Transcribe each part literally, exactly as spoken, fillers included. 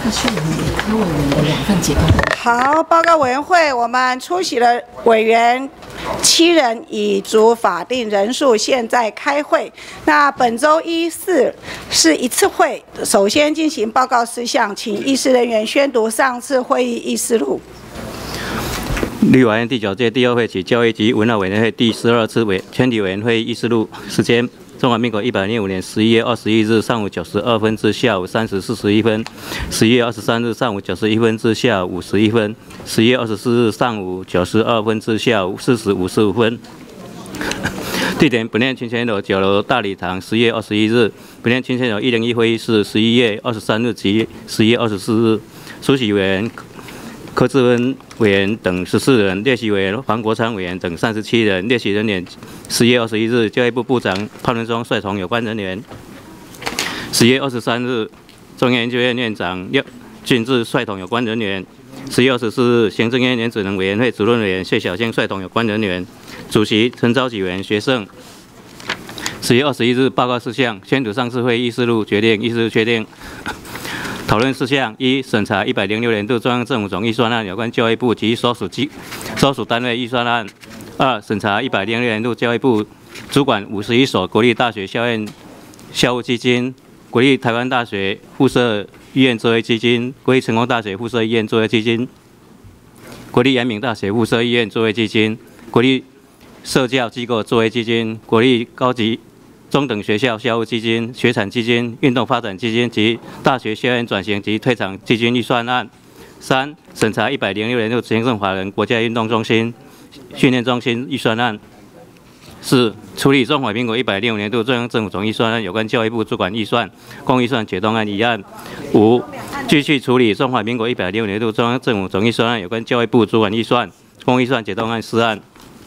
这是我们科委员的两份解答。 好，报告委员会，我们出席了委员七人，已足法定人数，现在开会。那本周一四是一次会，首先进行报告事项，请议事人员宣读上次会议议事录。 立法院第九届第二会期教育及文化委员会第十二次委全体委员会议事录时间：中华民国一百零五年十一月二十一日上午九时二分至下午三时四十一分，十一月二十三日上午九时一分至下午五十一分，十一月二十四日上午九时二分至下午四时五十五分。地点：本院清泉楼九楼大礼堂，十月二十一日；本院清泉楼一零一会议室，十一月二十三日及十一月二十四日。出席委员柯志恩委员等十四人，列席委员黄国昌委员等三十七人。列席人员：十月二十一日，教育部部长潘文忠率同有关人员；十月二十三日，中央研究院院长廖俊智率同有关人员；十月二十四日，行政院原子能委员会主任委员谢小青率同有关人员。主席陈召集委员学生。十月二十一日，报告事项：宣读上次会议议事录，决定议事录确定。讨论事项：一、审查一百零六年度中央政府总预算案有关教育部及所属机所属单位预算案；二、审查一百零六年度教育部主管五十一所国立大学校院校务基金、国立台湾大学附设医院作业基金、国立成功大学附设医院作业基金、国立阳明大学附设医院作业基金、国立社教机构作业基金、国立高级中等学校校务基金、学产基金、运动发展基金及大学校园转型及退场基金预算案；三、审查一百零六年度行政法人国家运动中心训练中心预算案；四、处理中华民国一百零五年度中央政府总预算案有关教育部主管预算公预算解冻案一案；五、继续处理中华民国一百零五年度中央政府总预算案有关教育部主管预算公预算解冻案四案。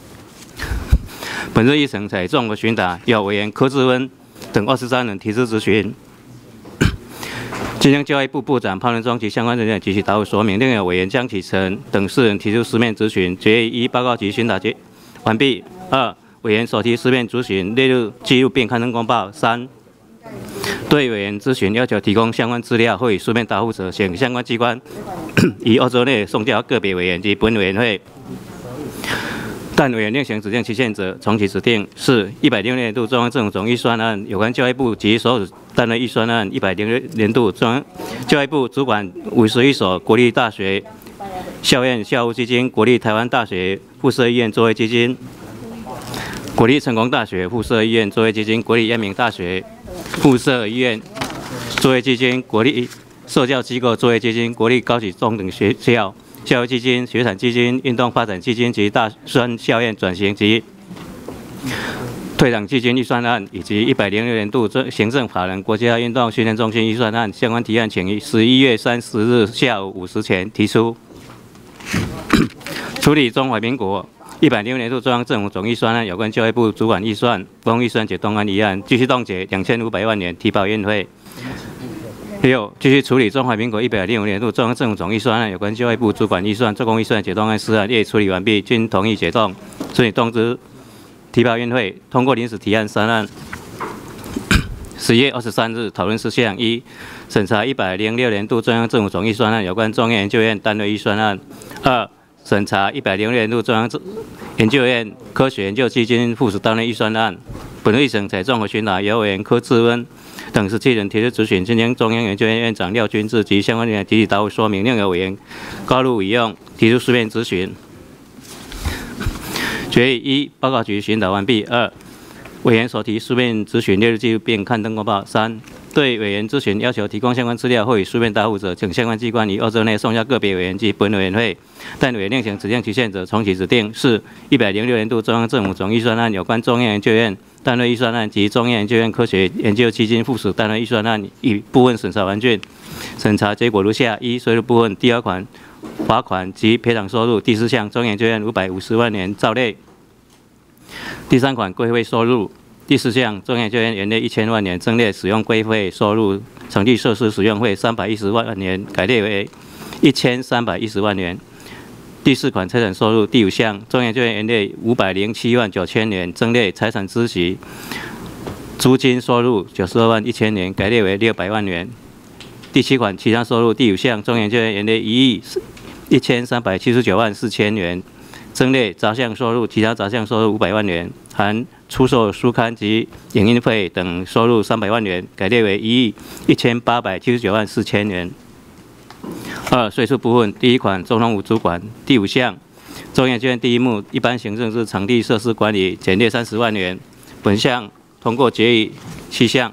本日议程采综合询答，由委员柯志恩等二十三人提出质询。今天教育部部长潘文忠及相关人员举行答复说明，另有委员江启臣等四人提出书面质询，决议一报告及询答结完毕。二、委员所提书面质询列入记录并刊登公报。三、对委员质询要求提供相关资料或以书面答复者，请相关机关于二周内送交个别委员及本委员会。但委员另行指定期限者，从其指定。四、一百零六年度中央政府总预算案有关教育部及所属单位预算案，一百零六年度中央教育部主管五十一所国立大学校院校务基金、国立台湾大学附设医院作业基金、国立成功大学附设医院作业基金、国立阳明大学附设医院作业基金、国立社教机构作业基金、国立高级中等学校教育基金、学产基金、运动发展基金及大专校院转型及退场基金预算案，以及一百零六年度行政法人国家运动训练中心预算案相关提案，请于十一月三十日下午五时前提出。处理中华民国一百零六年度中央政府总预算案有关教育部主管预算公预算解冻案一案，继续冻结两千五百万元提报院会。六、继续处理中华民国一百零五年度中央政府总预算案有关教育部主管预算做公预算解冻案四案，业处理完毕，均同意解冻，所以通知提报院会通过临时提案三案。十月二十三日讨论事项：一、审查一百零六年度中央政府总预算案有关中央研究院单位预算案；二、审查一百零六年度中央研究院科学研究基金附属单位预算案。本日议程采综合询答，由委员柯志恩等十七人提出质询，今天中央研究院院长廖君智及相关人员提起答复说明，另有委员高路以用提出书面质询。决议一报告局询答完毕。二、委员所提书面质询列入记录并刊登公报。三、对委员质询要求提供相关资料或以书面答复者，请相关机关于二周内送交个别委员及本委员会。但委员另行指定期限者，从其指定。四、一百零六年度中央政府总预算案有关中央研究院单位预算案及中央研究院科学研究基金附属单位预算案已部分审查完竣，审查结果如下：一、税入部分第二款罚款及赔偿收入第四项中研究院五百五十万元照类；第三款规费收入第四项中研究院原列一千万元增列使用规费收入场地设施使用费三百一十万元改列为一千三百一十万元。第四款财产收入第五项中研究院原列五百零七万九千元增列财产孳息租金收入九十二万一千元改列为六百万元。 第七款其他收入第五项中研院原类一亿一千三百七十九万四千元。增列杂项收入，其他杂项收入五百万元，含出售书刊及影音费等收入三百万元，改列为一亿一千八百七十九万四千元。二、税数部分，第一款总统府主管，第五项中研院第一目一般行政之场地设施管理，减列三十万元。本项通过决议七项。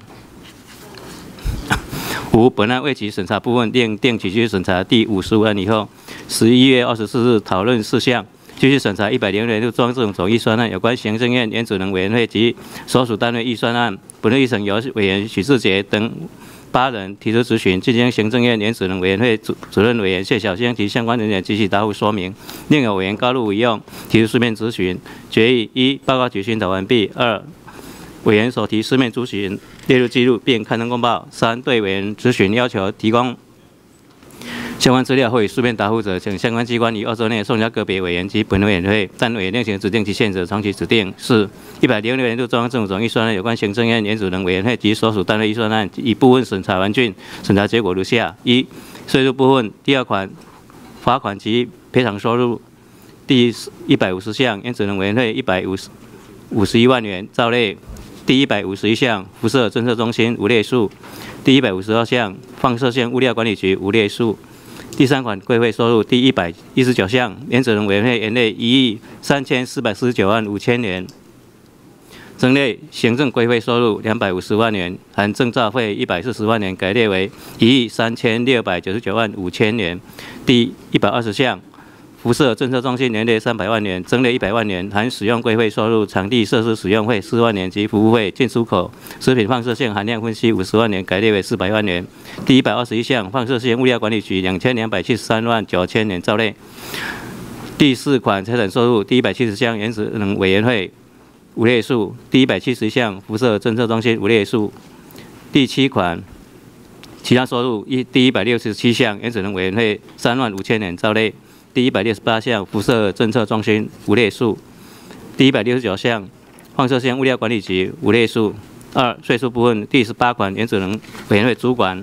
五、本案未及审查部分，另定起继续审查第五十五案以后，十一月二十四日讨论事项。继续审查一百零六年度中央政府总预算案有关行政院原子能委员会及所属单位预算案，本日议程由委员许志杰等八人提出质询，进行行政院原子能委员会主主任委员谢小星及相关人员积极答复说明。另有委员高路委用提出书面质询，决议一、报告举行讨完毕；二、委员所提书面质询列入记录并刊登公报；三、对委员质询要求提供相关资料或以书面答复者，请相关机关于二周内送交个别委员及本委员会，但委员另行指定期限者，长期指定。四、一百零六年度中央政府总预算案有关行政院原子能委员会及所属单位预算案一部分审查完竣，审查结果如下：一、税入部分第二款罚款及赔偿收入第一百五十项，原子能委员会一百五十五十一万元，照类；第一百五十一项辐射侦测中心无列数；第一百五十二项放射线物料管理局无列数。第三款规费收入第一百一十九项，原子能委员会原类一亿三千四百四十九万五千元，增列行政规费收入两百五十万元，含证照费一百四十万元，改列为一亿三千六百九十九万五千元。第一百二十项辐射政策中心年列三百万元，增列一百万元，含使用规费收入、场地设施使用费四万元及服务费、进出口食品放射线含量分析五十万元，改列为四百万元。第一百二十一项放射线物料管理局两千两百七十三万九千元，照类。第四款财产收入第一百七十项原子能委员会无列数，第一百七十项辐射侦测中心无列数。第七款其他收入一第一百六十七项原子能委员会三万五千元，照类。第一百六十八项辐射侦测中心无列数，第一百六十九项放射线物料管理局无列数。二、税数部分第十八款原子能委员会主管，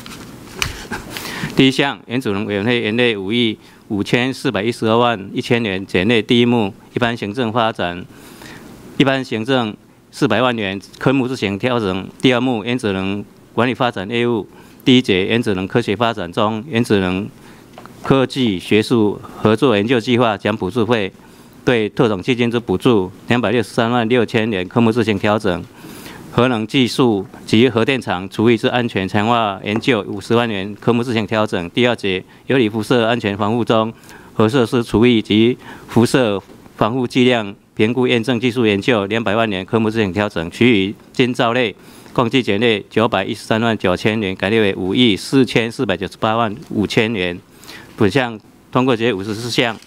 第一项原子能委员会原类五亿五千四百一十二万一千元，减列第一目一般行政发展，一般行政四百万元，科目自行调整。第二目原子能管理发展业务，第一节原子能科学发展中原子能科技学术合作研究计划奖补助费，对特种基金之补助两百六十三万六千元，科目自行调整。核能技术及核电厂处理之安全强化研究五十万元，科目自行调整。第二节有理辐射安全防护中核设施处理及辐射防护剂量评估验证技术研究两百万元，科目自行调整。其余今照类共计减列九百一十三万九千元，改列为五亿四千四百九十八万五千元。本项通过决五十四项。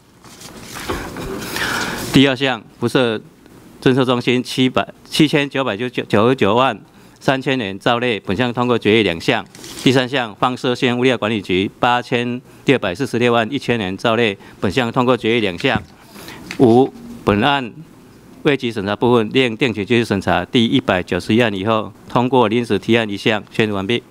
第二项辐射侦测中心七百七千九百九九十九万三千元，照类。本项通过决议两项。第三项放射线物料管理局八千六百四十六万一千元，照类。本项通过决议两项。五、本案未及审查部分，另定期继续审查第一百九十一案以后，通过临时提案一项，宣读完毕。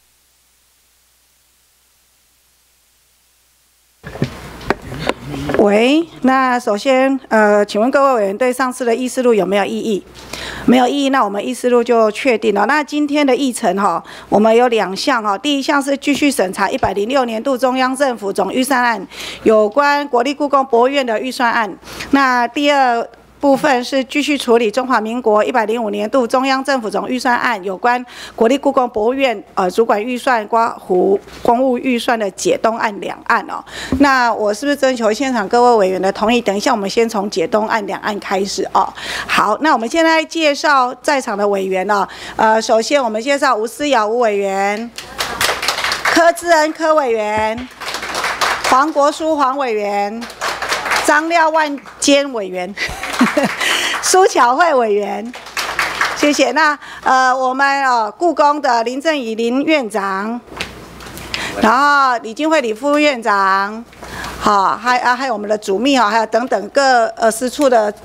喂，那首先，呃，请问各位委员对上次的议事录有没有异议？没有异议，那我们议事录就确定了。那今天的议程哈，我们有两项哈，第一项是继续审查一百零六年度中央政府总预算案，有关国立故宫博物院的预算案。那第二部分是继续处理中华民国一百零五年度中央政府总预算案有关国立故宫博物院呃主管预算刮胡公务预算的解冻案两案哦。那我是不是征求现场各位委员的同意？等一下我们先从解冻案两案开始哦。好，那我们现在介绍在场的委员哦。呃，首先我们介绍吴思瑶吴委员，柯志恩柯委员，黄国书黄委员，张廖万坚委员。苏巧慧委员，谢谢。那呃，我们哦，故宫的林正仪林院长，然后李金惠李副院长，好，还啊还有我们的主秘哦，还有等等各呃司处的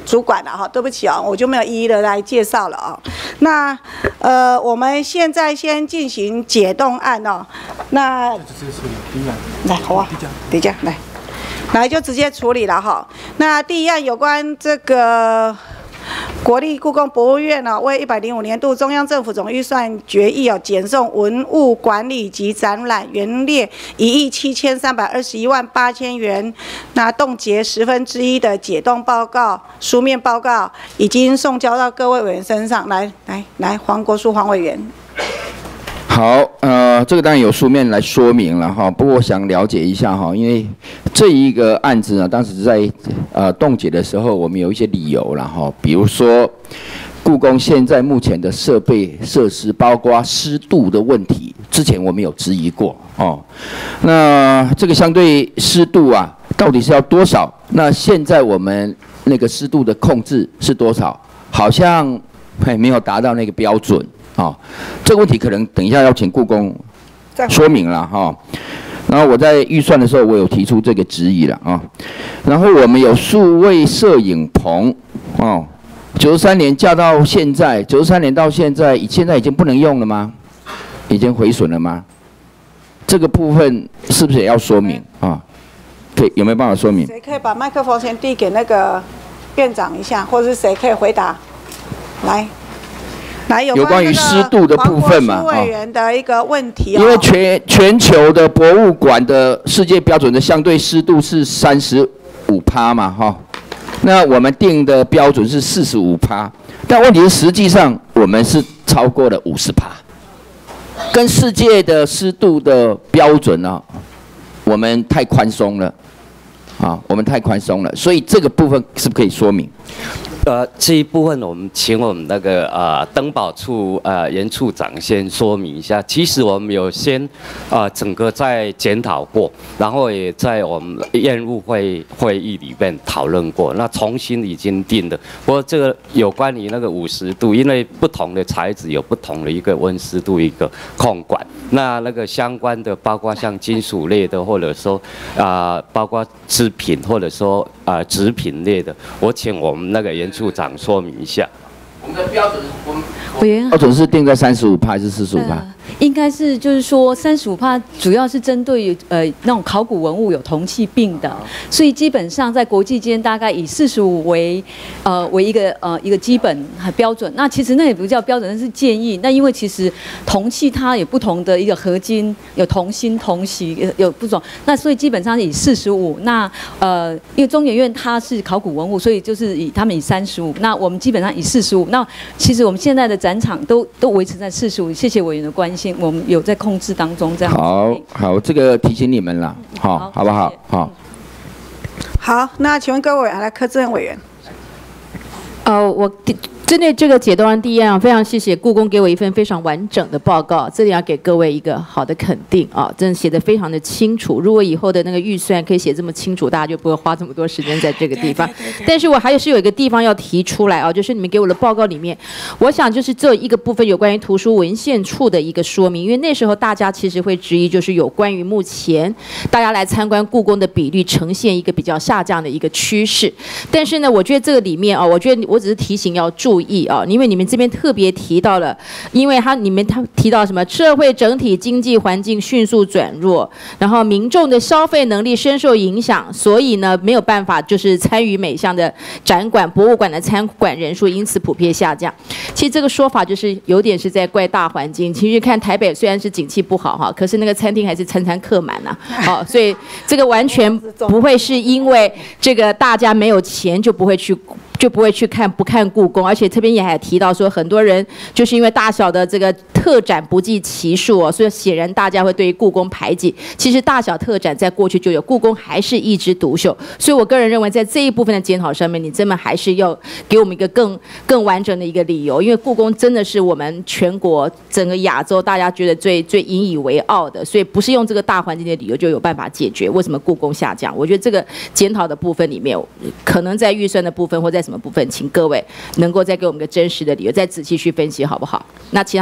主管了哈，对不起啊，我就没有一一的来介绍了啊。那呃，我们现在先进行解冻案哦。那来，好啊，等一下来，来就直接处理了哈。那第一案有关这个。国立故宫博物院呢、哦，为一百零五年度中央政府总预算决议哦，减送文物管理及展览原列一亿七千三百二十一万八千元，那冻结十分之一的解冻报告书面报告已经送交到各位委员身上。来来来，黄国书黄委员。 好，呃，这个当然有书面来说明了哈，不过我想了解一下哈，因为这一个案子呢，当时在呃冻结的时候，我们有一些理由了哈，比如说故宫现在目前的设备设施，包括湿度的问题，之前我们有质疑过哦。那这个相对湿度啊，到底是要多少？那现在我们那个湿度的控制是多少？好像还没有达到那个标准。啊、哦，这个问题可能等一下要请故宫说明了哈、哦。然后我在预算的时候，我有提出这个质疑了啊、哦。然后我们有数位摄影棚，哦，九十三年架到现在，九十三年到现在，现在已经不能用了吗？已经毁损了吗？这个部分是不是也要说明啊、哦？可以有没有办法说明？ 谁可以把麦克风先递给那个院长一下，或者是谁可以回答？来。 有关于湿度的部分嘛， 委员的一个问题、 哦，因为全全球的博物馆的世界标准的相对湿度是三十五趴嘛，哈、哦，那我们定的标准是四十五趴，但问题是实际上我们是超过了五十趴，跟世界的湿度的标准呢、哦，我们太宽松了，啊、哦，我们太宽松了，所以这个部分是不是可以说明？ 呃，这一部分我们请我们那个呃登保处呃严处长先说明一下。其实我们有先呃整个在检讨过，然后也在我们验务会会议里面讨论过，那重新已经定的。不过这个有关于那个五十度，因为不同的材质有不同的一个温湿度一个控管，那那个相关的包括像金属类的，或者说啊、呃、包括织品或者说啊、呃、纸品类的，我请我们那个严处长说明一下。 我们的标准，我们委员标准是定在三十五趴还是四十五趴？ 应该是就是说三十五趴主要是针对呃那种考古文物有铜器病的，所以基本上在国际间大概以四十五为呃为一个呃一个基本标准。那其实那也不叫标准，那是建议。那因为其实铜器它有不同的一个合金，有铜锌、铜锡，有不同。那所以基本上以四十五。那呃因为中研院它是考古文物，所以就是以他们以三十五。那我们基本上以四十五。那其实我们现在的展场都都维持在四十五。谢谢委员的关心。我们有在控制当中，这样好好，这个提醒你们了，好，好, 好不好？好， 好，那请问各位来，柯志恩委员。 呃，我针对这个解冻案第一案，非常谢谢故宫给我一份非常完整的报告，这里要给各位一个好的肯定啊，真的写得非常的清楚。如果以后的那个预算可以写这么清楚，大家就不会花这么多时间在这个地方。但是我还是有一个地方要提出来啊，就是你们给我的报告里面，我想就是这一个部分有关于图书文献处的一个说明，因为那时候大家其实会质疑，就是有关于目前大家来参观故宫的比率呈现一个比较下降的一个趋势。但是呢，我觉得这个里面啊，我觉得我只是提醒要注意。意啊，因为你们这边特别提到了，因为他你们他提到什么社会整体经济环境迅速转弱，然后民众的消费能力深受影响，所以呢没有办法就是参与每项的展馆、博物馆的参馆人数因此普遍下降。其实这个说法就是有点是在怪大环境。其实看台北虽然是景气不好哈，可是那个餐厅还是餐餐客满呐、啊。好、哦，所以这个完全不会是因为这个大家没有钱就不会去。就不会去看不看故宫，而且这边也还提到说，很多人就是因为大小的这个特展不计其数哦，所以显然大家会对于故宫排挤。其实大小特展在过去就有，故宫还是一枝独秀。所以我个人认为，在这一部分的检讨上面，你真的还是要给我们一个更更完整的一个理由，因为故宫真的是我们全国整个亚洲大家觉得最最引以为傲的，所以不是用这个大环境的理由就有办法解决为什么故宫下降。我觉得这个检讨的部分里面，可能在预算的部分或在什么部分，请各位能够再给我们个真实的理由，再仔细去分析，好不好？那其他部分我没有。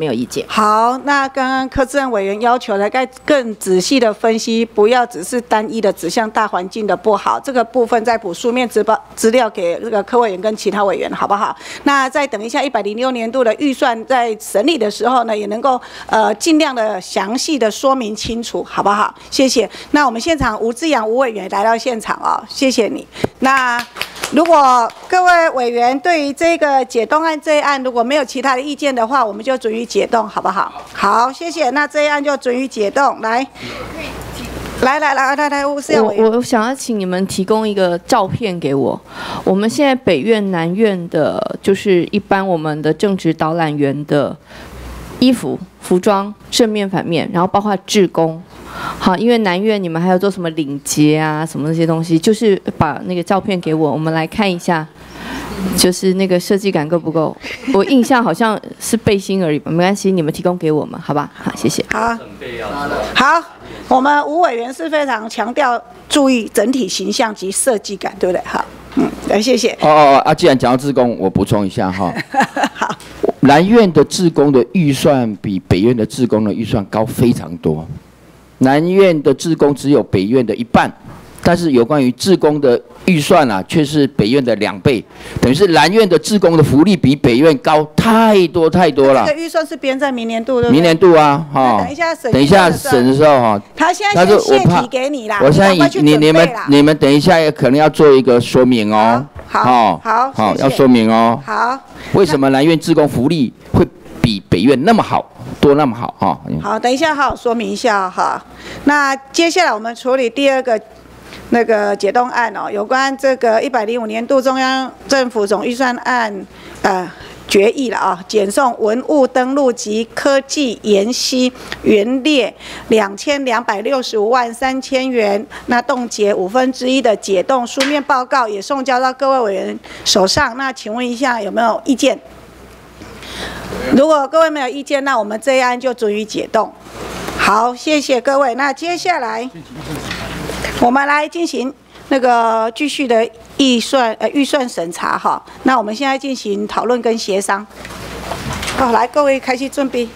有意见。 好，那刚刚柯志恩委员要求的该更仔细的分析，不要只是单一的指向大环境的不好，这个部分再补书面资报资料给这个柯委员跟其他委员，好不好？那再等一下一百零六年度的预算在审理的时候呢，也能够呃尽量的详细的说明清楚，好不好？谢谢。那我们现场吴志阳吴委员来到现场哦，谢谢你。那如果各位委员对于这个解冻案这一案如果没有其他的意见的话，我们就准予解冻，好不好？好，谢谢。那这一案就准予解冻，来。来来来来来，吴思阳委员， 我我想要请你们提供一个照片给我。我们现在北院、南院的，就是一般我们的正职导览员的衣服、服装正面、反面，然后包括志工。好，因为南院你们还有做什么领结啊，什么那些东西，就是把那个照片给我，我们来看一下。就是那个设计感够不够？我印象好像是背心而已吧，没关系，你们提供给我们，好吧？好，谢谢。 好，好，我们吴委员是非常强调注意整体形象及设计感，对不对？好，嗯，来，谢谢。 哦哦哦，啊，既然讲到志工，我补充一下哈。好，南院的志工的预算比北院的志工的预算高非常多，南院的志工只有北院的一半。但是有关于志工的预算啊，却是北院的两倍，等于是南院的志工的福利比北院高太多太多了。 这个预算是编在明年度，对不对？ 明年度啊，哈。 等一下审， 等一下审的时候哈。 他现在先泄题给你啦， 我现在你你们你们等一下也可能要做一个说明哦。 好，好， 好，要说明哦。 好。 为什么南院志工福利会比北院那么好，多那么好哈？ 好，等一下好好说明一下哈。那接下来我们处理第二个。那个解冻案哦，有关这个一百零五年度中央政府总预算案，呃，决议了啊，减送文物登录及科技研析原列两千两百六十五万三千元，那冻结五分之一的解冻书面报告也送交到各位委员手上。那请问一下有没有意见？如果各位没有意见，那我们这一案就准予解冻。好，谢谢各位。那接下来。我们来进行那个继续的预算呃预算审查哈。那我们现在进行讨论跟协商。好，来各位开始准备。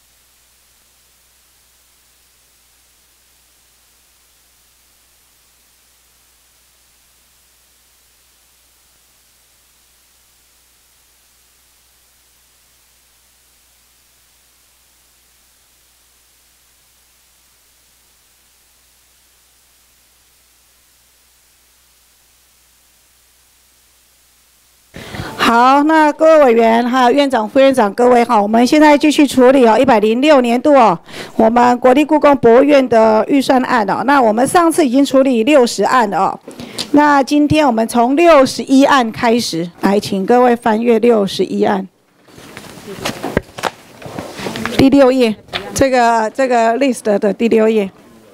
好，那各位委员还有院长、副院长，各位好，我们现在继续处理哦，一百零六年度哦，我们国立故宫博物院的预算案哦。那我们上次已经处理六十案了哦，那今天我们从六十一案开始，来，请各位翻阅六十一案，第六页，这个这个 list 的第六页。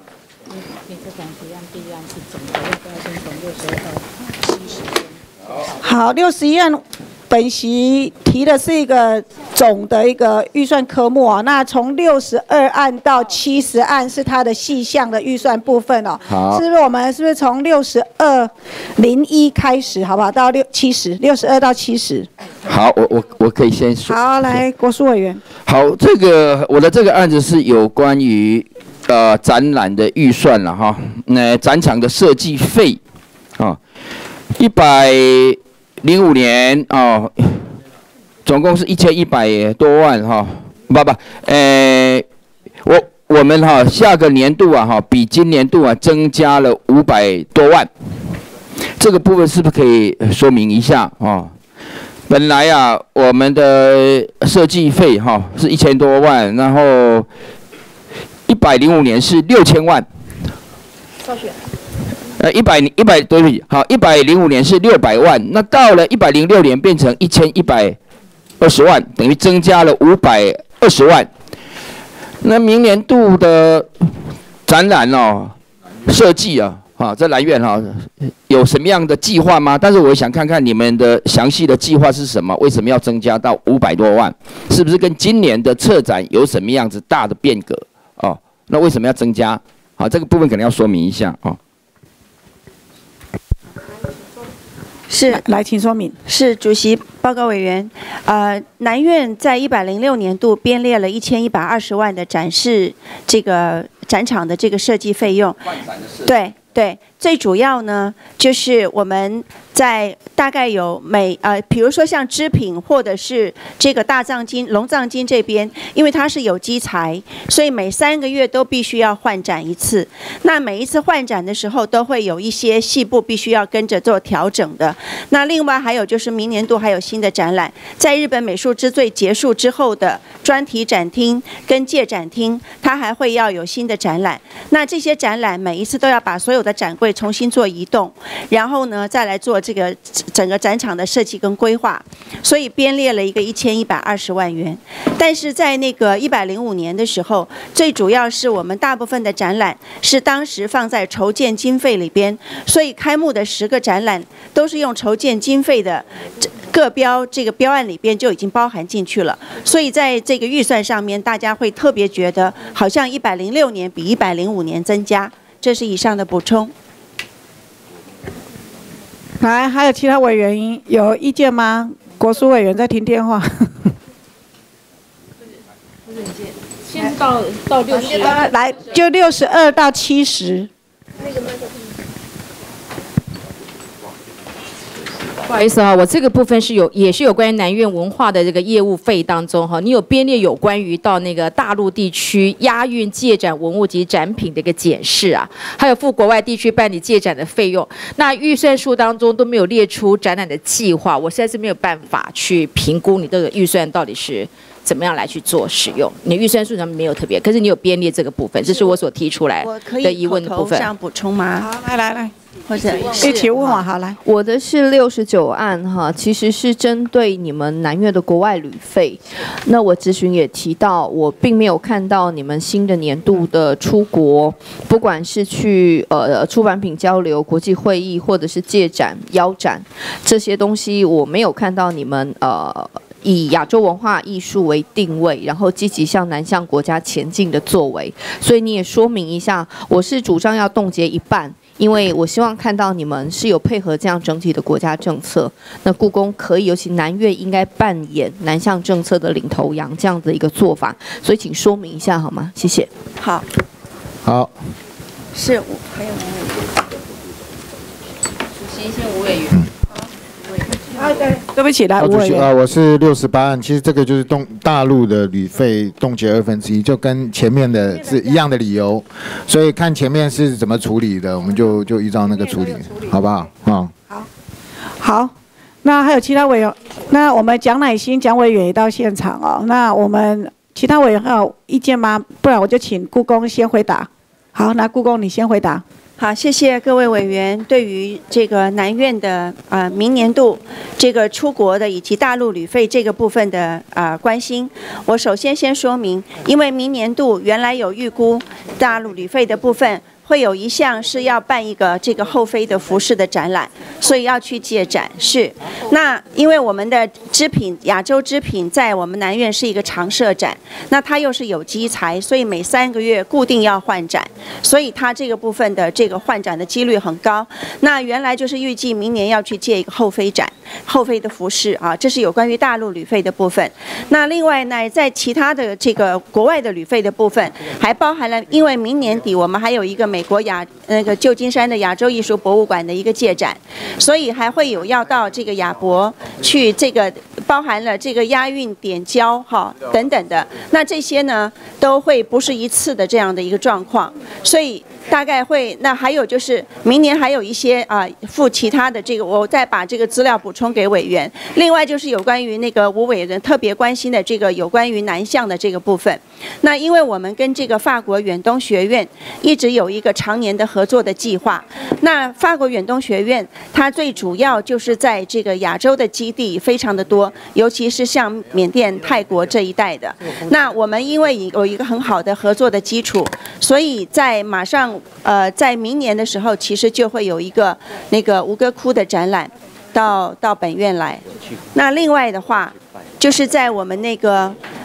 好，六十一案。本席提的是一个总的一个预算科目啊，那从六十二案到七十案是它的细项的预算部分哦。好，是不是我们是不是从六十二零一开始，好不好？到六七十，六十二到七十。 好，我我我可以先说。 好，来，国书委员。 好，这个我的这个案子是有关于呃展览的预算了哈，那展场的设计费啊，一百。零五年哦，总共是一千一百多万哈、哦，不不，呃，我我们哈、哦、下个年度啊哈、哦，比今年度啊增加了五百多万，这个部分是不是可以说明一下哦？本来啊，我们的设计费哈、哦、是一千多万，然后一百零五年是六千万。少选。呃，一百一百对不起，好，一百零五年是六百万，那到了一百零六年变成一千一百二十万，等于增加了五百二十万。那明年度的展览哦，设计啊，啊，在南院哈、啊、有什么样的计划吗？但是我想看看你们的详细的计划是什么？为什么要增加到五百多万？是不是跟今年的策展有什么样子大的变革？哦，那为什么要增加？好，这个部分可能要说明一下哦。 是， 来，请说明。 是主席、报告委员，呃，南院在一百零六年度编列了一千一百二十万的展示这个展场的这个设计费用，对对，最主要呢就是我们在大概有每呃，比如说像织品或者是这个大藏经、龙藏经这边，因为它是有机材，所以每三个月都必须要换展一次。那每一次换展的时候，都会有一些细部必须要跟着做调整的。那另外还有就是明年度还有新的展览，在日本美术之最结束之后的专题展厅跟借展厅，它还会要有新的展览。那这些展览每一次都要把所有的展柜重新做移动，然后呢再来做这个整个展场的设计跟规划，所以编列了一个一千一百二十万元。但是在那个一百零五年的时候，最主要是我们大部分的展览是当时放在筹建经费里边，所以开幕的十个展览都是用筹建经费的各标这个标案里边就已经包含进去了，所以在这个预算上面，大家会特别觉得好像一百零六年比一百零五年增加。这是以上的补充。 来，还有其他委员有意见吗？国书委员在听电话。 先到到六十， 来就六十二到七十。 不好意思哈，我这个部分是有，也是有关于南院文化的这个业务费当中哈，你有编列有关于到那个大陆地区押运借展文物及展品的一个检视啊，还有赴国外地区办理借展的费用，那预算数当中都没有列出展览的计划，我实在是没有办法去评估你这个预算到底是怎么样来去做使用。你的预算数上没有特别，可是你有编列这个部分，这是我所提出来的疑问的部分。 我可以口头上补充吗？ 好，来来来。 或者一起问我好来， 我的是六十九案哈，其实是针对你们南院的国外旅费。那我咨询也提到，我并没有看到你们新的年度的出国，不管是去呃出版品交流、国际会议，或者是借展、邀展这些东西，我没有看到你们呃。以亚洲文化艺术为定位，然后积极向南向国家前进的作为，所以你也说明一下，我是主张要冻结一半，因为我希望看到你们是有配合这样整体的国家政策。那故宫可以，尤其南院应该扮演南向政策的领头羊这样的一个做法，所以请说明一下好吗？谢谢。 好， 好， 是我还有哪位？ 主席先吴委员。 嗯啊，对，对不起，来，吴委员。 啊，我是六十八案，其实这个就是冻大陆的旅费冻结二分之一，就跟前面的是一样的理由，所以看前面是怎么处理的，我们就就依照那个处理，好不好？啊， 好，好，那还有其他委员，那我们蒋乃馨蒋委员也到现场哦，那我们其他委员还有意见吗？不然我就请故宫先回答。好，那故宫你先回答。 好，谢谢各位委员对于这个南院的呃明年度这个出国的以及大陆旅费这个部分的呃关心。我首先先说明，因为明年度原来有预估大陆旅费的部分。会有一项是要办一个这个后妃的服饰的展览，所以要去借展。是，那因为我们的织品亚洲织品在我们南院是一个常设展，那它又是有机材，所以每三个月固定要换展，所以它这个部分的这个换展的几率很高。那原来就是预计明年要去借一个后妃展，后妃的服饰啊，这是有关于大陆旅费的部分。那另外呢，在其他的这个国外的旅费的部分，还包含了，因为明年底我们还有一个美国亚那个旧金山的亚洲艺术博物馆的一个借展，所以还会有要到这个亚博去，这个包含了这个押运点交哈等等的，那这些呢都会不是一次的这样的一个状况，所以大概会，那还有就是明年还有一些啊附其他的这个，我再把这个资料补充给委员。另外就是有关于那个吴委员特别关心的这个有关于南向的这个部分，那因为我们跟这个法国远东学院一直有一个常年的合作的计划，那法国远东学院它最主要就是在这个亚洲的基地非常的多，尤其是像缅甸、泰国这一带的。那我们因为有一个很好的合作的基础，所以在马上呃在明年的时候，其实就会有一个那个吴哥窟的展览到到本院来。那另外的话，就是在我们那个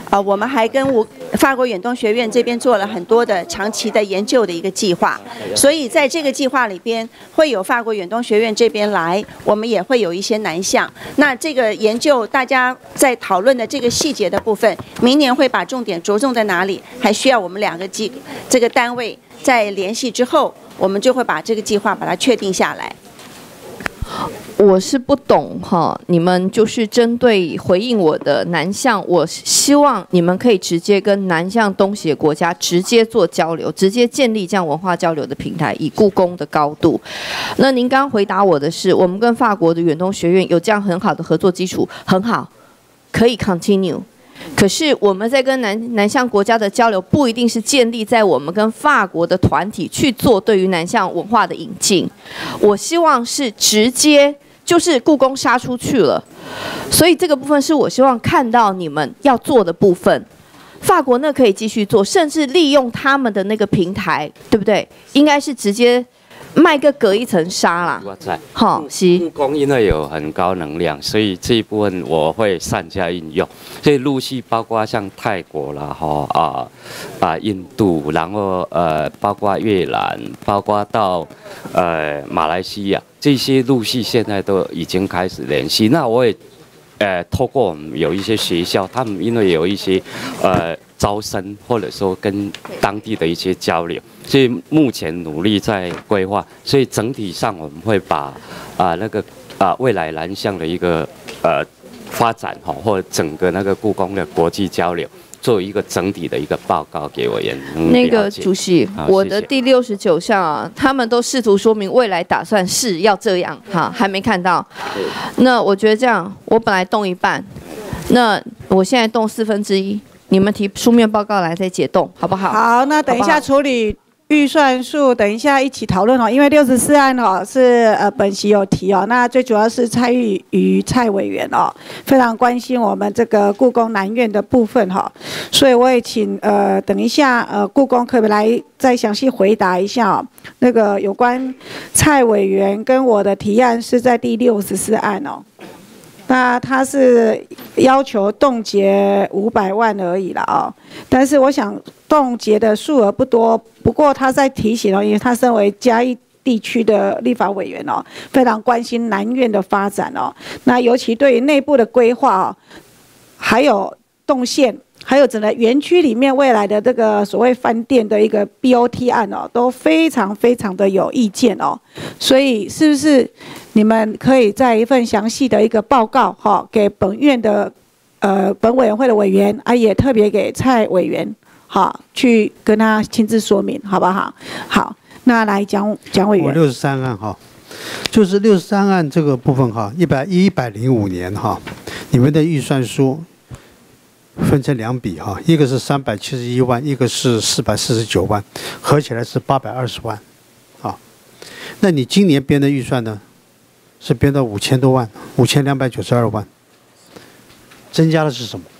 呃，我们还跟我法国远东学院这边做了很多的长期的研究的一个计划，所以在这个计划里边会有法国远东学院这边来，我们也会有一些南向。那这个研究大家在讨论的这个细节的部分，明年会把重点着重在哪里，还需要我们两个机这个单位在联系之后，我们就会把这个计划把它确定下来。 我是不懂哈，你们就是针对回应我的南向，我希望你们可以直接跟南向东协国家直接做交流，直接建立这样文化交流的平台，以故宫的高度。那您刚刚回答我的是，我们跟法国的远东学院有这样很好的合作基础，很好，可以 continue。可是我们在跟南南向国家的交流，不一定是建立在我们跟法国的团体去做对于南向文化的引进。我希望是直接就是故宫杀出去了，所以这个部分是我希望看到你们要做的部分。法国那可以继续做，甚至利用他们的那个平台，对不对？应该是直接卖个隔一层纱啦。好，是。 故宫因为有很高能量，所以这一部分我会善加运用。所以陆续包括像泰国啦，哈啊啊印度，然后呃包括越南，包括到呃马来西亚，这些陆续现在都已经开始联系。那我也呃透过我们有一些学校，他们因为有一些呃招生，或者说跟当地的一些交流。所以目前努力在规划，所以整体上我们会把啊、呃、那个啊、呃、未来南向的一个呃发展哈，或者整个那个故宫的国际交流，做一个整体的一个报告给委员。 那个主席，我的谢谢第六十九项啊，他们都试图说明未来打算是要这样，哈，还没看到。那我觉得这样，我本来动一半，那我现在动四分之一，你们提书面报告来再解冻，好不好？ 好，那等一下处理预算数，等一下一起讨论哦。因为六十四案哦是呃本席有提哦，那最主要是蔡玉瑜蔡委员哦，非常关心我们这个故宫南院的部分哈、哦，所以我也请呃等一下呃故宫可不可以来再详细回答一下哦，那个有关蔡委员跟我的提案是在第六十四案哦。那他是要求冻结五百万而已了哦，但是我想冻结的数额不多，不过他在提醒哦，因为他身为嘉义地区的立法委员哦，非常关心南院的发展哦，那尤其对于内部的规划哦，还有动线。还有整个园区里面未来的这个所谓饭店的一个 B O T 案哦，都非常非常的有意见哦，所以是不是你们可以在一份详细的一个报告哈、哦，给本院的呃本委员会的委员啊，也特别给蔡委员哈、哦，去跟他亲自说明，好不好？好，那来蒋蒋委员。 我六十三案哈，就是六十三案这个部分哈，一百一百零五年哈，你们的预算书。分成两笔哈，一个是三百七十一万，一个是四百四十九万，合起来是八百二十万，啊，那你今年编的预算呢，是编到五千多万，五千两百九十二万，增加的是什么？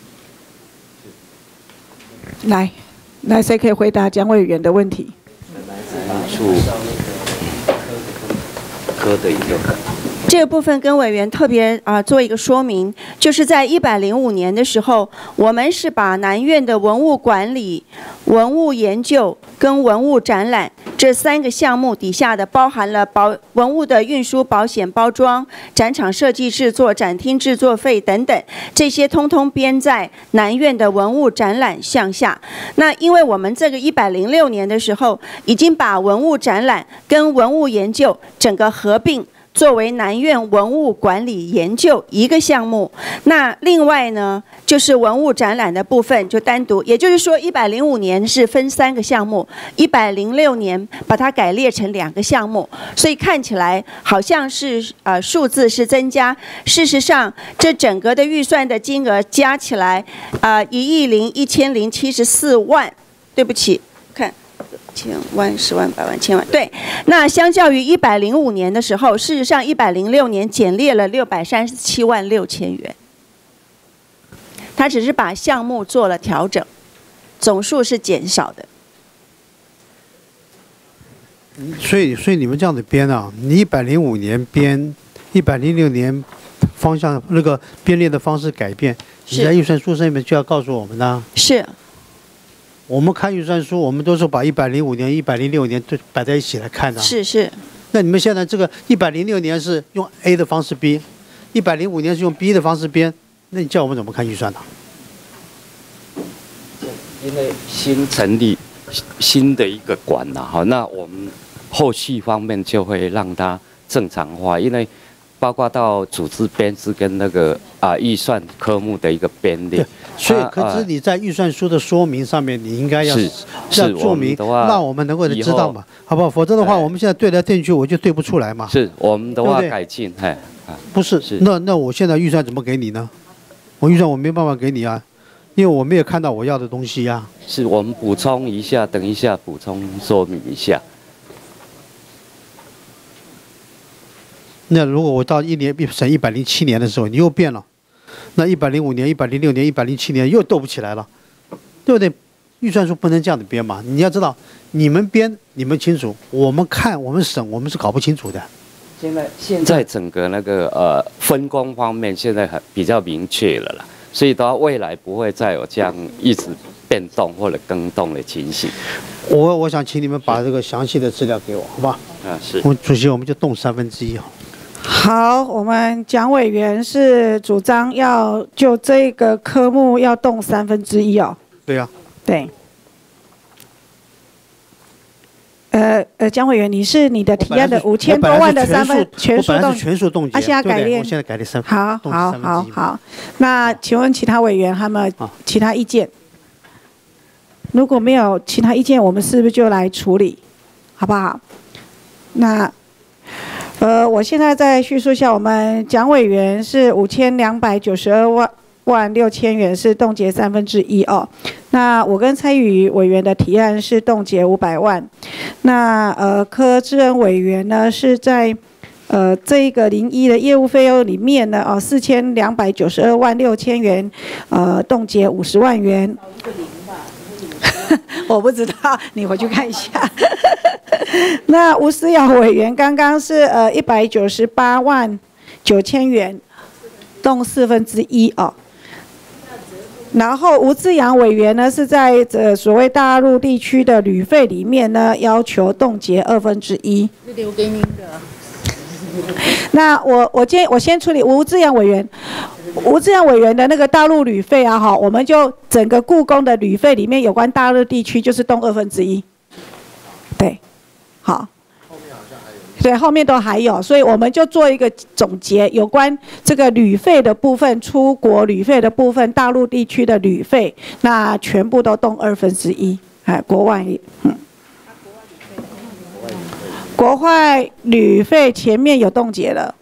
来，来，谁可以回答蒋委员的问题？ 处科的一个。 这个部分跟委员特别啊、呃、做一个说明，就是在一百零五年的时候，我们是把南院的文物管理、文物研究跟文物展览这三个项目底下的，包含了保文物的运输、保险、包装、展场设计制作、展厅制作费等等，这些通通编在南院的文物展览项下。那因为我们这个一百零六年的时候，已经把文物展览跟文物研究整个合并。作为南院文物管理研究一个项目，那另外呢，就是文物展览的部分就单独，也就是说，一百零五年是分三个项目，一百零六年把它改列成两个项目，所以看起来好像是呃数字是增加，事实上这整个的预算的金额加起来，呃一亿零一千零七十四万，对不起，看。千万、十万、百万、千万，对。那相较于一百零五年的时候，事实上一百零六年减列了六百三十七万六千元。他只是把项目做了调整，总数是减少的。 所以，所以你们这样子编啊，你一百零五年编，一百零六年方向那个编列的方式改变，你在预算书上面就要告诉我们呢。 是。 我们看预算书，我们都是把一百零五年、一百零六年都摆在一起来看的。 是是。 那你们现在这个一百零六年是用 A 的方式编，一百零五年是用 B 的方式编，那你叫我们怎么看预算呢？ 因为新成立新的一个馆了哈，那我们后续方面就会让它正常化，因为包括到组织编制跟那个啊预算科目的一个编列。 所以，可是你在预算书的说明上面，你应该要要注明，让我们能够知道嘛，好不好？否则的话，我们现在对来对去，我就对不出来嘛。 是我们的话改进，哎， 不是，那那我现在预算怎么给你呢？我预算我没办法给你啊，因为我没有看到我要的东西呀。 是我们补充一下，等一下补充说明一下。 那如果我到一年审一百零七年的时候，你又变了。那一百零五年、一百零六年、一百零七年又斗不起来了，对不对？预算书不能这样子编嘛。你要知道，你们编你们清楚，我们看我们审我们是搞不清楚的。 现在现在整个那个呃分工方面现在很比较明确了啦，所以到未来不会再有这样一直变动或者更动的情形。 我我想请你们把这个详细的资料给我，好吧？ 啊，是。 我主席，我们就动三分之一啊。 好，我们蒋委员是主张要就这个科目要动三分之一哦。 对呀、啊。 对。呃呃，蒋委员，你是你的提案的五千多万的三分全数冻， 全数冻结， 啊，现在改列， 我现在改列三， 好，好，好，好。那请问其他委员他们其他意见？如果没有其他意见，我们是不是就来处理，好不好？那。呃，我现在再叙述一下，我们蒋委员是五千两百九十二万万六千元是冻结三分之一哦。那我跟蔡宇委员的提案是冻结五百万。那呃，柯志恩委员呢是在呃这个零一的业务费用里面呢哦四千两百九十二万六千元，呃冻结五十万元。我不知道，你回去看一下。那吴思瑶委员刚刚是呃一百九十八万九千元，动四分之一哦。然后吴志阳委员呢是在呃所谓大陆地区的旅费里面呢要求冻结二分之一。 留给您的。 那我我今天我先处理吴志阳委员，吴志阳委员的那个大陆旅费啊，哈，我们就整个故宫的旅费里面有关大陆地区就是动二分之一，对，好，对，后面都还有，所以我们就做一个总结，有关这个旅费的部分，出国旅费的部分，大陆地区的旅费，那全部都动二分之一，哎，国外，嗯。国外旅费前面有冻结了，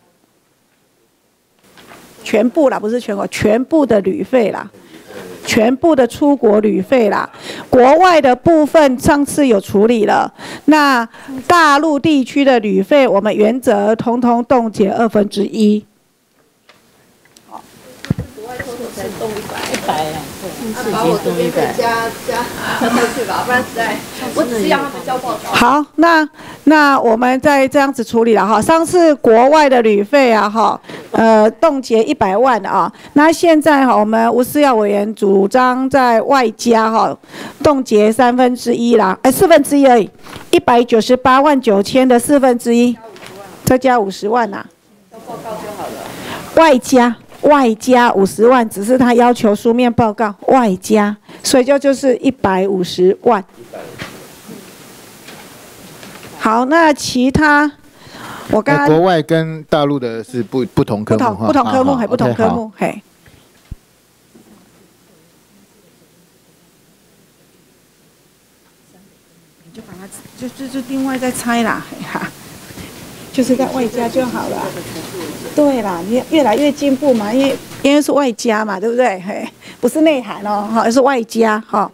全部啦，不是全国，全部的旅费啦，全部的出国旅费啦，国外的部分上次有处理了，那大陆地区的旅费我们原则通通冻结二分之一。 动一百，一百啊，把我这边再加加加上去吧，不然实在，我只是让他们交报告。 好，那那我们再这样子处理了哈。上次国外的旅费啊哈，呃，冻结一百万啊。那现在哈，我们吴思耀委员主张在外加哈，冻结三分之一啦，哎，四分之一而已，一百九十八万九千的四分之一，再加五十万呐。 交报告就好了。 外加。外加五十万，只是他要求书面报告外加，所以就就是一百五十万。好，那其他我刚刚国外跟大陆的是不不同科目， 不同不同科目还不同科目，嘿。你就把它就就就另外再拆啦，哈。就是在外加就好了，对啦，你越来越进步嘛，因为因为是外加嘛，对不对？嘿，不是内涵哦，哈，是外加哈。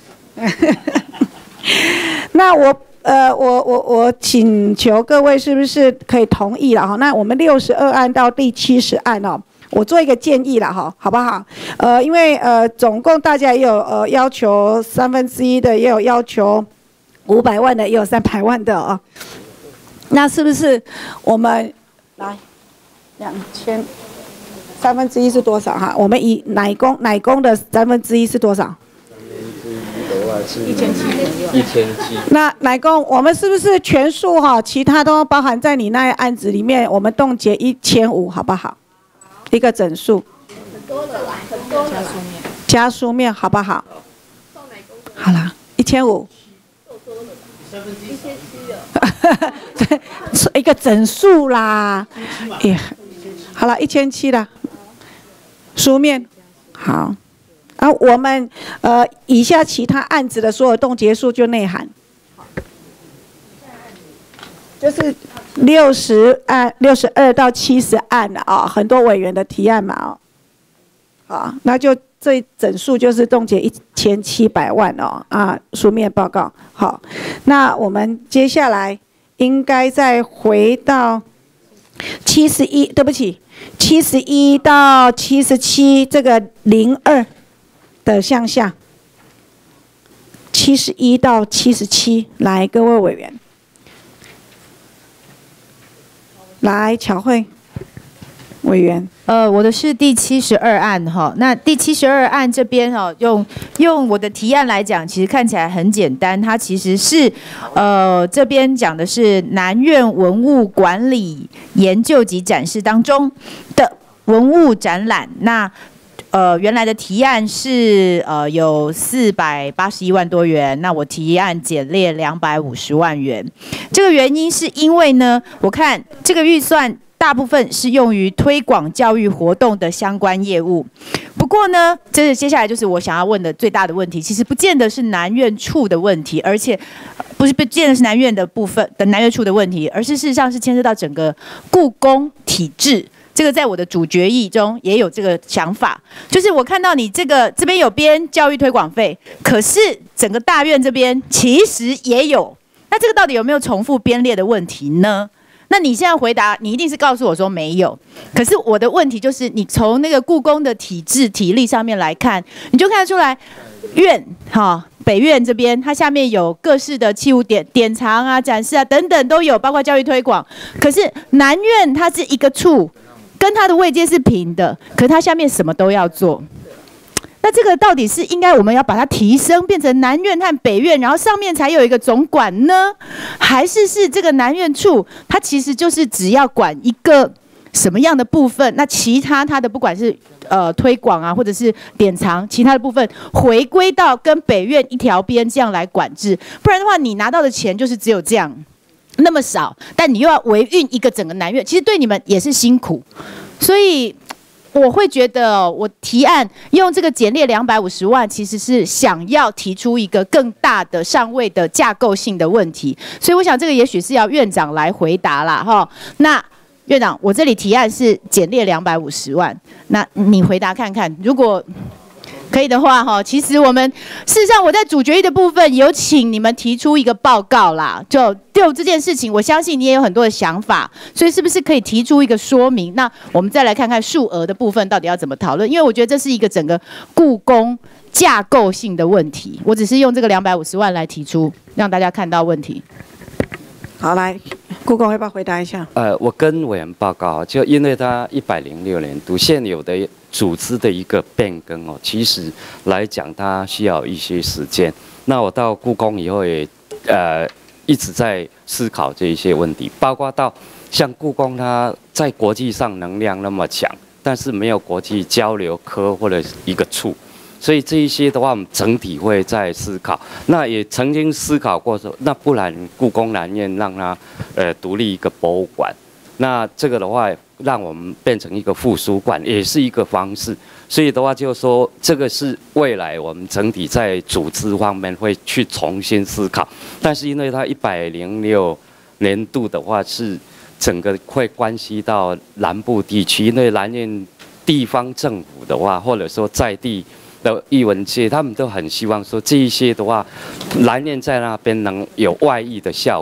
那我呃，我我我请求各位是不是可以同意了哈？那我们六十二案到第七十案哦，我做一个建议了哈，好不好？呃，因为呃，总共大家也有呃要求三分之一的，也有要求五百万的，也有三百万的啊、哦。那是不是我们来两千三分之一是多少哈？我们以奶工奶工的三分之一是多少？ 一千七，一千七。 那奶工，我们是不是全数哈？其他都包含在你那案子里面，我们冻结一千五，好不好？一个整数。很多的啦，很多的。加书面好不好？好啦，一千五。一千七了。一个整数啦。哎，好了，一千七啦。书面好。啊，我们呃以下其他案子的所有冻结数就内含，就是六十案、六十二到七十案啊、哦，很多委员的提案嘛哦，好，那就这整数就是冻结一千七百万哦啊，书面报告好，那我们接下来应该再回到七十一，对不起，七十一到七十七这个零二。的项下，七十一到七十七，来，各位委员，来，巧慧委员， 呃，我的是第七十二案哈。那第七十二案这边哈，用用我的提案来讲，其实看起来很简单，它其实是呃这边讲的是南院文物管理研究及展示当中的文物展览，那。呃，原来的提案是呃有四百八十一万多元，那我提案减列两百五十万元。这个原因是因为呢，我看这个预算大部分是用于推广教育活动的相关业务。不过呢，这是接下来就是我想要问的最大的问题，其实不见得是南院处的问题，而且不是不见得是南院的部分的南院处的问题，而是事实上是牵涉到整个故宫体制。这个在我的主决议中也有这个想法，就是我看到你这个这边有编教育推广费，可是整个大院这边其实也有，那这个到底有没有重复编列的问题呢？那你现在回答，你一定是告诉我说没有。可是我的问题就是，你从那个故宫的体制体力上面来看，你就看得出来，院哈。北院这边，它下面有各式的器物典典藏啊、展示啊等等都有，包括教育推广。可是南院它是一个处。跟它的位阶是平的，可是它下面什么都要做。那这个到底是应该我们要把它提升，变成南院和北院，然后上面才有一个总管呢？还是是这个南院处，它其实就是只要管一个什么样的部分，那其他它的不管是呃推广啊，或者是典藏，其他的部分回归到跟北院一条边这样来管制，不然的话，你拿到的钱就是只有这样。那么少，但你又要维运一个整个南院，其实对你们也是辛苦，所以我会觉得，我提案用这个减列两百五十万，其实是想要提出一个更大的上位的架构性的问题，所以我想这个也许是要院长来回答啦，哈。那院长，我这里提案是减列两百五十万，那你回答看看，如果。可以的话，哈，其实我们事实上我在主决议的部分有请你们提出一个报告啦，就就这件事情，我相信你也有很多的想法，所以是不是可以提出一个说明？那我们再来看看数额的部分到底要怎么讨论，因为我觉得这是一个整个故宫架构性的问题，我只是用这个两百五十万来提出，让大家看到问题。 好，来，故宫要不要回答一下？ 呃，我跟委员报告，就因为他一百零六年度现有的组织的一个变更哦，其实来讲它需要一些时间。那我到故宫以后也呃一直在思考这一些问题，包括到像故宫它在国际上能量那么强，但是没有国际交流科或者一个处。所以这一些的话，我们整体会在思考。那也曾经思考过说，那不然故宫南院让它呃独立一个博物馆，那这个的话，让我们变成一个附属馆，也是一个方式。所以的话，就是说这个是未来我们整体在组织方面会去重新思考。但是因为它一百零六年度的话，是整个会关系到南部地区，因为南院地方政府的话，或者说在地。的艺文界，他们都很希望说这一些的话，南院在那边能有外溢的效果，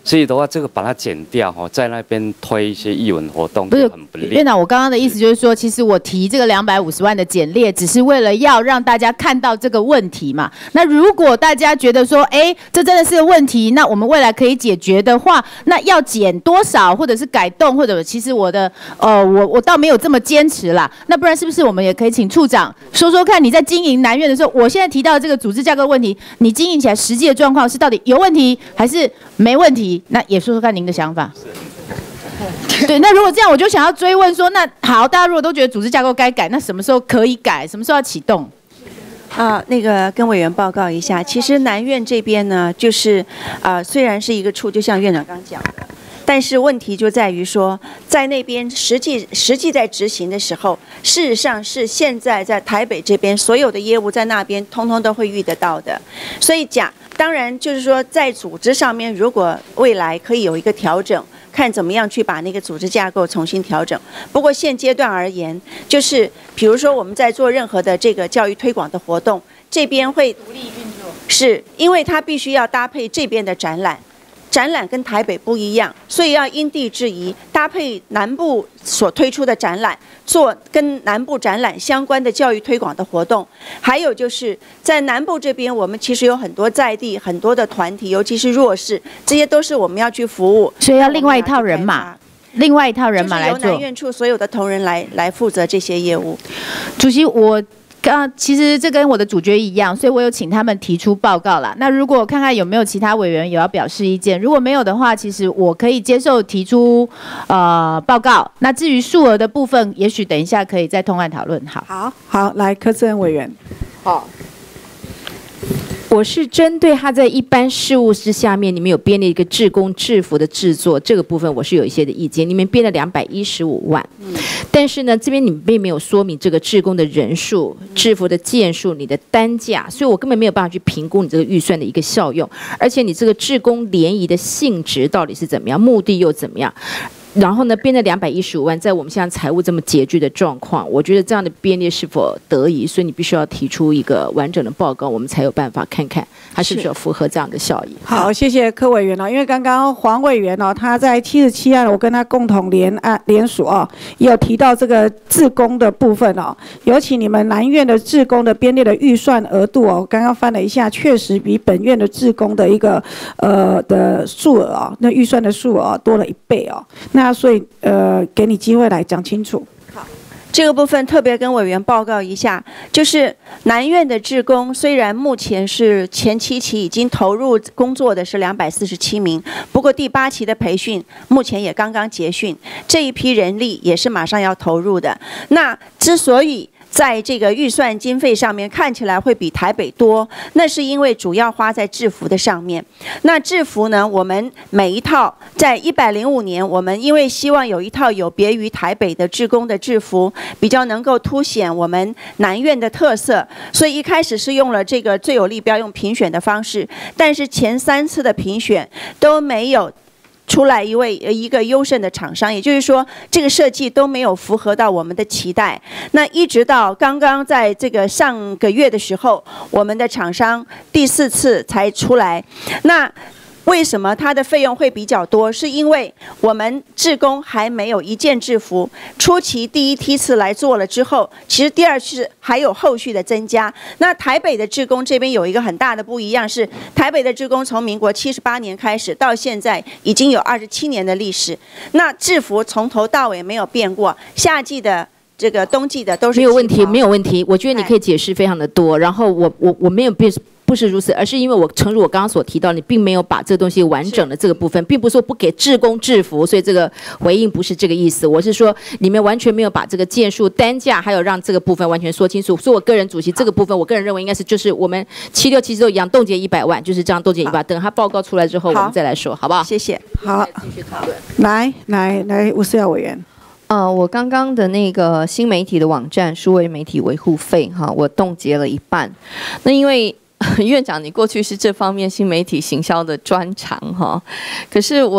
所以的话，这个把它减掉哈，在那边推一些艺文活动不是很不利。 院长，我刚刚的意思就是说，其实我提这个两百五十万的减列，只是为了要让大家看到这个问题嘛。那如果大家觉得说，哎，这真的是个问题，那我们未来可以解决的话，那要减多少，或者是改动，或者其实我的呃，我我倒没有这么坚持啦。那不然是不是我们也可以请处长说说看，你在经营南院的时候，我现在提到这个组织架构问题，你经营起来实际的状况是到底有问题还是没问题？那也说说看您的想法。对，那如果这样，我就想要追问说，那好，大家如果都觉得组织架构该改，那什么时候可以改？什么时候要启动？ 啊，那个跟委员报告一下，其实南院这边呢，就是啊、呃，虽然是一个处，就像院长刚讲的，但是问题就在于说，在那边实际实际在执行的时候，事实上是现在在台北这边所有的业务在那边通通都会遇得到的，所以讲。当然，就是说，在组织上面，如果未来可以有一个调整，看怎么样去把那个组织架构重新调整。不过现阶段而言，就是比如说我们在做任何的这个教育推广的活动，这边会独立运作，是因为它必须要搭配这边的展览。展览跟台北不一样，所以要因地制宜，搭配南部所推出的展览，做跟南部展览相关的教育推广的活动。还有就是在南部这边，我们其实有很多在地很多的团体，尤其是弱势，这些都是我们要去服务， 所以要另外一套人马，另外一套人马来做。 就是由南院处所有的同仁来来负责这些业务。 主席，我。刚其实这跟我的主角一样，所以我有请他们提出报告啦。那如果看看有没有其他委员有要表示意见，如果没有的话，其实我可以接受提出呃报告。那至于数额的部分，也许等一下可以再通案讨论。好， 好，好，来柯志恩委员， 好。我是针对他在一般事务之下面，你们有编列一个志工制服的制作这个部分，我是有一些的意见。你们编了两百一十五万，嗯、但是呢，这边你们并没有说明这个志工的人数、制服的件数、你的单价，所以我根本没有办法去评估你这个预算的一个效用，而且你这个志工联谊的性质到底是怎么样，目的又怎么样？然后呢，编了两百一十五万，在我们现在财务这么拮据的状况，我觉得这样的编列是否得宜？所以你必须要提出一个完整的报告，我们才有办法看看它是不是有符合这样的效益。 好，谢谢柯委员哦。因为刚刚黄委员哦，他在七十七案，我跟他共同联案联署哦，也有提到这个志工的部分哦，尤其你们南院的志工的编列的预算额度哦，刚刚翻了一下，确实比本院的志工的一个呃的数额哦，那预算的数额、哦、多了一倍哦。那那所以，呃，给你机会来讲清楚。 好，这个部分特别跟委员报告一下，就是南院的志工，虽然目前是前七期已经投入工作的是两百四十七名，不过第八期的培训目前也刚刚结训，这一批人力也是马上要投入的。那之所以在这个预算经费上面看起来会比台北多，那是因为主要花在制服的上面。那制服呢，我们每一套在一百零五年，我们因为希望有一套有别于台北的志工的制服，比较能够凸显我们南院的特色，所以一开始是用了这个最有利标用评选的方式，但是前三次的评选都没有出来一位一个优胜的厂商，也就是说这个设计都没有符合到我们的期待。那一直到刚刚在这个上个月的时候，我们的厂商第四次才出来。那为什么它的费用会比较多？是因为我们志工还没有一件制服，初期第一梯次来做了之后，其实第二次还有后续的增加。那台北的志工这边有一个很大的不一样，是台北的志工从民国七十八年开始到现在已经有二十七年的历史，那制服从头到尾没有变过，夏季的这个冬季的都是没有问题，没有问题。我觉得你可以解释非常的多，然后我我我没有变。不是如此，而是因为我诚如我刚刚所提到，你并没有把这个东西完整的这个部分，并不是说不给志工制服，所以这个回应不是这个意思。我是说，你们完全没有把这个件数、单价，还有让这个部分完全说清楚。所以我个人主席这个部分，我个人认为应该是就是我们七六其实都一样，冻结一百万，就是这样冻结一百万。等他报告出来之后，我们再来说，好不好？ 谢谢。 好，继续讨论。来来来，吴思耀委员。 呃，我刚刚的那个新媒体的网站数位媒体维护费哈，我冻结了一半。那因为院长，你过去是这方面新媒体行销的专长哈，可是我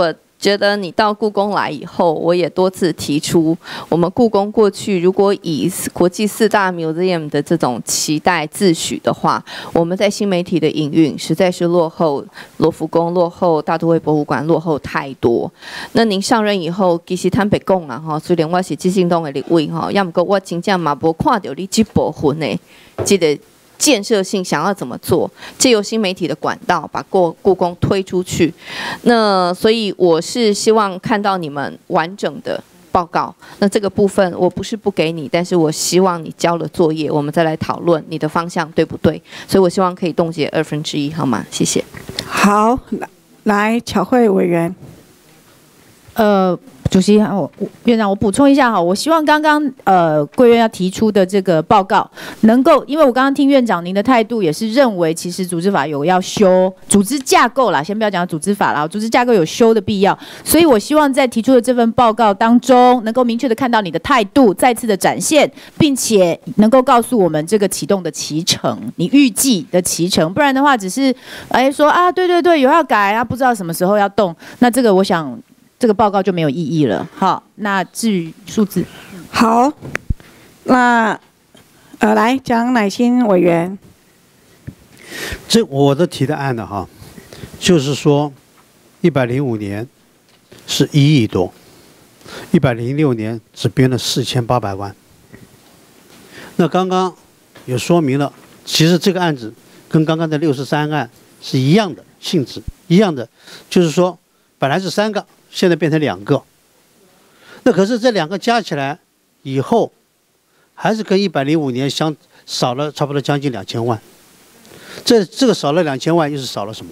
觉得你到故宫来以后，我也多次提出，我们故宫过去如果以国际四大 museum 的这种期待自诩的话，我们在新媒体的营运实在是落后罗浮宫、落后大都会博物馆、落后太多。那您上任以后，其实坦白讲啊，哈，虽然我是基信党的立委哈，要么过我真正嘛无看到你这部分的这个建设性想要怎么做，借由新媒体的管道把故故宫推出去。那所以我是希望看到你们完整的报告。那这个部分我不是不给你，但是我希望你交了作业，我们再来讨论你的方向对不对。所以我希望可以冻结二分之一，好吗？谢谢。 好，来，巧慧委员。 呃，主席，我院长，我补充一下哈，我希望刚刚呃贵院要提出的这个报告能够，因为我刚刚听院长您的态度也是认为，其实组织法有要修组织架构啦，先不要讲组织法啦，组织架构有修的必要，所以我希望在提出的这份报告当中，能够明确的看到你的态度再次的展现，并且能够告诉我们这个启动的期程，你预计的期程，不然的话只是哎说啊对对对有要改啊，不知道什么时候要动，那这个我想。这个报告就没有意义了。好，那至于数字， 好，那呃，来蒋乃馨委员， 这我的提的案呢，哈，就是说，一百零五年是一亿多，一百零六年只编了四千八百万。那刚刚也说明了，其实这个案子跟刚刚的六十三案是一样的性质，一样的，就是说本来是三个。现在变成两个，那可是这两个加起来以后，还是跟一百零五年相少了差不多将近两千万。这这个少了两千万，又是少了什么？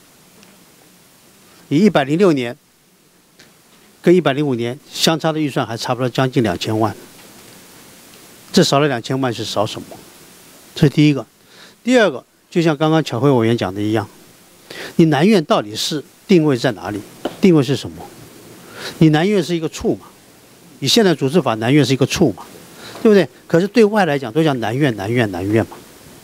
以一百零六年跟一百零五年相差的预算还差不多将近两千万。这少了两千万是少什么？这是第一个。第二个，就像刚刚巧慧委员讲的一样，你南院到底是定位在哪里？定位是什么？你南院是一个处嘛，以现在组织法南院是一个处嘛，对不对？可是对外来讲都叫南院南院南院嘛。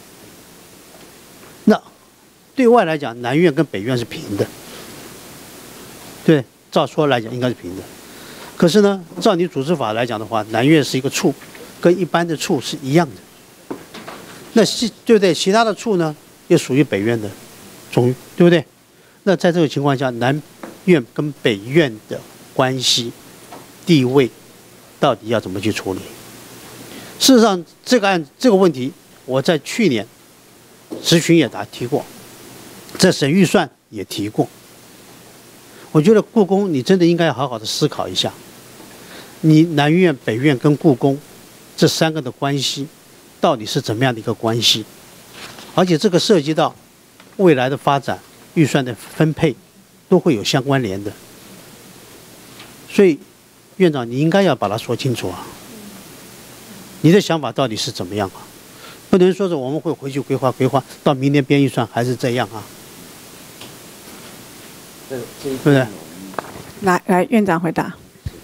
那对外来讲，南院跟北院是平的，对，照说来讲应该是平的。可是呢，照你组织法来讲的话，南院是一个处，跟一般的处是一样的。那是对不对？其他的处呢，也属于北院的总，对不对？那在这个情况下，南院跟北院的关系、地位，到底要怎么去处理？事实上，这个案这个问题，我在去年质询也答提过，在审预算也提过。我觉得故宫，你真的应该好好的思考一下，你南院、北院跟故宫这三个的关系，到底是怎么样的一个关系？而且这个涉及到未来的发展、预算的分配。都会有相关联的，所以院长你应该要把它说清楚啊！你的想法到底是怎么样啊？不能说是我们会回去规划规划，到明年编预算还是这样啊？对不对？ 来来，院长回答。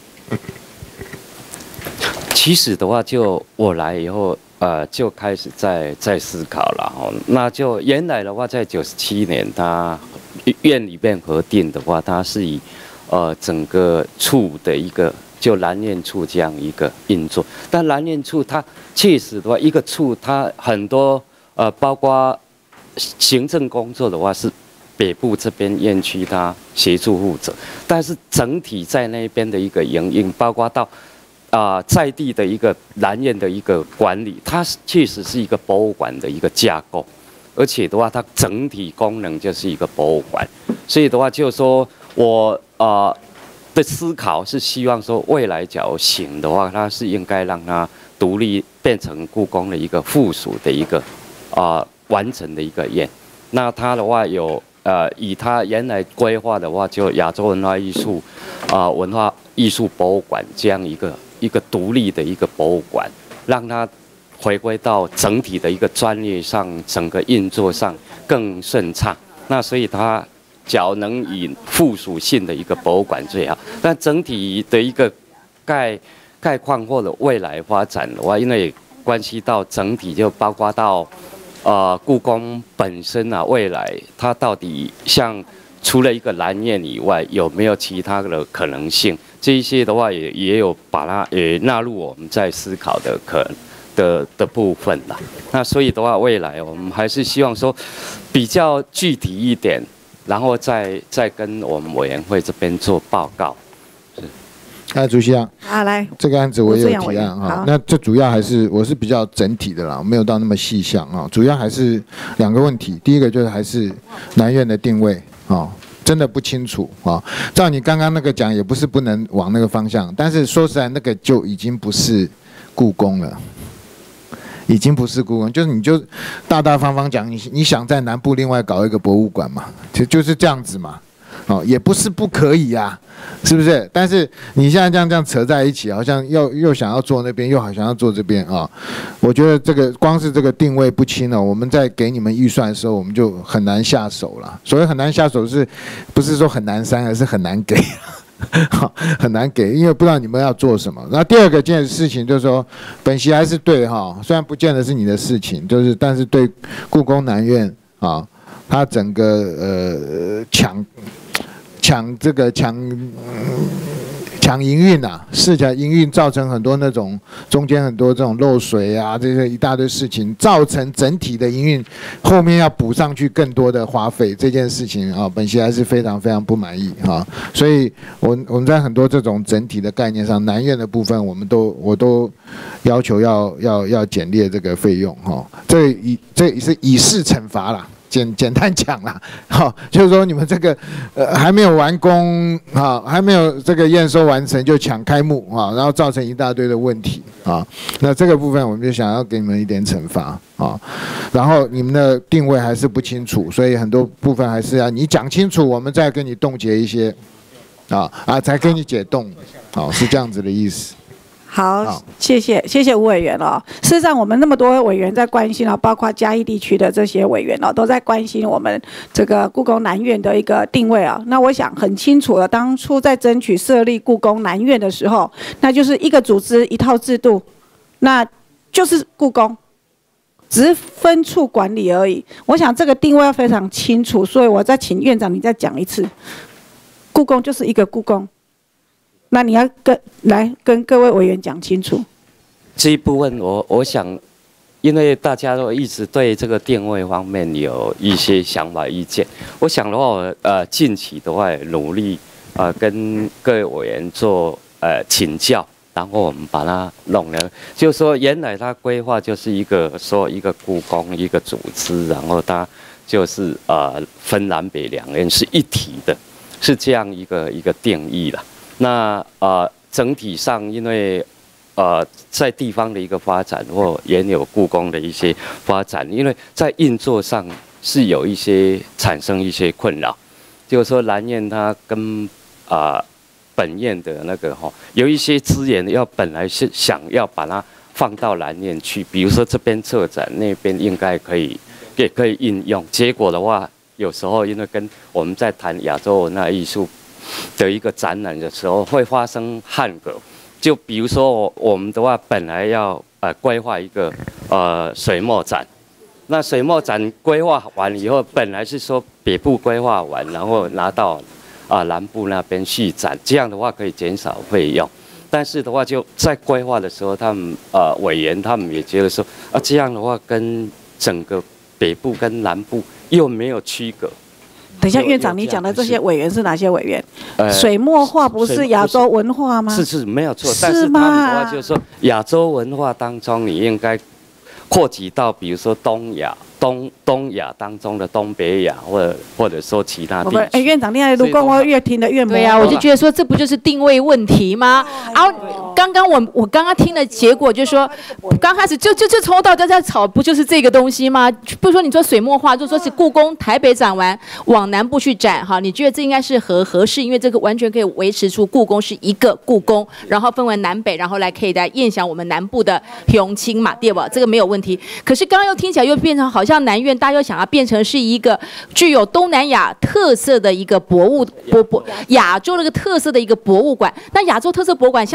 其实的话，就我来以后，呃，就开始在在思考了哦。那就原来的话，在九十七年他。院里面核定的话，它是以呃整个处的一个就南院处这样一个运作，但南院处它确实的话，一个处它很多呃包括行政工作的话是北部这边院区它协助负责，但是整体在那边的一个营运，包括到啊、呃、在地的一个南院的一个管理，它确实是一个博物馆的一个架构。而且的话，它整体功能就是一个博物馆，所以的话，就是说我呃的思考是希望说，未来假如行的话，它是应该让它独立变成故宫的一个附属的一个啊、呃、完整的一个院。那它的话有呃，以它原来规划的话，就亚洲文化艺术啊、呃、文化艺术博物馆这样一个一个独立的一个博物馆，让它。回归到整体的一个专业上，整个运作上更顺畅。那所以它只要能以附属性的一个博物馆最好。但整体的一个概概况或者未来发展的话，因为关系到整体，就包括到呃故宫本身啊，未来它到底像除了一个南院以外，有没有其他的可能性？这一些的话也也有把它也纳入我们在思考的可的的部分啦。那所以的话，未来我们还是希望说比较具体一点，然后再再跟我们委员会这边做报告。 哎，主席啊， 啊来， 这个案子我也有提案哈。那这主要还是我是比较整体的啦，没有到那么细项啊。主要还是两个问题，第一个就是还是南院的定位啊。真的不清楚啊！照你刚刚那个讲，也不是不能往那个方向，但是说实在，那个就已经不是故宫了，已经不是故宫，就是你就大大方方讲，你你想在南部另外搞一个博物馆嘛，就就是这样子嘛，哦，也不是不可以呀、啊，是不是？但是你现在这样这样扯在一起，好像又又想要做那边，又好像要做这边啊，我觉得这个光是这个定位不清了，我们在给你们预算的时候，我们就很难下手了。所谓很难下手是，不是说很难删，而是很难给。很难给，因为不知道你们要做什么。那第二个件事情就是说，本席还是对哈，虽然不见得是你的事情，就是但是对故宫南院啊，它整个呃抢抢这个抢抢营运呐，试起来营运造成很多那种中间很多这种漏水啊，这些一大堆事情，造成整体的营运后面要补上去更多的花费，这件事情啊，本席还是非常非常不满意啊。所以我我们在很多这种整体的概念上，南院的部分我们都我都要求要要要减列这个费用哈，这以这也是以示惩罚啦。简简单讲啦，好，就是说你们这个呃还没有完工啊，还没有这个验收完成就抢开幕啊，然后造成一大堆的问题啊。那这个部分我们就想要给你们一点惩罚啊。然后你们的定位还是不清楚，所以很多部分还是要你讲清楚，我们再给你冻结一些啊啊，才给你解冻，好，是这样子的意思。 好，谢谢谢谢吴委员哦。事实上，我们那么多委员在关心哦，包括嘉义地区的这些委员哦，都在关心我们这个故宫南院的一个定位啊。那我想很清楚了，当初在争取设立故宫南院的时候，那就是一个组织一套制度，那就是故宫，只是分处管理而已。我想这个定位要非常清楚，所以我再请院长你再讲一次，故宫就是一个故宫。那你要跟来跟各位委员讲清楚。 这一部分我我想，因为大家都一直对这个定位方面有一些想法意见，我想的话，我呃近期的话努力呃跟各位委员做呃请教，然后我们把它弄了，就是说原来它规划就是一个说一个故宫一个组织，然后它就是呃分南北两院是一体的，是这样一个一个定义了。那呃，整体上因为呃，在地方的一个发展或原有故宫的一些发展，因为在运作上是有一些产生一些困扰，就是说南院它跟啊、呃、本院的那个哈、哦，有一些资源要本来是想要把它放到南院去，比如说这边策展那边应该可以也可以应用，结果的话，有时候因为跟我们在谈亚洲文化艺术的一个展览的时候，会发生汉格。就比如说我们的话，本来要呃规划一个呃水墨展，那水墨展规划完以后，本来是说北部规划完，然后拿到啊、呃、南部那边续展，这样的话可以减少费用。但是的话，就在规划的时候，他们呃委员他们也觉得说啊，这样的话跟整个北部跟南部又没有区隔。 等一下，院长，你讲的这些委员是哪些委员？呃、水墨画不是亚洲文化吗？ 是是没有错，但是他们的话就是说，亚洲文化当中，你应该扩及到，比如说东亚、东东亚当中的东北亚，或者或者说其他地区。 哎，院长，你如果我越听得越对呀、啊，我就觉得说，这不就是定位问题吗？然后刚刚我我刚刚听的结果就是说，刚开始就就就从头到尾在吵，不就是这个东西吗？不是说你说水墨画，就说是故宫台北展完往南部去展哈，你觉得这应该是合合适？因为这个完全可以维持出故宫是一个故宫，然后分为南北，然后来可以来宴享我们南部的雄亲嘛，对吧？这个没有问题。可是刚刚又听起来又变成好像南院大家又想要变成是一个具有东南亚特色的一个博物博博亚洲那个特色的一个博物馆。那亚洲特色博物馆向来就不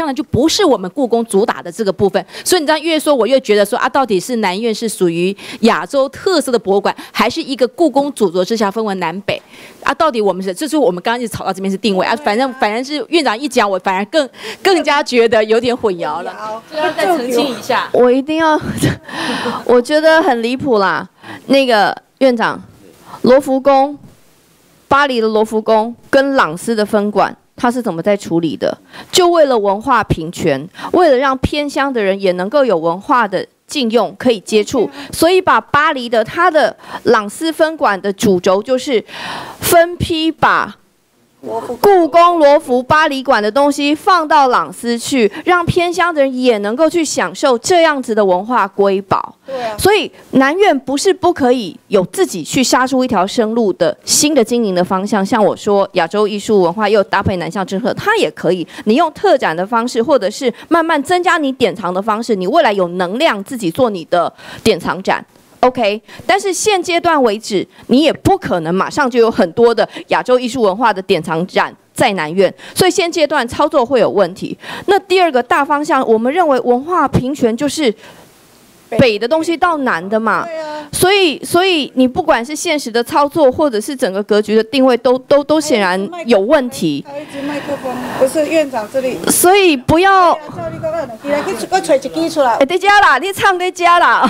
是我们故宫主打的这个部分。所以你知道，越说我越觉得说啊，到底是南院是属于亚洲特色的博物馆，还是一个故宫主轴之下分为南北啊？到底我们是，这是我们刚刚一直吵到这边是定位啊，反正反正是院长一讲，我反而更更加觉得有点混淆了，所以要再澄清一下。 我一定要，我觉得很离谱啦。那个院长，罗浮宫，巴黎的罗浮宫跟朗斯的分馆，它是怎么在处理的？就为了文化平权，为了让偏乡的人也能够有文化的禁用可以接触，所以把巴黎的它的朗斯分馆的主轴就是分批把故宫、罗浮、巴黎馆的东西放到朗斯去，让偏乡的人也能够去享受这样子的文化瑰宝。对啊，所以南院不是不可以有自己去杀出一条生路的新的经营的方向。像我说，亚洲艺术文化又搭配南向政策，它也可以。你用特展的方式，或者是慢慢增加你典藏的方式，你未来有能量自己做你的典藏展。OK， 但是现阶段为止，你也不可能马上就有很多的亚洲艺术文化的典藏展在南院，所以现阶段操作会有问题。那第二个大方向，我们认为文化平权就是北的东西到南的嘛，所以所以你不管是现实的操作，或者是整个格局的定位，都都都显然有问题。 还有一支麦克风，不是院长这里。 所以不要。 我找一支出来。 哎，在家啦，你唱在家啦。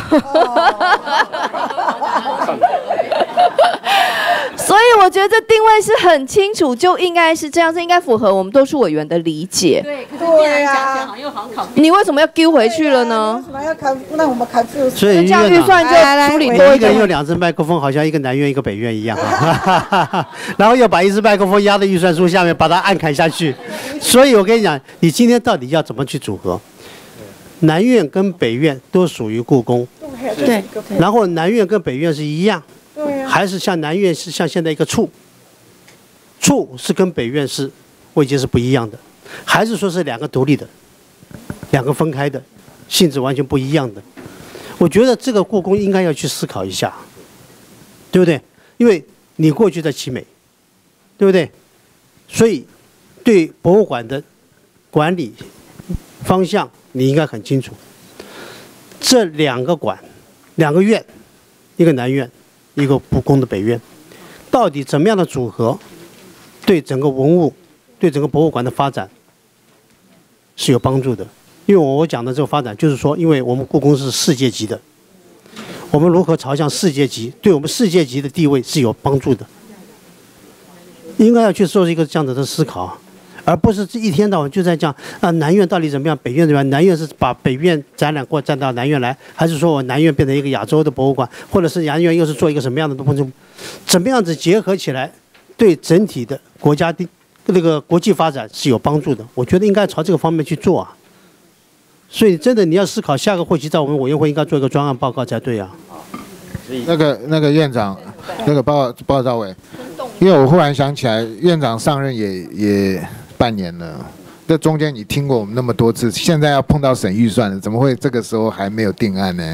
所以我觉得这定位是很清楚，就应该是这样，这应该符合我们多数委员的理解。 对，可是变来讲起来好像又好像考。 你为什么要丢回去了呢？ 为什么要考？那我们考自由。 所以这样预算就处理多一个人用两只麦克风，好像一个南院一个北院一样啊。然后又把一只麦克风压在预算书下面，把它按砍下去。所以我跟你讲，你今天到底要怎么去组合？南院跟北院都属于故宫， 对。 然后南院跟北院是一样， 对、啊， 还是像南院是像现在一个处，处是跟北院是位阶是不一样的，还是说是两个独立的，两个分开的，性质完全不一样的？我觉得这个故宫应该要去思考一下，对不对？因为你过去在奇美，对不对？所以对博物馆的管理方向你应该很清楚。这两个馆，两个院，一个南院，一个故宫的北院，到底怎么样的组合，对整个文物、对整个博物馆的发展是有帮助的。因为我讲的这个发展，就是说，因为我们故宫是世界级的，我们如何朝向世界级，对我们世界级的地位是有帮助的。应该要去做一个这样子的思考，而不是一天到晚就在讲啊南院到底怎么样，北院怎么样？南院是把北院展览过站到南院来，还是说我南院变成一个亚洲的博物馆，或者是南院又是做一个什么样的东西？怎么样子结合起来，对整体的国家的那个国际发展是有帮助的？我觉得应该朝这个方面去做啊。所以真的你要思考，下个会期在我们委员会应该做一个专案报告才对啊。 那个那个院长，那个报报道委，因为我忽然想起来，院长上任也也半年了，这中间你听过我们那么多次，现在要碰到审预算了，怎么会这个时候还没有定案呢？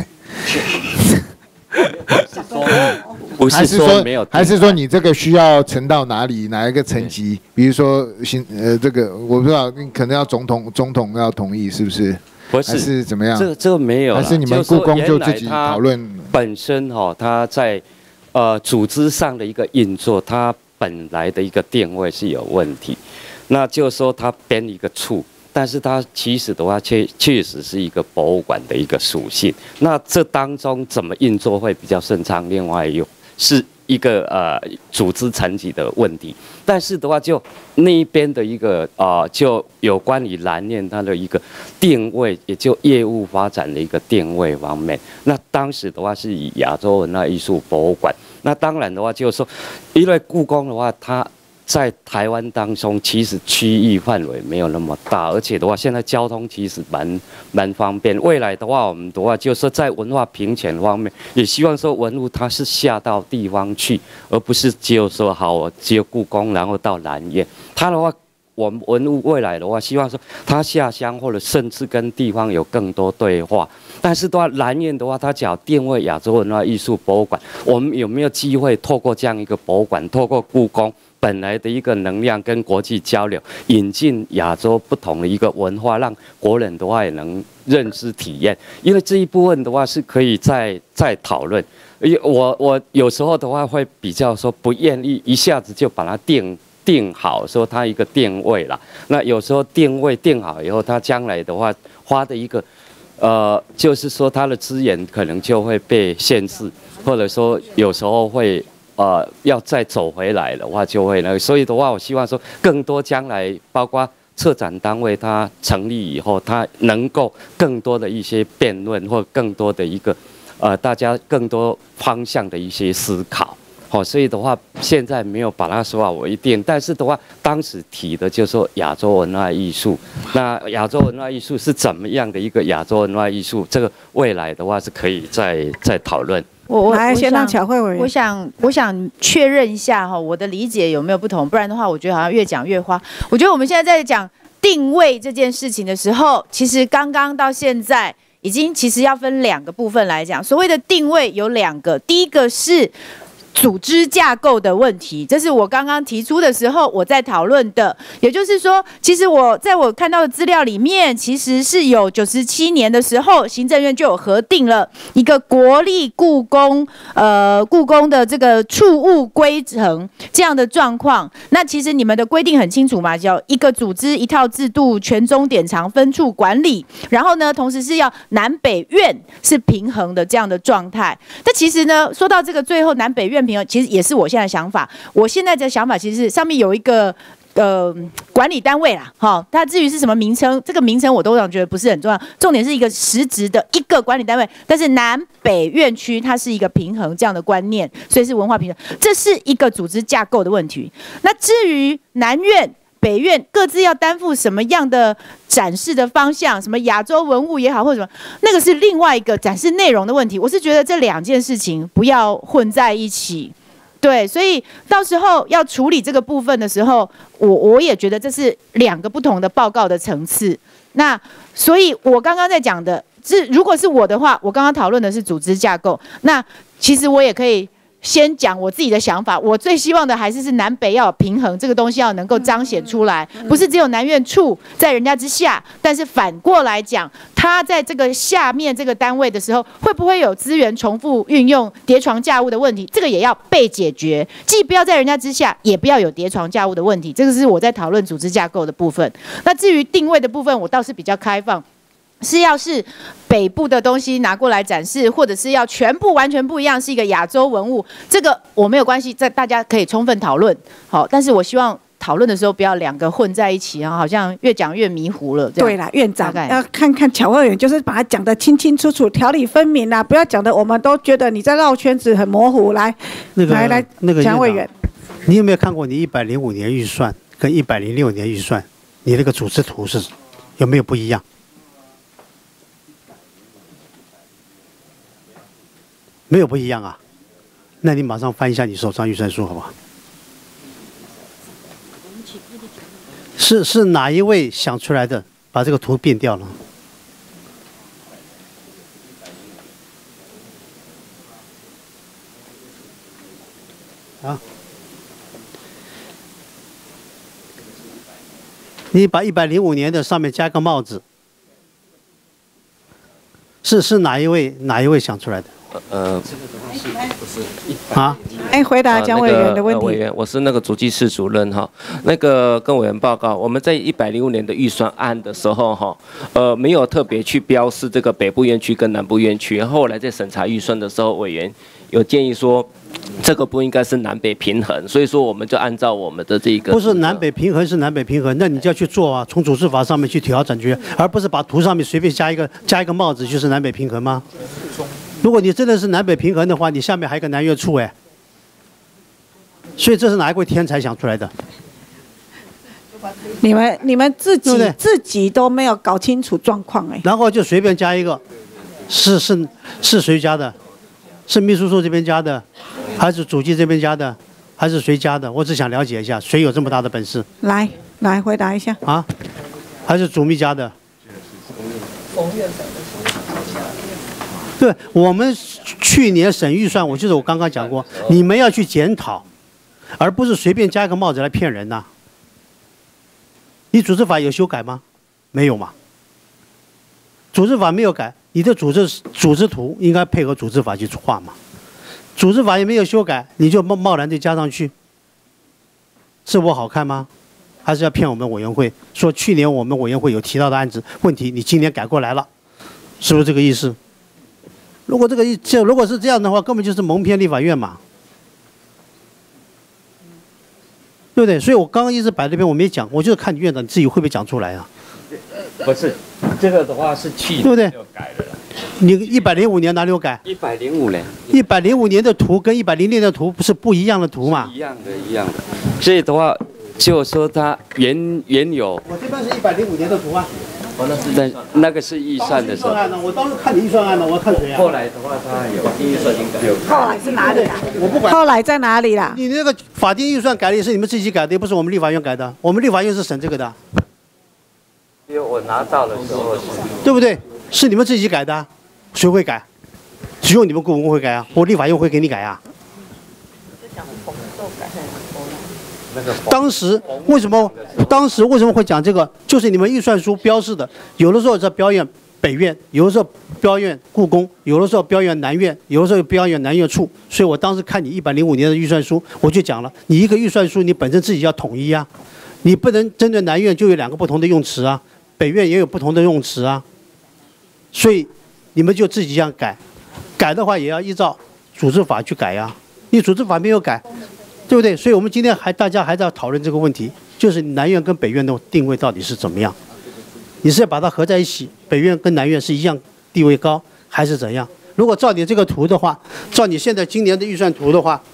不是说没有， 还是说你这个需要呈到哪里，哪一个层级？比如说行呃这个我不知道，你可能要总统总统要同意，是不是？ 不是， 还是怎么样？ 这这个没有， 还是你们故宫就自己讨论？ 本身哈、哦，它在呃组织上的一个运作，它本来的一个定位是有问题。那就是说它编一个处，但是它其实的话确确实是一个博物馆的一个属性。那这当中怎么运作会比较顺畅？另外又是一个呃组织层级的问题。但是的话，就那一边的一个啊、呃，就有关于南院它的一个定位，也就业务发展的一个定位方面。那当时的话是以亚洲文化艺术博物馆。那当然的话，就是说，因为故宫的话，它在台湾当中，其实区域范围没有那么大，而且的话，现在交通其实蛮蛮方便。未来的话，我们的话就是在文化平权方面，也希望说文物它是下到地方去，而不是只有说好我只有故宫，然后到南院。它的话，我们文物未来的话，希望说它下乡或者甚至跟地方有更多对话。但是的话，南院的话，它讲定位亚洲文化艺术博物馆，我们有没有机会透过这样一个博物馆，透过故宫本来的一个能量跟国际交流，引进亚洲不同的一个文化，让国人的话也能认知体验。因为这一部分的话是可以再再讨论。我我有时候的话会比较说不愿意一下子就把它定。定好说它一个定位啦，那有时候定位定好以后，它将来的话花的一个，呃，就是说它的资源可能就会被限制，或者说有时候会呃要再走回来的话就会那个，所以的话，我希望说更多将来包括策展单位它成立以后，它能够更多的一些辩论或更多的一个呃大家更多方向的一些思考。好，所以的话，现在没有把它说好一定，但是的话，当时提的就是说亚洲文化艺术。那亚洲文化艺术是怎么样的一个亚洲文化艺术？这个未来的话是可以再再讨论。 我我来先让巧慧委员， 我想我想确认一下哈，我的理解有没有不同？不然的话，我觉得好像越讲越花。我觉得我们现在在讲定位这件事情的时候，其实刚刚到现在已经其实要分两个部分来讲。所谓的定位有两个，第一个是组织架构的问题，这是我刚刚提出的时候我在讨论的。也就是说，其实我在我看到的资料里面，其实是有九十七年的时候，行政院就有核定了一个国立故宫呃故宫的这个处务规程这样的状况。那其实你们的规定很清楚嘛，叫一个组织一套制度，全中典藏分处管理，然后呢，同时是要南北院是平衡的这样的状态。但其实呢，说到这个最后南北院平衡，其实也是我现在的想法。我现在的想法其实是上面有一个呃管理单位啦，哈，它至于是什么名称，这个名称我都觉得不是很重要，重点是一个实质的一个管理单位。但是南北院区它是一个平衡这样的观念，所以是文化平衡，这是一个组织架构的问题。那至于南院北院各自要担负什么样的展示的方向，什么亚洲文物也好，或者什么，那个是另外一个展示内容的问题。我是觉得这两件事情不要混在一起。对，所以到时候要处理这个部分的时候，我我也觉得这是两个不同的报告的层次。那所以，我刚刚在讲的，是如果是我的话，我刚刚讨论的是组织架构。那其实我也可以先讲我自己的想法，我最希望的还是是南北要有平衡，这个东西要能够彰显出来，不是只有南院处在人家之下，但是反过来讲，他在这个下面这个单位的时候，会不会有资源重复运用、叠床架屋的问题？这个也要被解决，既不要在人家之下，也不要有叠床架屋的问题。这个是我在讨论组织架构的部分。那至于定位的部分，我倒是比较开放。是要是北部的东西拿过来展示，或者是要全部完全不一样，是一个亚洲文物，这个我没有关系，在大家可以充分讨论。好，但是我希望讨论的时候不要两个混在一起，然后好像越讲越迷糊了。 对啦，院长要看看巧慧委员，就是把它讲得清清楚楚、条理分明啦，不要讲的我们都觉得你在绕圈子，很模糊。来， 那个来来， 那个蒋委员， 你有没有看过你一百零五年预算跟一百零六年预算，你那个组织图是有没有不一样？没有不一样啊，那你马上翻一下你手上预算书好不好？是是哪一位想出来的，把这个图变掉了？啊？你把一百零五年的上面加个帽子，是是哪一位哪一位想出来的？ 呃，这个的话是不是一百？ 啊？ 哎，回答蒋委员的问题。 委员，我是那个主计室主任哈。那个跟委员报告，我们在一百零五年的预算案的时候哈，呃，没有特别去标示这个北部院区跟南部院区。后来在审查预算的时候，委员有建议说，这个不应该是南北平衡，所以说我们就按照我们的这个。 不是南北平衡是南北平衡，那你就要去做啊，从组织法上面去调整去，而不是把图上面随便加一个加一个帽子就是南北平衡吗？如果你真的是南北平衡的话，你下面还有一个南院处哎，所以这是哪一位天才想出来的？ 你们你们自己对对自己都没有搞清楚状况哎。 然后就随便加一个，是是是谁加的？是秘书处这边加的，还是主计这边加的，还是谁加的？我只想了解一下，谁有这么大的本事？ 来来回答一下啊？还是主秘加的？ 冯院长的对，我们去年审预算，我就是我刚刚讲过，你们要去检讨， 而不是随便加一个帽子来骗人呐、啊。你组织法有修改吗？没有嘛。组织法没有改，你的组织组织图应该配合组织法去画嘛。组织法也没有修改，你就贸贸然地加上去，是不好看吗？还是要骗我们委员会说去年我们委员会有提到的案子问题，你今年改过来了，是不是这个意思？如果这个意这如果是这样的话，根本就是蒙骗立法院嘛，对不对？所以我刚刚一直摆这边我没讲，我就是看院长你自己会不会讲出来啊？ 不是，这个的话是去年对不对就改了。 你一百零五年哪里有改？ 一百零五年。 一百零五年的图跟一百零六年的图不是不一样的图嘛？ 一样的，一样的。所以的话，就说它原原有。 我这边是一百零五年的图啊。 但那个是预算的时候。 我当时看你预算案呢，我要看谁啊？ 后来的话，他有预算应该有。 后来是哪里啦？ 我不管。 后来在哪里啦？ 你那个法定预算改的也是你们自己改的，也不是我们立法院改的。我们立法院是审这个的。 因为我拿到的时候， 对不对？是你们自己改的，谁会改？只有你们故宫会改啊，我立法院会给你改啊。当时为什么？当时为什么会讲这个？就是你们预算书标示的，有的时候在标院北院，有的时候标院故宫，有的时候标院南院，有的时候标院南院处。所以我当时看你一百零五年的预算书，我就讲了，你一个预算书你本身自己要统一啊，你不能针对南院就有两个不同的用词啊。北院也有不同的用词啊，所以你们就自己这样改，改的话也要依照组织法去改呀、啊。你组织法没有改，对不对？所以我们今天还大家还在讨论这个问题，就是南院跟北院的定位到底是怎么样？你是要把它合在一起，北院跟南院是一样地位高，还是怎样？如果照你这个图的话，照你现在今年的预算图的话。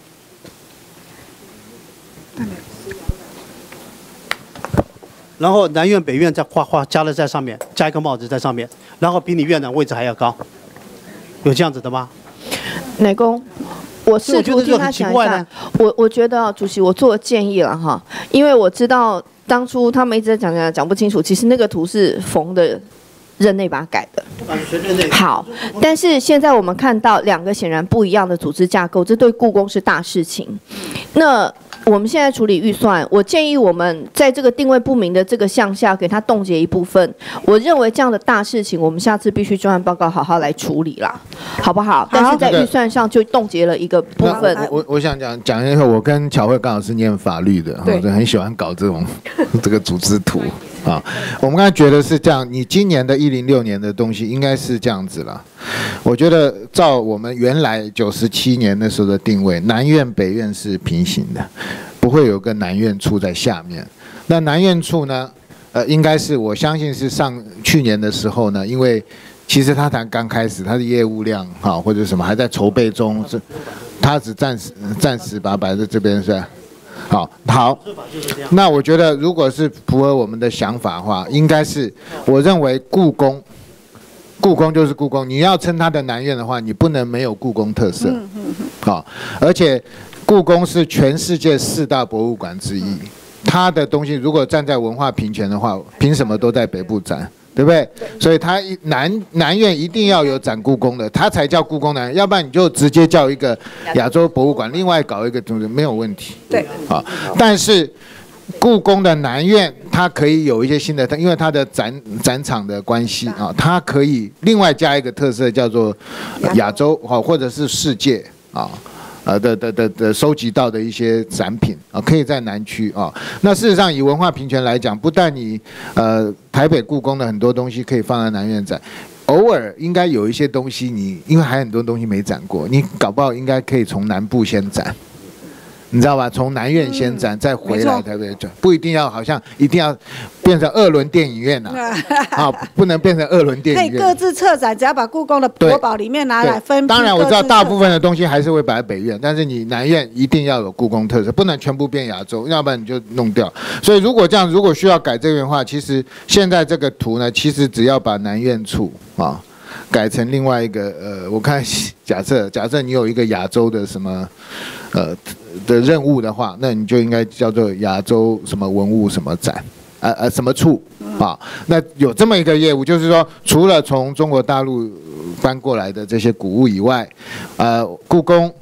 然后南院北院再画画加了在上面，加一个帽子在上面，然后比你院长位置还要高，有这样子的吗？ 乃公，我试图听他讲一下。我我觉得主席，我做建议了哈，因为我知道当初他们一直在讲讲讲不清楚，其实那个图是冯的任内把它改的。好，但是现在我们看到两个显然不一样的组织架构，这对故宫是大事情。那我们现在处理预算，我建议我们在这个定位不明的这个项下，给它冻结一部分。我认为这样的大事情，我们下次必须专案报告好好来处理啦，好不好？但是在预算上就冻结了一个部分。 我我想讲讲一下，我跟巧慧刚好是念法律的，我很喜欢搞这种这个组织图啊。我们刚才觉得是这样，你今年的一零六年的东西应该是这样子了。我觉得照我们原来九十七年那时候的定位，南院北院是平行的，不会有个南院处在下面。那南院处呢，呃，应该是我相信是上去年的时候呢，因为其实他才刚开始，他的业务量哈或者什么还在筹备中，是他只暂时暂时把它摆在这边是吧？好，好，那我觉得如果是符合我们的想法的话，应该是我认为故宫。故宫就是故宫，你要称它的南院的话，你不能没有故宫特色。好，而且故宫是全世界四大博物馆之一，它的东西如果站在文化平权的话，凭什么都在北部展？对不对？所以它南南院一定要有展故宫的，它才叫故宫南院，要不然你就直接叫一个亚洲博物馆，另外搞一个东西没有问题。对，好，但是。故宫的南院，它可以有一些新的，因为它的展展场的关系啊，它可以另外加一个特色，叫做亚洲哈，或者是世界啊，呃的的的的收集到的一些展品啊，可以在南区啊。那事实上，以文化平权来讲，不但你呃台北故宫的很多东西可以放在南院展。偶尔应该有一些东西你，因为还很多东西没展过，你搞不好应该可以从南部先展。你知道吧？从南院先展，嗯、再回来台北转，不一定要好像一定要变成二轮电影院呐、啊，啊，不能变成二轮电影院。 可以各自策展，只要把故宫的国宝里面拿来分。 当然我知道大部分的东西还是会摆在北院，但是你南院一定要有故宫特色，不能全部变亚洲，要不然你就弄掉。所以如果这样，如果需要改这个的话，其实现在这个图呢，其实只要把南院处啊。改成另外一个呃，我看假设假设你有一个亚洲的什么呃的任务的话，那你就应该叫做亚洲什么文物什么展，呃呃什么处啊？那有这么一个业务，就是说除了从中国大陆搬过来的这些古物以外，呃，故宫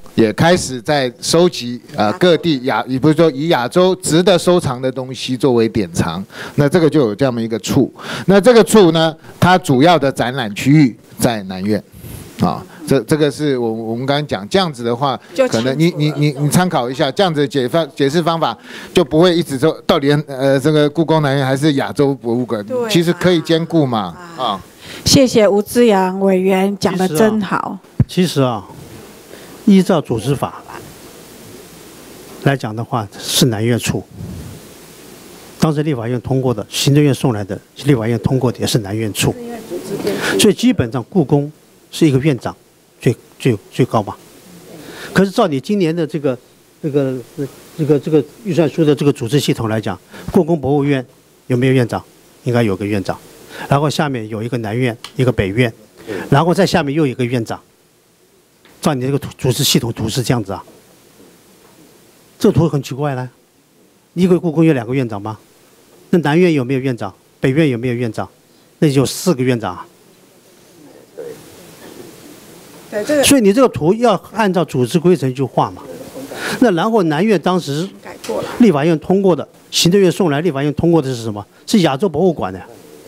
也开始在收集呃各地亚，也不是说以亚洲值得收藏的东西作为典藏，那这个就有这么一个处。那这个处呢，它主要的展览区域在南院，啊。这这个是我我们刚刚讲这样子的话，可能你你你你参考一下，这样子的解方解释方法就不会一直说到底呃这个故宫南院还是亚洲博物馆，其实可以兼顾嘛啊。 谢谢吴志阳委员讲得真好。 其实啊，依照组织法来讲的话，是南院处。当时立法院通过的，行政院送来的，立法院通过的也是南院处。所以基本上故宫是一个院长。最最最高嘛，可是照你今年的这个这个这个这个预算书的这个组织系统来讲，故宫博物院有没有院长？应该有个院长，然后下面有一个南院，一个北院，然后在下面又有一个院长。照你这个组织系统图是这样子啊？这个图很奇怪呢，一个故宫有两个院长吗？那南院有没有院长？北院有没有院长？那就四个院长啊。所以你这个图要按照组织规程去画嘛。那然后南院当时立法院通过的，行政院送来立法院通过的是什么？是亚洲博物馆的。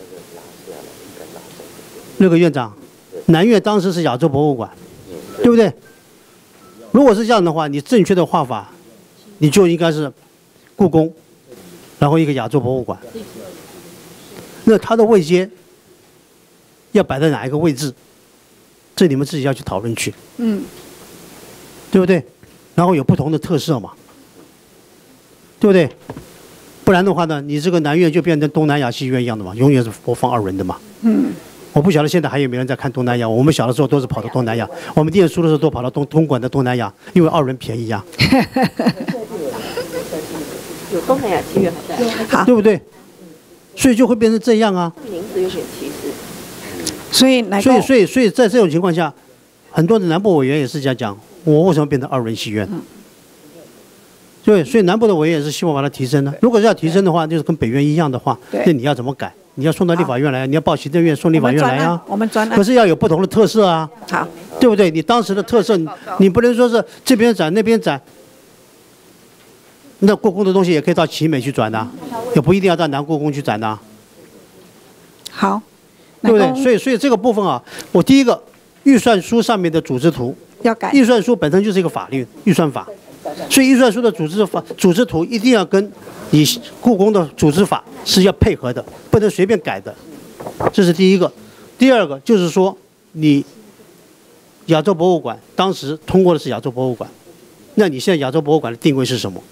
那个院长，南院当时是亚洲博物馆，对不对？如果是这样的话，你正确的画法，你就应该是故宫，然后一个亚洲博物馆。那它的位阶要摆在哪一个位置？这你们自己要去讨论去，嗯，对不对？然后有不同的特色嘛，对不对？不然的话呢，你这个南院就变成东南亚戏院一样的嘛，永远是播放二人的嘛。嗯，我不晓得现在还有没有人在看东南亚。我们小的时候都是跑到东南亚，我们念书的时候都跑到东东莞的东南亚，因为二人便宜呀。 有东南亚戏院还在， 对不对？所以就会变成这样啊。 名字有点歧视。 所以， 所以，所以，所以在这种情况下，很多的南部委员也是这样讲：我为什么变成二人戏院？对，所以南部的委员也是希望把它提升呢。如果是要提升的话，就是跟北院一样的话，那你要怎么改？你要送到立法院来，你要报行政院送立法院来啊。 我们专案。 可是要有不同的特色啊。 好， 对不对？你当时的特色，你不能说是这边展那边展。那故宫的东西也可以到奇美去转的，也不一定要到南故宫去展的。 好。 对不对？所以，所以这个部分啊，我第一个预算书上面的组织图要改。 预算书本身就是一个法律，预算法，所以预算书的组织法、组织图一定要跟你故宫的组织法是要配合的，不能随便改的。这是第一个。第二个就是说，你亚洲博物馆当时通过的是亚洲博物馆，那你现在亚洲博物馆的定位是什么？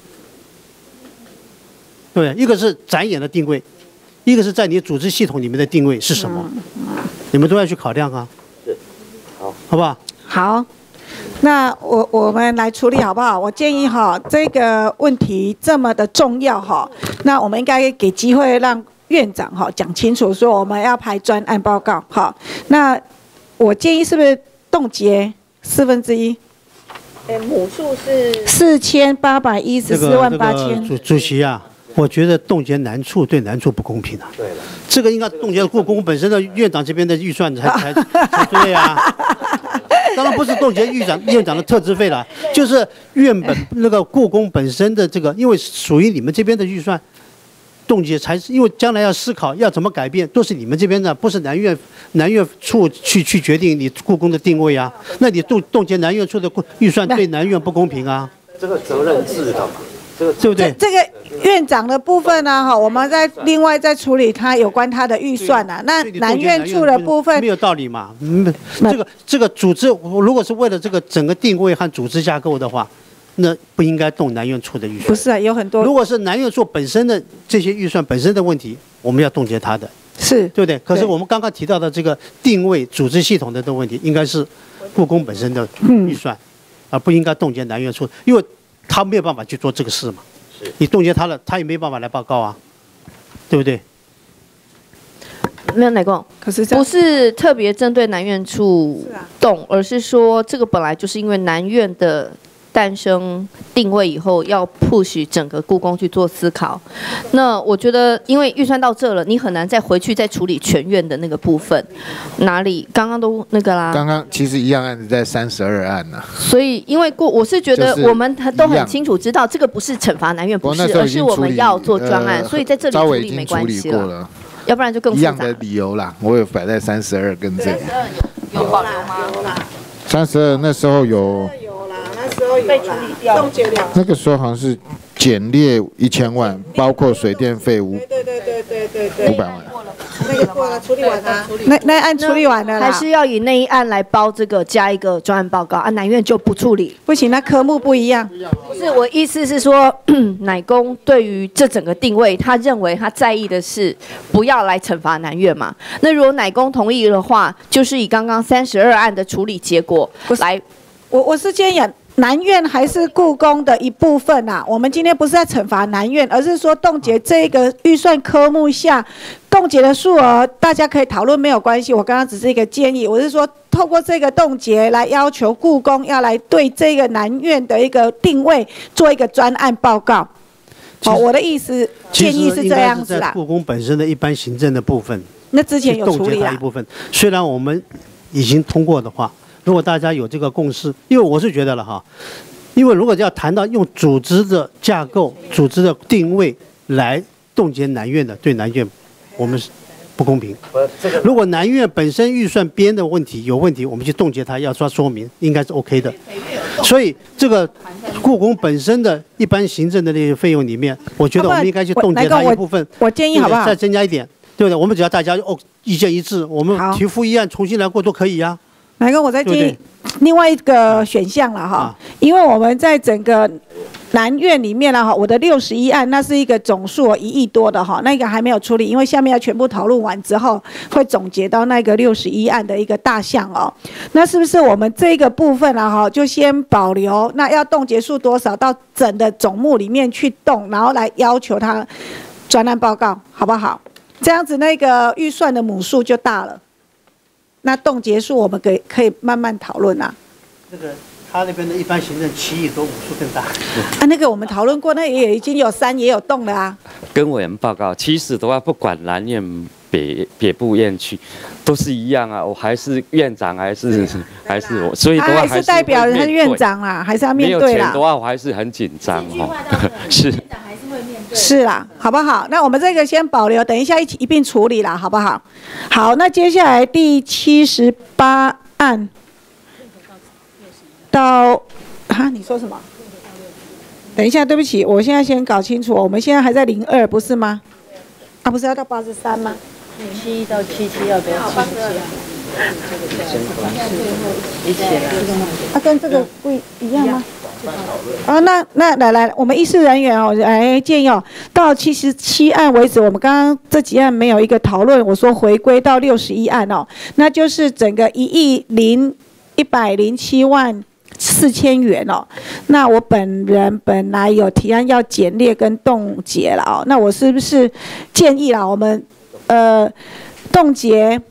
对不对？一个是展演的定位。一个是在你组织系统里面的定位是什么，你们都要去考量啊。是，好，好不好？ 好，那我我们来处理好不好？我建议哈，这个问题这么的重要哈，那我们应该给机会让院长哈讲清楚，说我们要排专案报告。好，那我建议是不是冻结四分之一？ 哎，母数是四千八百一十四万八千。 主主席啊。我觉得冻结南处对南处不公平啊！对了，这个应该冻结故宫本身的院长这边的预算才才才对啊！当然不是冻结院长院长的特支费了，就是院本那个故宫本身的这个，因为属于你们这边的预算，冻结才是因为将来要思考要怎么改变，都是你们这边的，不是南院南院处去去决定你故宫的定位啊。那你冻冻结南院处的预算对南院不公平啊！ 这个责任制的嘛。 对不对？ 这个院长的部分呢，哈，我们再另外再处理他有关他的预算啊。那南院处的部分没有道理嘛？嗯，这个这个组织，如果是为了这个整个定位和组织架构的话，那不应该动南院处的预算。 不是啊，有很多。 如果是南院处本身的这些预算本身的问题，我们要冻结它的， 是对不对？可是我们刚刚提到的这个定位组织系统的这个问题，应该是故宫本身的预算，而不应该冻结南院处，因为他没有办法去做这个事嘛。你冻结他了，他也没办法来报告啊，对不对？ 没有哪共， 可是不是特别针对南院处动，而是说这个本来就是因为南院的诞生定位以后，要 push 整个故宫去做思考。那我觉得，因为预算到这了，你很难再回去再处理全院的那个部分，哪里刚刚都那个啦。 刚刚其实一样案子在三十二案呢、啊。 所以，因为过我是觉得我们都很清楚知道，这个不是惩罚南院，不是，而是我们要做专案，呃、所以在这里处理没关系了。了要不然就更复杂。 一样的理由啦，我有摆在三十二跟这里。 有保留吗？有啦。 三十二那时候有。 被处理掉，冻结两。 那个时候好像是减列一千万，包括水电费五， 对对对对对对， 五百万。 那个过了，处理完了，那那案处理完了啦， 还是要以那一案来包这个加一个专案报告啊？南院就不处理， 不行，那科目不一样。 不是，我意思是说，乃公对于这整个定位，他认为他在意的是不要来惩罚南院嘛？那如果乃公同意的话，就是以刚刚三十二案的处理结果来， 我我是建议。南院还是故宫的一部分啊。我们今天不是在惩罚南院，而是说冻结这个预算科目下冻结的数额，大家可以讨论没有关系。我刚刚只是一个建议，我是说透过这个冻结来要求故宫要来对这个南院的一个定位做一个专案报告。哦，我的意思建议是这样子啦。 在故宫本身的一般行政的部分， 那之前有处理啦。 一部分，虽然我们已经通过的话。如果大家有这个共识，因为我是觉得了哈，因为如果要谈到用组织的架构、组织的定位来冻结南院的，对南院我们是不公平。如果南院本身预算编的问题有问题，我们去冻结它，要说说明，应该是 OK 的。所以这个故宫本身的一般行政的那些费用里面，我觉得我们应该去冻结它一部分。 我建议好不好？ 再增加一点，对不对？我们只要大家哦意见一致，我们提复议案重新来过都可以呀。 来跟我再建议另外一个选项了哈，啊、因为我们在整个南院里面了哈，我的六十一案那是一个总数一亿多的哈，那个还没有处理，因为下面要全部讨论完之后会总结到那个六十一案的一个大项哦。那是不是我们这个部分了哈，就先保留？那要冻结数多少到整的总目里面去动，然后来要求他专案报告，好不好？这样子那个预算的母数就大了。那冻结数我们可以可以慢慢讨论啊。 那个他那边的一般行政七亿多，母数更大。 啊，那个我们讨论过，那也已经有三也有动了啊。 跟委员报告，其实的话，不管南院北北部院区，都是一样啊。我还是院长，还是还是我，所以的话还是代表人是院长啦，还是要面对啦。 没有钱的话，我还是很紧张哦。是。 是啦，好不好？那我们这个先保留，等一下一起一并处理啦，好不好？好，那接下来第七十八案到啊，你说什么？等一下，对不起，我现在先搞清楚，我们现在还在零二，不是吗？啊，不是要到八十三吗？ 七到七七要不要七十七？一起来。 啊，跟这个不一样吗？哦，那那来来，我们议事人员哦，来建议哦，到七十七案为止，我们刚刚这几案没有一个讨论，我说回归到六十一案哦，那就是整个一亿零一百零七万四千元哦。那我本人本来有提案要减列跟冻结了哦，那我是不是建议啦，我们呃冻结？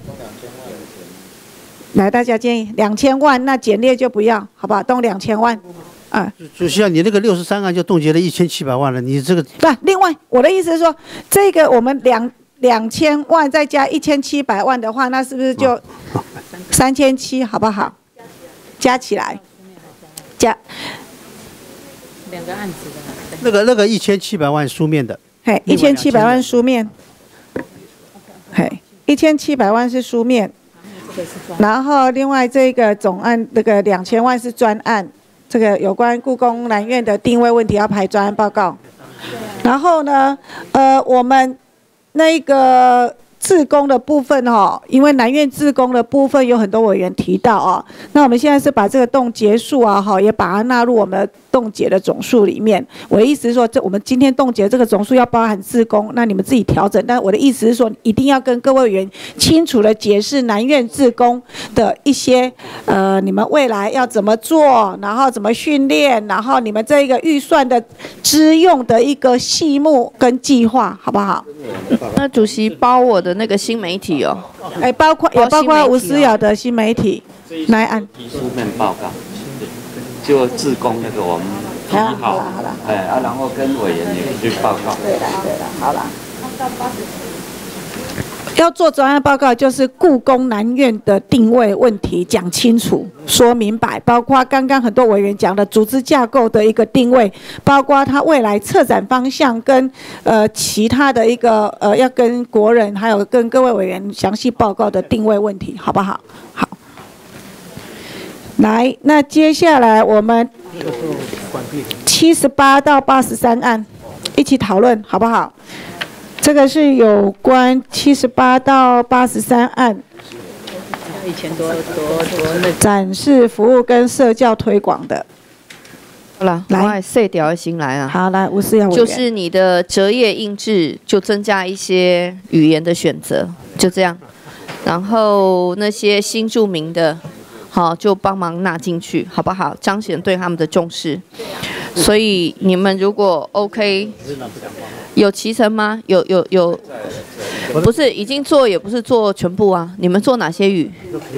来，大家建议两千万，那减列就不要，好不好？冻两千万。啊， 主席啊，你那个六十三案就冻结了一千七百万了，你这个不，另外我的意思是说，这个我们两两千万再加一千七百万的话，那是不是就三千七，好不好？加起来，加两个案子的那个那个一千七百万书面的， 嘿，一千七百万书面，嘿，一千七百万是书面，然后另外这个总案那个两千万是专案。这个有关故宫南院的定位问题要排专案报告，然后呢，呃，我们那个志工的部分哦，因为南院志工的部分有很多委员提到哦，那我们现在是把这个冻结数啊哈，也把它纳入我们的冻结的总数里面。我的意思是说，这我们今天冻结这个总数要包含志工，那你们自己调整。但我的意思是说，一定要跟各位委员清楚的解释南院志工的一些呃，你们未来要怎么做，然后怎么训练，然后你们这一个预算的支用的一个细目跟计划，好不好？ 那主席包我的那个新媒体哦， 哎，包括也包括吴思瑶的新媒体来案。 书面报告。 就自贡那个我们批好好， 了好了， 哎啊，然后跟委员也去报告。 对了对了，好了。要做专案报告，就是故宫南院的定位问题讲清楚、说明白，包括刚刚很多委员讲的组织架构的一个定位，包括它未来策展方向跟呃其他的一个呃要跟国人还有跟各位委员详细报告的定位问题，好不好？好。来，那接下来我们七十八到八十三案一起讨论，好不好？这个是有关七十八到八十三案， 以前多多多那展示服务跟社教推广的。 好了， 来我细条先来啊。 好，来吴思瑶委员， 就是你的折页印制就增加一些语言的选择，就这样。然后那些新著名的，好就帮忙纳进去，好不好？彰显对他们的重视。所以你们如果 OK。有脐橙吗？有有有，不是已经做，也不是做全部啊。你们做哪些语？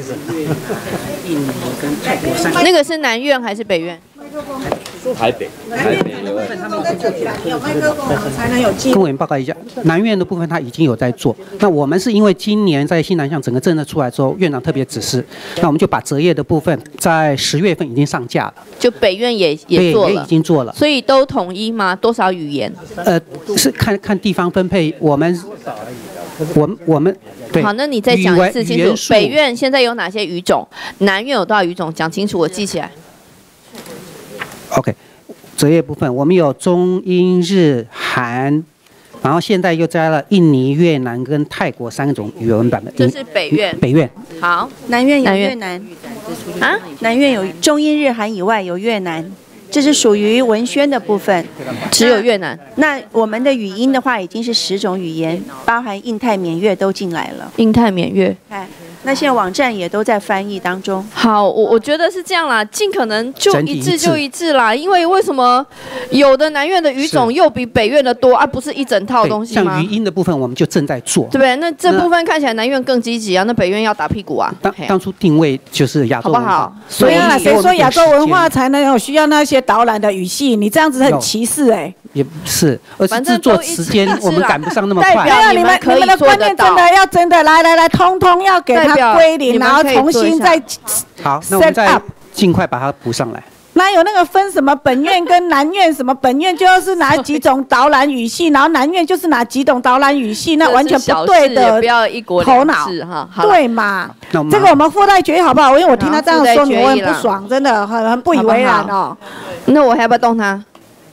那个是南院还是北院？ 台北，台北有。 有麦克风才能有记。 跟委员报告一下，南院的部分他已经有在做。那我们是因为今年在新南向整个政策出来之后，院长特别指示，那我们就把折页的部分在十月份已经上架了。 就北院也也做了， 也已经做了。 所以都统一吗？多少语言？ 呃，是看看地方分配。我们，我们我们对。 好，那你再讲一次清楚。北院现在有哪些语种？南院有多少语种？讲清楚，我记起来。 OK， 折页部分我们有中英日韩，然后现在又加了印尼、越南跟泰国三种语文版本。 这是北院。 北院。 好， 南院有越南啊，南院有中英日韩以外有越南，这是属于文宣的部分， 只有越南。 那我们的语音的话，已经是十种语言，包含印泰缅越都进来了。 印泰缅越。 哎。那现在网站也都在翻译当中。 好，我我觉得是这样啦，尽可能就一致就一致啦。因为为什么有的南院的语种又比北院的多啊？不是一整套东西吗？ 像语音的部分，我们就正在做， 对不对？那这部分看起来南院更积极啊，那北院要打屁股啊。 当当初定位就是亚洲文化， 好不好？ 所以啊，谁说亚洲文化才能有需要那些导览的语系？你这样子很歧视哎。 也不是，而是制作时间我们赶不上那么快。 代表你们你们的观念真的要真的来来来，通通要给它归零，然后重新再好，那我们再尽快把它补上来。 哪有那个分什么本院跟南院？什么本院就是哪几种导览语系，然后南院就是哪几种导览语系，那完全不对的不要一国头脑哈， 对嘛？这个我们附带决议好不好？因为我听他这样说，我很不爽，真的很很不以为然哦。 那我还要不要动他？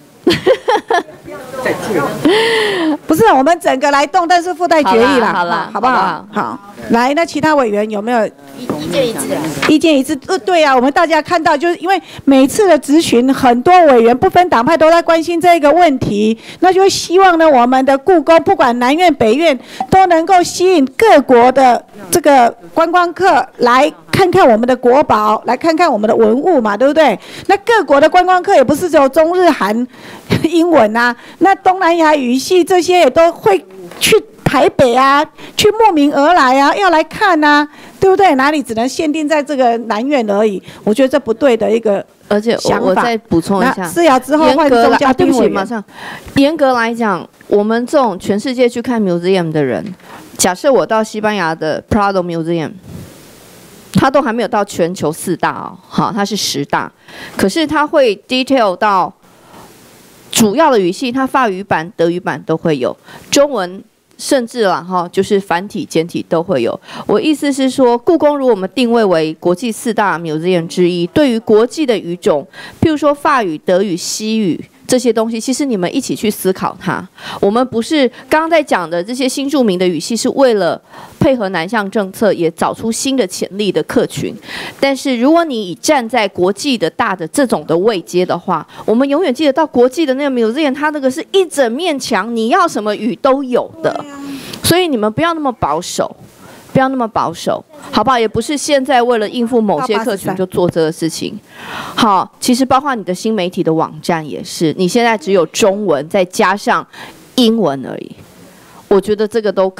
不是，我们整个来动，但是附带决议啦， 好了， 好不好？好，来，那其他委员有没有意见一致？ 意见一致，呃，对啊，我们大家看到，就是因为每次的质询，很多委员不分党派都在关心这个问题，那就希望呢，我们的故宫不管南院北院，都能够吸引各国的这个观光客来看看我们的国宝，来看看我们的文物嘛，对不对？那各国的观光客也不是只有中日韩英文啊，那东南亚语系这些也都会去台北啊，去慕名而来啊，要来看啊，对不对？哪里只能限定在这个南院而已？我觉得这不对的一个而且我我再补充一下， 思瑶之后换宗教对不起，马上。严格来讲，我们这种全世界去看 museum 的人，假设我到西班牙的 Prado Museum。它都还没有到全球四大哦，好，它是十大，可是它会 detail 到主要的语系，它法语版、德语版都会有，中文甚至啦哈，就是繁体、简体都会有。我意思是说，故宫如果我们定位为国际四大 museum 之一，对于国际的语种，譬如说法语、德语、西语。这些东西其实你们一起去思考它。我们不是刚刚在讲的这些新著名的语系，是为了配合南向政策，也找出新的潜力的客群。但是如果你以站在国际的大的这种的位阶的话，我们永远记得到国际的那个 museum， 它那个是一整面墙，你要什么语都有的。所以你们不要那么保守。不要那么保守，好不好？也不是现在为了应付某些客群就做这个事情。好，其实包括你的新媒体的网站也是，你现在只有中文再加上英文而已。我觉得这个都可以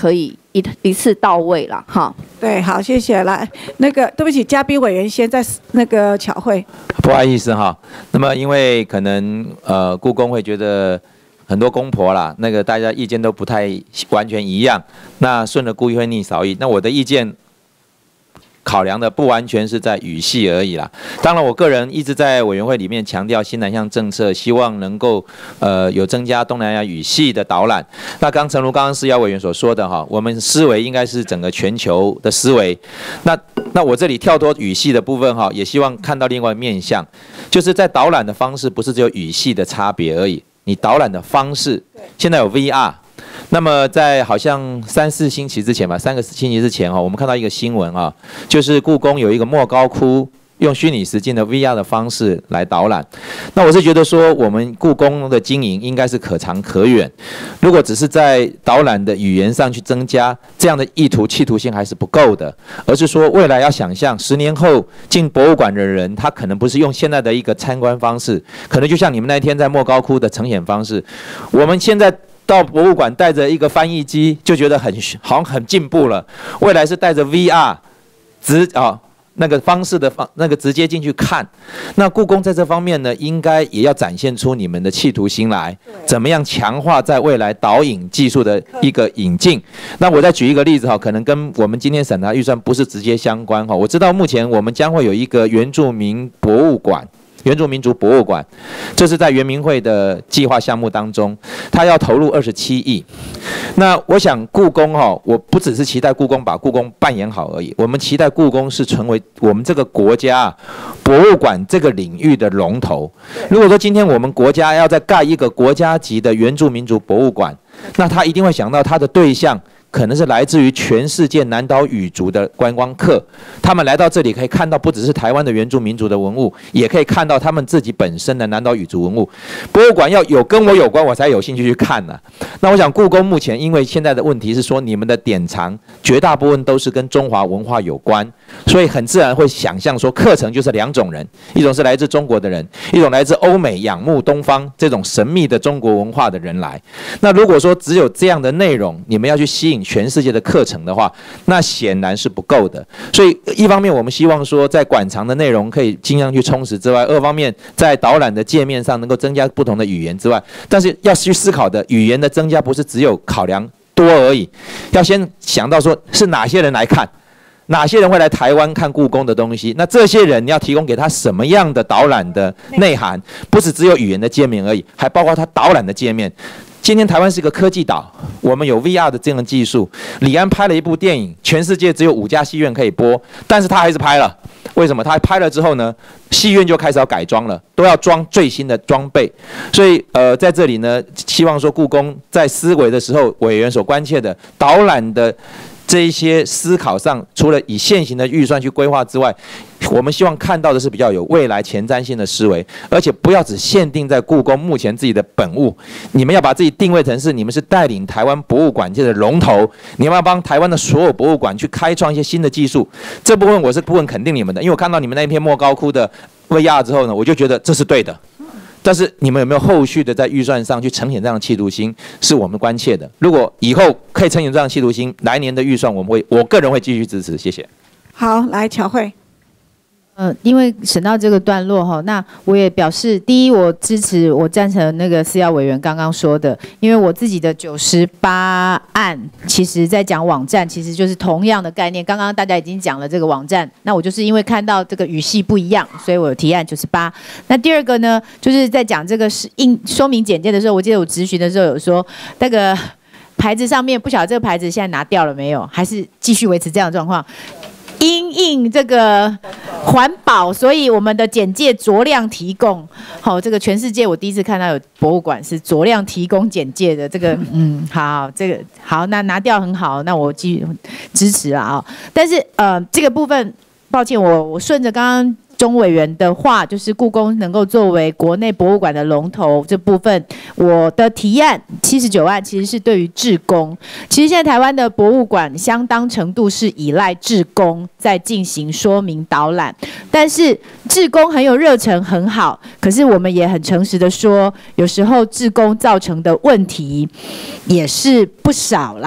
一一次到位了哈。 对，好，谢谢。来，那个对不起，嘉宾委员先在那个巧慧。 不好意思哈，那么因为可能呃故宫会觉得很多公婆啦，那个大家意见都不太完全一样，那顺了故意会逆少意。那我的意见考量的不完全是在语系而已啦。当然，我个人一直在委员会里面强调新南向政策，希望能够呃有增加东南亚语系的导览。那刚诚如刚刚思瑶委员所说的哈，我们思维应该是整个全球的思维。那那我这里跳脱语系的部分哈，也希望看到另外面向，就是在导览的方式不是只有语系的差别而已，你导览的方式现在有 V R。那么在好像三四星期之前吧，三个星期之前哈，我们看到一个新闻啊，就是故宫有一个莫高窟用虚拟实境的 V R 的方式来导览。那我是觉得说，我们故宫的经营应该是可长可远。如果只是在导览的语言上去增加这样的意图企图性还是不够的，而是说未来要想象十年后进博物馆的人，他可能不是用现在的一个参观方式，可能就像你们那天在莫高窟的呈现方式，我们现在到博物馆带着一个翻译机就觉得很好像很进步了，未来是带着 V R 直啊、哦、那个方式的方那个直接进去看。那故宫在这方面呢，应该也要展现出你们的企图心来，怎么样强化在未来导引技术的一个引进。那我再举一个例子哈，可能跟我们今天审查预算不是直接相关哈。我知道目前我们将会有一个原住民博物馆。原住民族博物馆，这是在原民会的计划项目当中，它要投入二十七亿。那我想故宫哈、哦，我不只是期待故宫把故宫扮演好而已，我们期待故宫是成为我们这个国家博物馆这个领域的龙头。如果说今天我们国家要再盖一个国家级的原住民族博物馆，那他一定会想到他的对象可能是来自于全世界南岛语族的观光客，他们来到这里可以看到不只是台湾的原住民族的文物，也可以看到他们自己本身的南岛语族文物。博物馆要有跟我有关，我才有兴趣去看呢、啊。那我想故宫目前因为现在的问题是说，你们的典藏绝大部分都是跟中华文化有关，所以很自然会想象说课程就是两种人，一种是来自中国的人，一种来自欧美仰慕东方这种神秘的中国文化的人来。那如果说只有这样的内容，你们要去吸引全世界的课程的话，那显然是不够的。所以一方面我们希望说在馆藏的内容可以尽量去充实之外，二方面在导览的界面上能够增加不同的语言之外，但是要去思考的语言的增加不是只有考量多而已，要先想到说是哪些人来看，哪些人会来台湾看故宫的东西，那这些人你要提供给他什么样的导览的内涵，不是只有语言的界面而已，还包括他导览的界面。今天台湾是一个科技岛，我们有 V R 的这样的技术。李安拍了一部电影，全世界只有五家戏院可以播，但是他还是拍了。为什么？他拍了之后呢，戏院就开始要改装了，都要装最新的装备。所以呃，在这里呢，希望说故宫在思维的时候，委员所关切的导览的这一些思考上，除了以现行的预算去规划之外，我们希望看到的是比较有未来前瞻性的思维，而且不要只限定在故宫目前自己的本物，你们要把自己定位成是你们是带领台湾博物馆界的龙头，你们要帮台湾的所有博物馆去开创一些新的技术。这部分我是部分肯定你们的，因为我看到你们那一篇莫高窟的 V R 之后呢，我就觉得这是对的。但是你们有没有后续的在预算上去呈现这样的企图心，是我们关切的。如果以后可以呈现这样的企图心，来年的预算我们会，我个人会继续支持。谢谢。 好，来乔慧。 呃，因为审到这个段落哈，那我也表示，第一，我支持，我赞成那个思瑶委员刚刚说的，因为我自己的九十八案，其实在讲网站，其实就是同样的概念。刚刚大家已经讲了这个网站，那我就是因为看到这个语系不一样，所以我有提案九十八。那第二个呢，就是在讲这个是印说明简介的时候，我记得我质询的时候有说那个牌子上面，不晓得这个牌子现在拿掉了没有，还是继续维持这样的状况。因应这个环保，所以我们的简介酌量提供。好、哦，这个全世界我第一次看到有博物馆是酌量提供简介的。这个，嗯，好，这个好，那拿掉很好，那我继续支持了啊、哦。但是呃，这个部分，抱歉，我我顺着刚刚钟委员的话，就是故宫能够作为国内博物馆的龙头这部分，我的提案七十九案其实是对于志工。其实现在台湾的博物馆相当程度是依赖志工在进行说明导览，但是志工很有热忱很好，可是我们也很诚实的说，有时候志工造成的问题也是不少啦。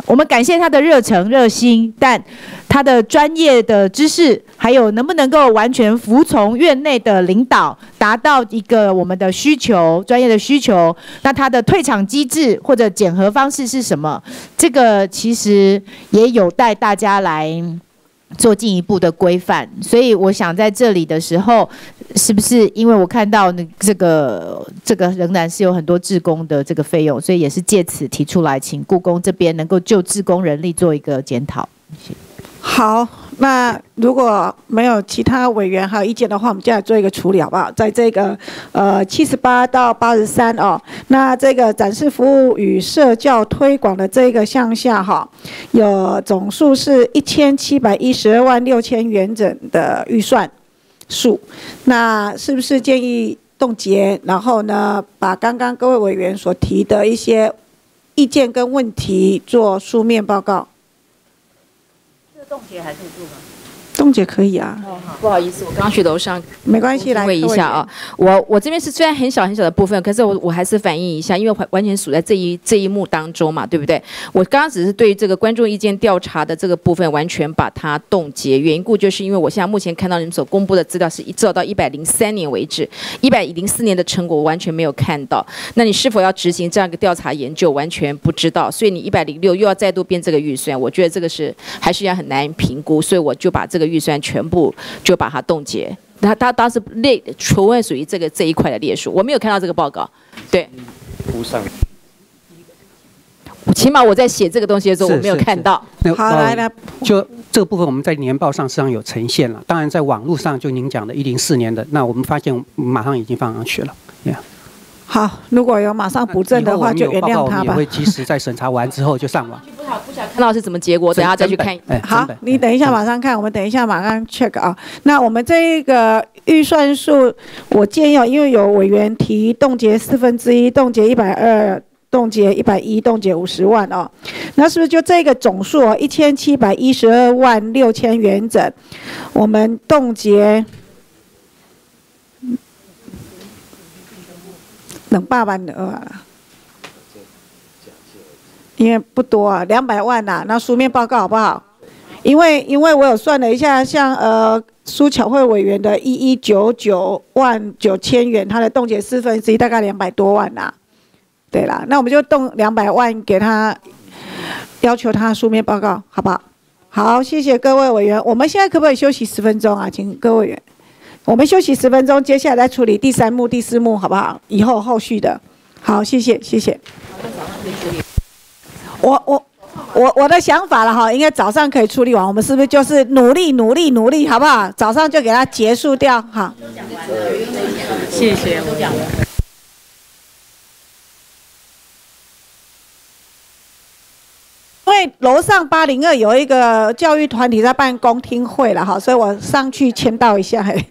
我们感谢他的热诚热心，但他的专业的知识，还有能不能够完全服从院内的领导，达到一个我们的需求、专业的需求，那他的退场机制或者检核方式是什么？这个其实也有待大家来做进一步的规范。所以我想在这里的时候，是不是因为我看到那这个这个仍然是有很多志工的这个费用，所以也是借此提出来，请故宫这边能够就志工人力做一个检讨。谢谢。 好，那如果没有其他委员还有意见的话，我们就来做一个处理，好不好？在这个呃七十八到八十三哦，那这个展示服务与社教推广的这个项下哈，有总数是一千七百一十二万六千元整的预算数，那是不是建议冻结？然后呢，把刚刚各位委员所提的一些意见跟问题做书面报告？ 冻结还是住吗？ 冻结可以啊。 哦，不好意思，我刚刚去楼上， 没关系，来问一下啊。我我这边是虽然很小很小的部分，可是我我还是反映一下，因为完全属在这一这一幕当中嘛，对不对？我刚刚只是对于这个观众意见调查的这个部分，完全把它冻结。原因故就是因为我现在目前看到你们所公布的资料是一直到一百零三年为止，一百零四年的成果我完全没有看到。那你是否要执行这样一个调查研究，完全不知道。所以你一百零六又要再度编这个预算，我觉得这个是还是要很难评估，所以我就把这个预算全部就把它冻结。他他当时列纯为属于这个这一块的列数，我没有看到这个报告。对， 铺上。 起码我在写这个东西的时候我没有看到。 好，来来， 就这个部分我们在年报上实际上有呈现了，当然在网络上就您讲的一零四年的，那我们发现马上已经放上去了。Yeah. 好，如果有马上补正的话，就原谅他吧。 我们也会及时在审查完之后就上网。 不想不想看到是什么结果，等下再去看。 好，你等一下马上看，我们等一下马上 check 啊。那我们这一个预算数，我建议，因为有委员提冻结四分之一，冻结一百二，冻结一百一，冻结五十万哦。那是不是就这个总数哦，一千七百一十二万六千元整，我们冻结？两百万的啊，因为不多啊，两百万呐、啊，那书面报告好不好？因为因为我有算了一下，像呃苏巧慧委员的一一九九万九千元，他的冻结四分之一大概两百多万呐、啊，对啦，那我们就冻两百万给他，要求他书面报告，好不好？好，谢谢各位委员，我们现在可不可以休息十分钟啊？请各位委员。我们休息十分钟，接下来再处理第三幕、第四幕，好不好？以后后续的，好，谢谢，谢谢。我我我我的想法了哈，应该早上可以处理完，我们是不是就是努力努力努力，好不好？早上就给它结束掉，好。 谢谢，都讲了。 因为楼上八零二有一个教育团体在办公听会了哈，所以我上去签到一下。嘿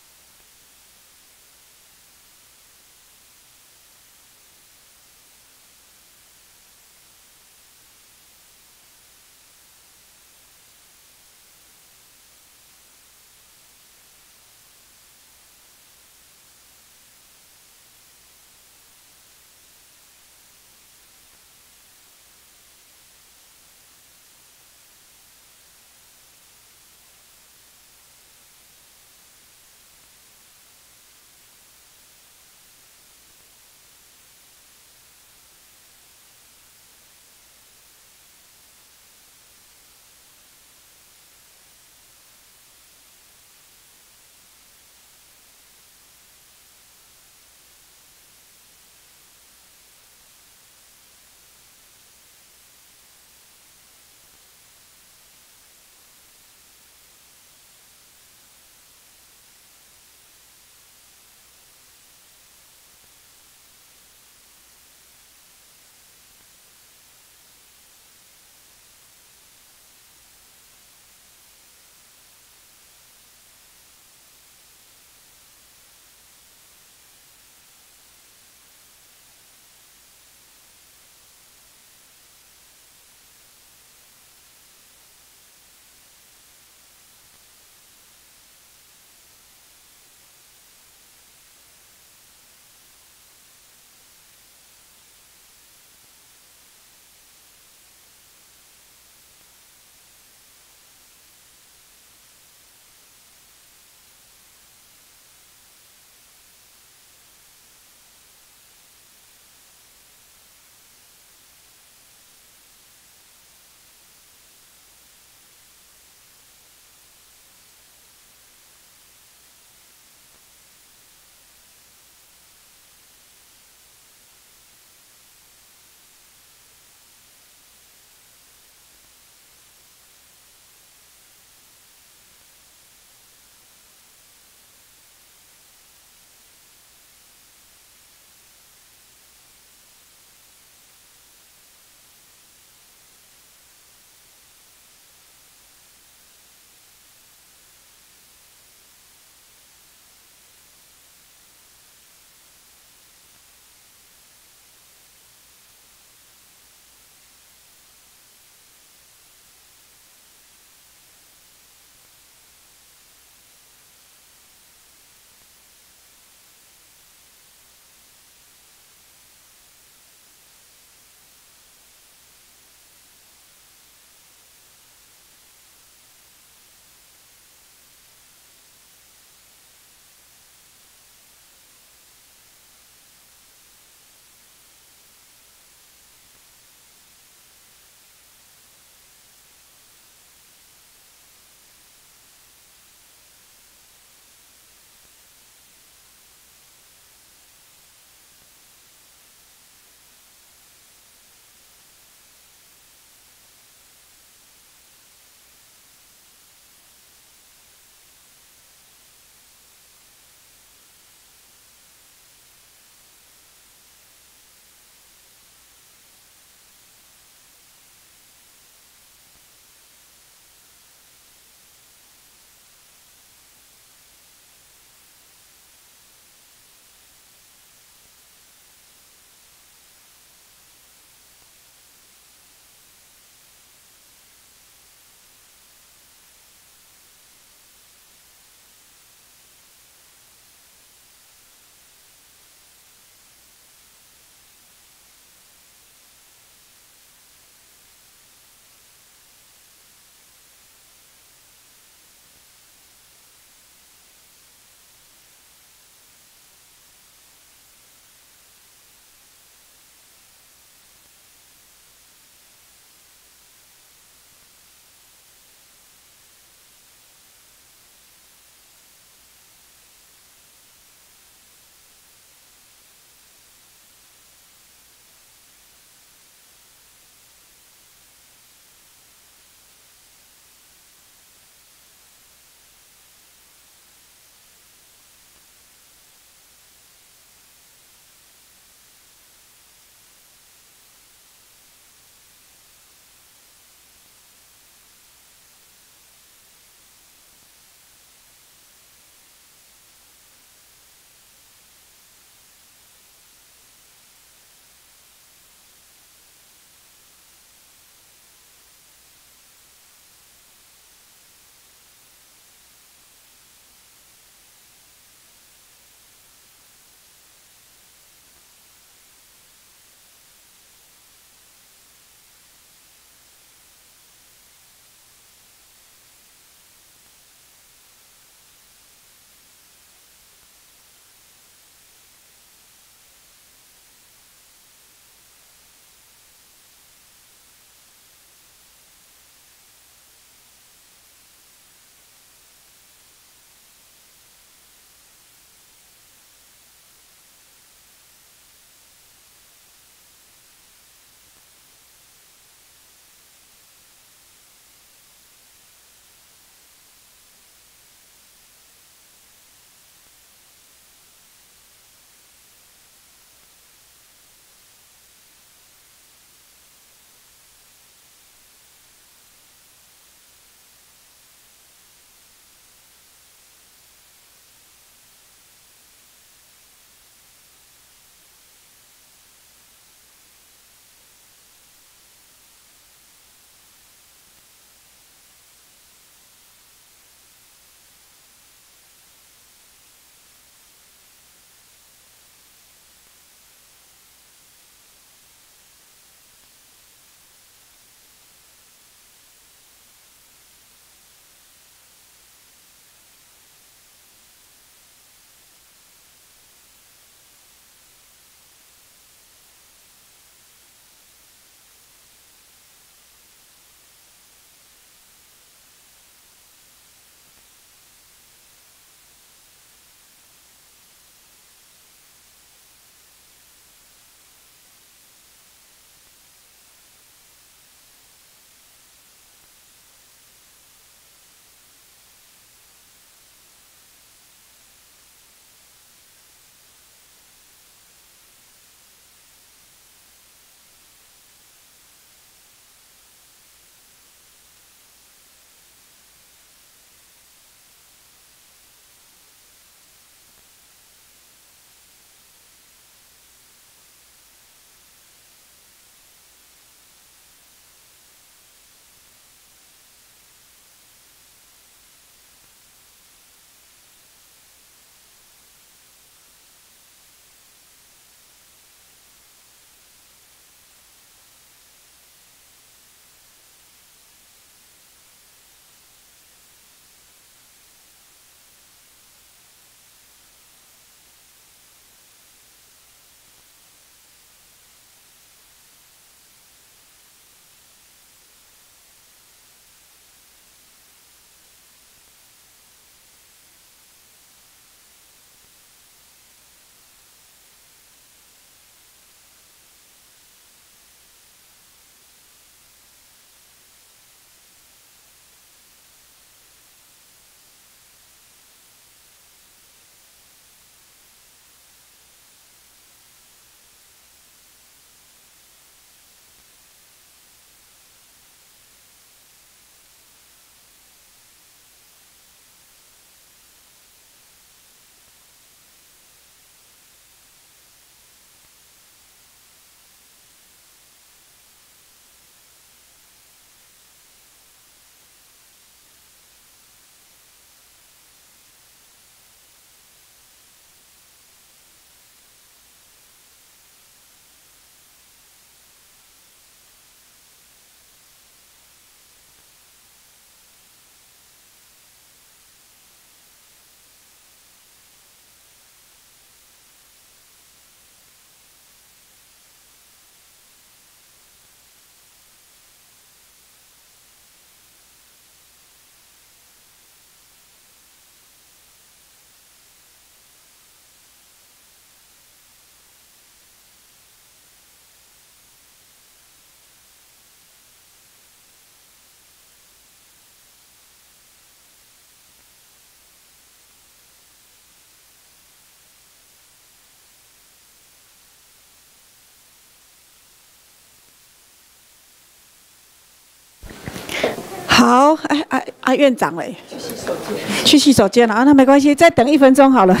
好，哎哎啊，院长嘞，去洗手间，去洗手间了啊，那没关系，再等一分钟好了。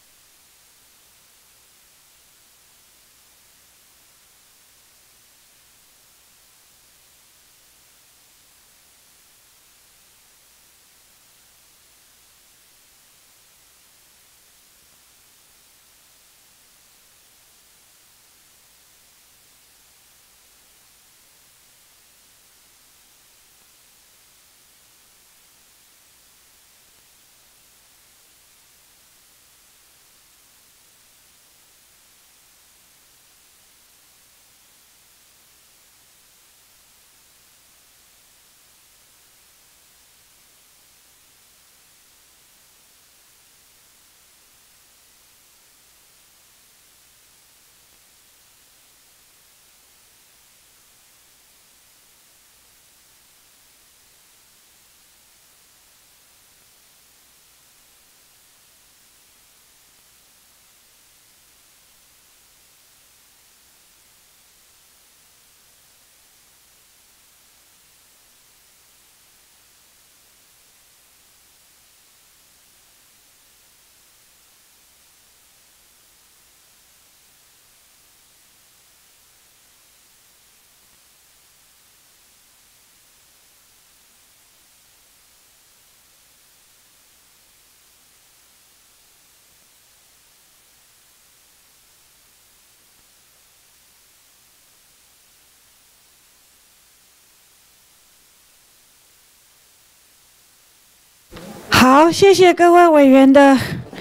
好，谢谢各位委员的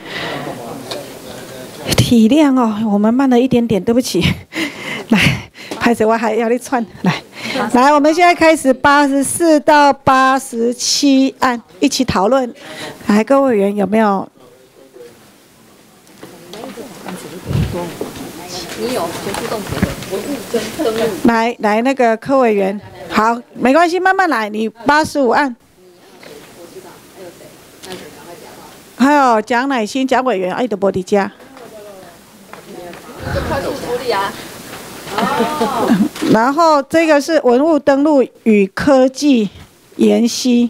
体谅哦，我们慢了一点点，对不起。来，拍子我还要你串，来，来，我们现在开始八十四到八十七案一起讨论。来，各位委员有没有？ 你有学术冻结的，我是真登录。 来来，那个柯委员，好，没关系，慢慢来。你八十五案。还有蒋乃馨蒋委员，爱德伯迪家。 就快速处理啊。 然后这个是文物登录与科技研析，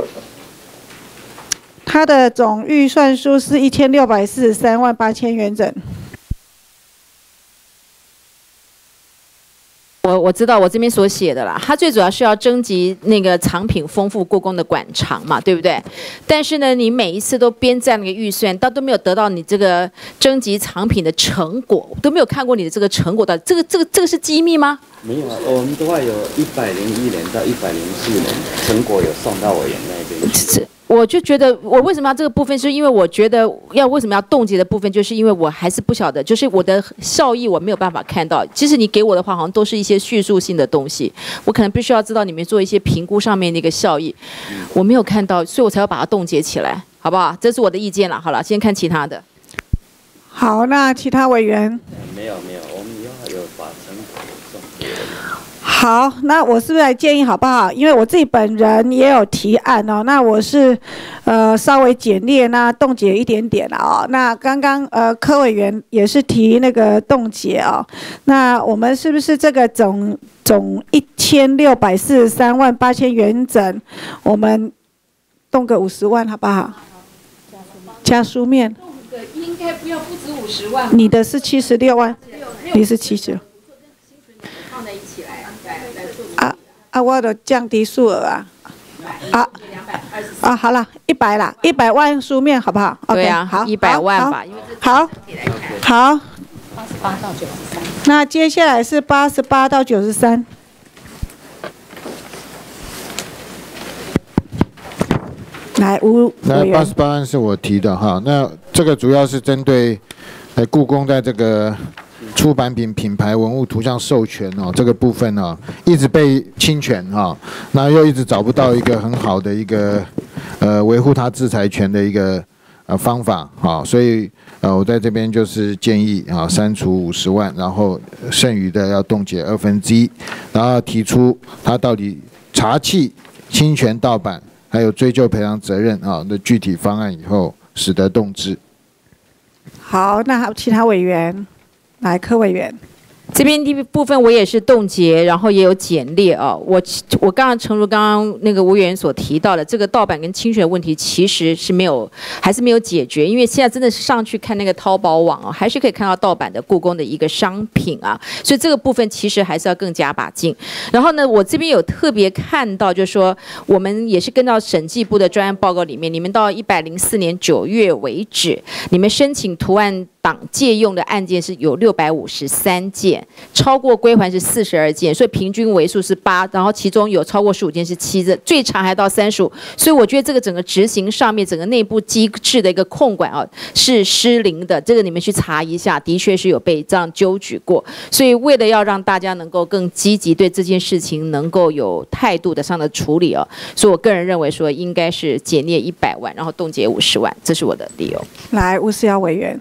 它的总预算数是一千六百四十三万八千元整。 我我知道我这边所写的啦，它最主要是要征集那个藏品丰富故宫的馆藏嘛，对不对？但是呢，你每一次都编这样的一个预算，到都没有得到你这个征集藏品的成果，都没有看过你的这个成果的，这个这个这个是机密吗？ 没有啊，我们的话有一百零一年到一百零四年，成果有送到委员那边去。 我就觉得，我为什么要这个部分，是因为我觉得要为什么要冻结的部分，就是因为我还是不晓得，就是我的效益我没有办法看到。其实你给我的话，好像都是一些叙述性的东西，我可能必须要知道你们做一些评估上面的一个效益，我没有看到，所以我才要把它冻结起来，好不好？这是我的意见了。好了，先看其他的。 好，那其他委员？ 没有没有，我们以后有把成果送给。 好，那我是不是来建议好不好？因为我自己本人也有提案哦，那我是，呃，稍微简略那冻结一点点了哦。那刚刚呃柯委员也是提那个冻结哦，那我们是不是这个总总一千六百四十三万八千元整，我们冻个五十万好不好？加书面。 应该不要不止五十万。 你的是七十六万，你是七十。 放在一起来啊，来来做。 啊啊，我的降低数额啊，啊啊，好了，一百啦，一百万书面好不好？ 对啊， 好， 一百万吧， 好，好， 八十八到九十三。 那接下来是八十八到九十三。来，吴那八十八案是我提的哈，那这个主要是针对，呃，故宫在这个出版品品牌文物图像授权哦这个部分哦，一直被侵权哈，那又一直找不到一个很好的一个呃维护它制裁权的一个呃方法啊，所以呃我在这边就是建议啊删除五十万，然后剩余的要冻结二分之一，然后提出它到底查缉侵权盗版。还有追究赔偿责任啊的具体方案以后，使得动之。 好，那还有其他委员，来柯委员。 这边第一部分我也是冻结，然后也有简列啊。我我刚刚诚如刚刚那个吴委员所提到的，这个盗版跟侵权的问题其实是没有，还是没有解决。因为现在真的是上去看那个淘宝网啊，还是可以看到盗版的故宫的一个商品啊，所以这个部分其实还是要更加把劲。然后呢，我这边有特别看到，就是说我们也是跟到审计部的专案报告里面，你们到一百零四年九月为止，你们申请图案档借用的案件是有六百五十三件，超过归还是四十二件，所以平均为数是八，然后其中有超过十五件是七，最长还到三十五，所以我觉得这个整个执行上面整个内部机制的一个控管啊是失灵的，这个你们去查一下，的确是有被这样纠举过，所以为了要让大家能够更积极对这件事情能够有态度的上的处理啊，所以我个人认为说应该是减列一百万，然后冻结五十万，这是我的理由。 来，吴思瑶委员。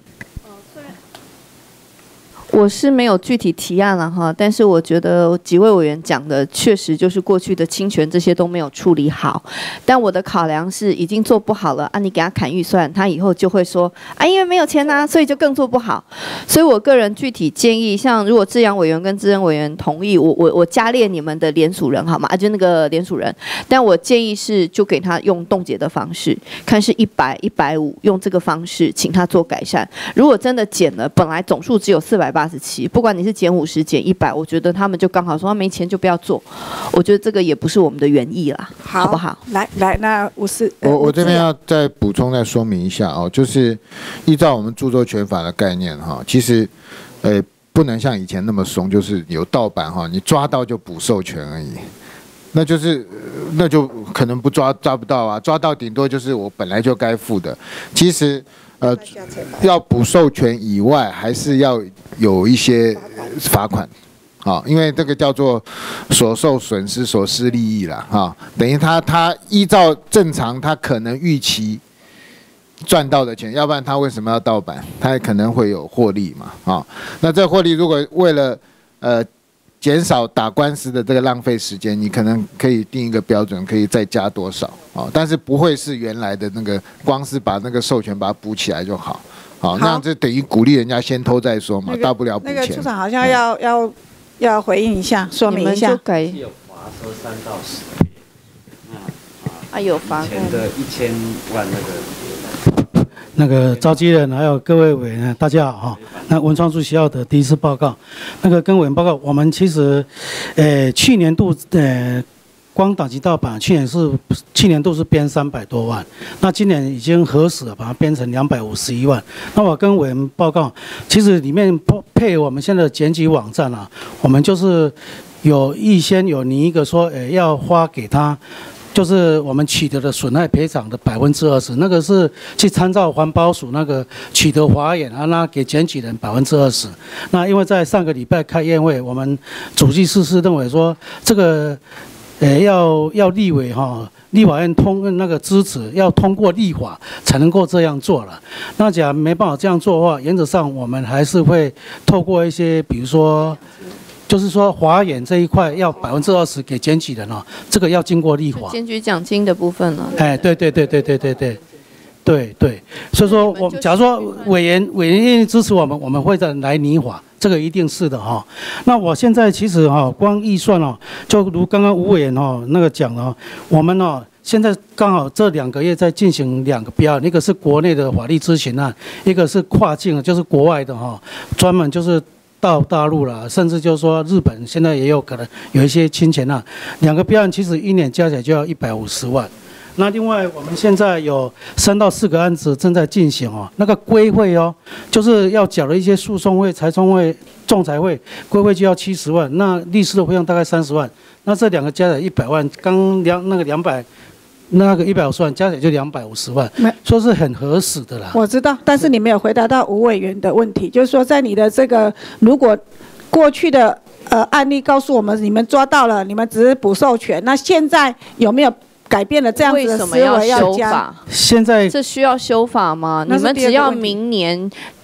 我是没有具体提案了哈，但是我觉得几位委员讲的确实就是过去的侵权这些都没有处理好，但我的考量是已经做不好了啊，你给他砍预算，他以后就会说啊，因为没有钱啊，所以就更做不好。所以我个人具体建议，像如果志扬委员跟资深委员同意，我我我加列你们的联署人好吗？啊，就那个联署人，但我建议是就给他用冻结的方式，看是一百、一百五，用这个方式请他做改善。如果真的减了，本来总数只有四百八十七，不管你是减五十减一百，我觉得他们就刚好说他没钱就不要做，我觉得这个也不是我们的原意啦， 好, 好不好？ 来来，那吴思， 我我这边要再补充再说明一下哦，就是依照我们著作权法的概念哈，其实呃不能像以前那么松，就是有盗版哈，你抓到就补授权而已。那就是那就可能不抓抓不到啊，抓到顶多就是我本来就该付的。其实呃要补授权以外，还是要有一些罚款。啊，因为这个叫做所受损失所失利益啦，哈，等于他他依照正常他可能预期赚到的钱，要不然他为什么要盗版？他也可能会有获利嘛，啊，那这获利如果为了呃减少打官司的这个浪费时间，你可能可以定一个标准，可以再加多少啊？但是不会是原来的那个，光是把那个授权把它补起来就好，好，那样就等于鼓励人家先偷再说嘛，那个、大不了补钱。 那个处长好像要、嗯、要。要回应一下，说明一下。 就改有罚车三到十倍。 啊，有罚。 以前的一千万那个。 那个召集人还有各位委员，大家好哈。那文创处学校的第一次报告，那个跟委员报告，我们其实，呃，去年度呃。光党籍盗版，去年是去年度是编三百多万，那今年已经核实了，把它编成两百五十一万。那我跟委员报告，其实里面配我们现在的检举网站啊，我们就是有预先有拟一个说，诶，要花给他，就是我们取得的损害赔偿的百分之二十，那个是去参照环保署那个取得法眼啊，那给检举人百分之二十。那因为在上个礼拜开宴会，我们主计事是认为说这个。呃，要要立委哈，立法院通那个支持，要通过立法才能够这样做了。那假如没办法这样做的话，原则上我们还是会透过一些，比如说，就是说法眼这一块要百分之二十给检举人哦，这个要经过立法。 检举奖金的部分呢？ 哎，对对对对对对对。对对，所以说我假如说委员委员愿意支持我们，我们会再来拟法，这个一定是的哈。那我现在其实哈，光预算哦，就如刚刚吴委员哈那个讲了，我们哦现在刚好这两个月在进行两个标案，一个是国内的法律咨询案，一个是跨境的，就是国外的哈，专门就是到大陆了，甚至就是说日本现在也有可能有一些侵权案，两个标案其实一年加起来就要一百五十万。那另外，我们现在有三到四个案子正在进行哦。那个规费哦，就是要缴了一些诉讼费、裁讼费、仲裁费，规费就要七十万。那律师的费用大概三十万。那这两个加起来一百万，刚两那个两百，那个一百五十万加起来就两百五十万，说是很合适的啦。 我知道，但是你没有回答到吴委员的问题，就是说在你的这个如果过去的呃案例告诉我们，你们抓到了，你们只是补授权，那现在有没有？改变了这样子的思维要加， 现在这需要修法吗？你们只要明年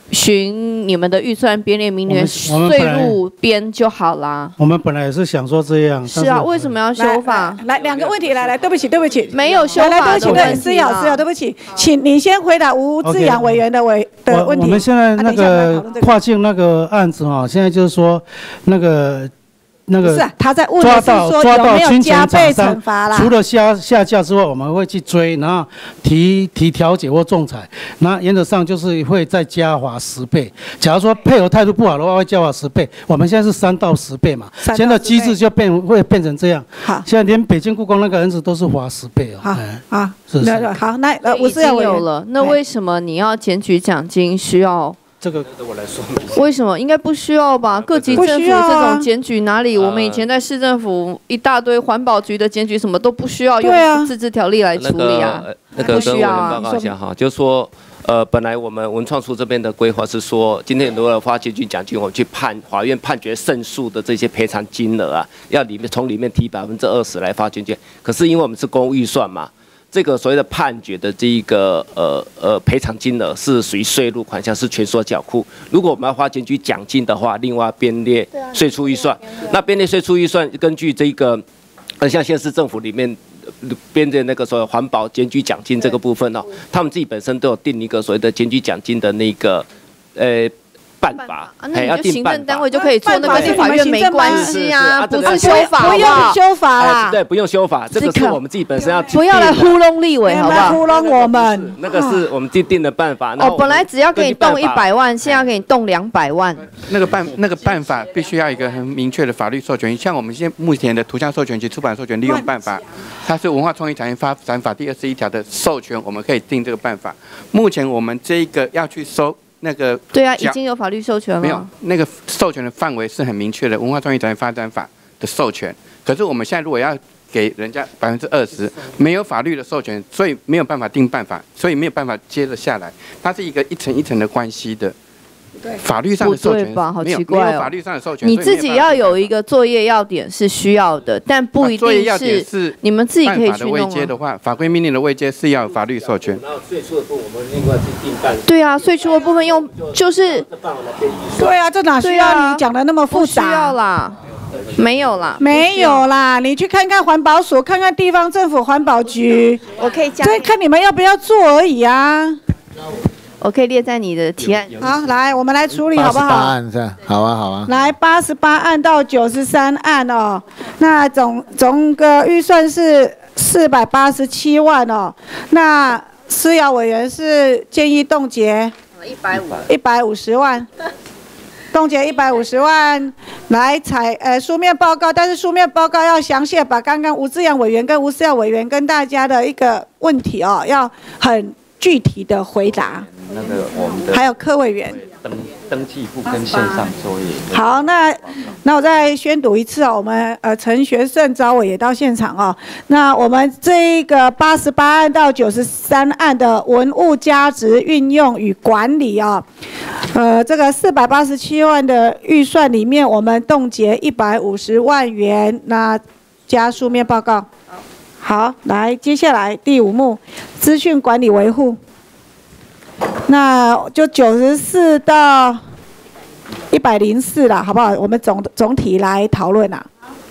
循你们的预算编列明年我们我们税本来入编就好啦。 我们本来也是想说这样， 是啊，为什么要修法？ 来，两个问题，来来，对不起，对不起， 没有修法来来，对不起，对， 的问题思瑶，思瑶，对不起，请你先回答吴志阳委员的委的问题。 我我们现在那个跨境那个案子哈，现在就是说那个。那个不是啊他在问的抓是说到抓有没有到侵权加倍厂商惩罚啦除了下下架之外，我们会去追，然后提提调解或仲裁，那原则上就是会再加罚十倍。假如说配合态度不好的话，会加罚十倍。我们现在是三到十倍嘛， 三到现在机制就变会变成这样。 好， 现在连北京故宫那个案子都是罚十倍哦。 好哎好， 是是那那好，那呃，吴已经思瑶委员有了，那为什么你要检举奖金需要？ 这个我来说明。 为什么应该不需要吧？各级不政府需要啊这种检举哪里？我们以前在市政府一大堆环保局的检举，什么都不需要对啊用自治条例来处理啊那个，那个不跟委员需要啊报。告一下哈，就是说，呃，本来我们文创处这边的规划是说，今天如果发检举奖金，我们去判法院判决胜诉的这些赔偿金额啊，要里面从里面提百分之二十来发检举。可是因为我们是公务预算嘛。这个所谓的判决的这一个呃呃赔偿金额是属于税入款项，是全所缴库。如果我们要发检举奖金的话，另外编列税出预算。那编列税出预算，根据这个呃像县市政府里面编的那个所谓环保检举奖金这个部分哦，他们自己本身都有定一个所谓的检举奖金的那个呃。办法， 啊，那你就行政单位就可以做，那办法跟法院没关系啊，不是修法， 不用修法啦。 对，不用修法，这个是我们自己本身要不要来糊弄立委，好不好？ 糊弄我们， 那个是我们自己定的办法。 哦，本来只要给你动一百万，现在要给你动两百万。 那个办那个办法必须要一个很明确的法律授权，像我们现在目前的图像授权及出版授权利用办法，它是文化创意产业发展法第二十一条的授权，我们可以定这个办法。目前我们这个要去收。那个对啊，已经有法律授权了。 没有，那个授权的范围是很明确的，文化创意产业发展法的授权。可是我们现在如果要给人家百分之二十，没有法律的授权，所以没有办法定办法，所以没有办法接着下来。它是一个一层一层的关系的。法律上的授权吧，好没有奇怪哦。 没有法律上的授权， 你自己要有一个作业要点是需要的，但不一作业要定点是你们自己可以办法的去弄啊。 位阶的话，法规命令的位阶是要有法律授权。 然后税出的部分我们另外去定办。 对啊，税出的部分用就是对啊，这哪需要你讲的那么复杂？ 不需要啦，没有啦， 没有啦，你去看看环保署，看看地方政府环保局， 我可以加， 对，看你们要不要做而已啊。 我可以列在你的提案。 好，来，我们来处理好不好？ 八十八案是吧？好啊，好啊。 来，八十八案到九十三案哦，那总总个预算是四百八十七万哦。那思瑶委员是建议冻结一百五， 一百五十万。冻结一百五十万来采呃书面报告，但是书面报告要详细把刚刚吴志阳委员跟吴思瑶委员跟大家的一个问题哦，要很具体的回答。 那个我们的还有柯委员登登记簿跟线上作业。 好，那那我再宣读一次哦，我们呃陈学圣招委也到现场哦。那我们这一个八十八案到九十三案的文物价值运用与管理哦，呃，这个四百八十七万的预算里面，我们冻结一百五十万元，那加书面报告。好，来，接下来第五幕，资讯管理维护。那就九十四到一百零四啦，好不好？我们总总体来讨论啦。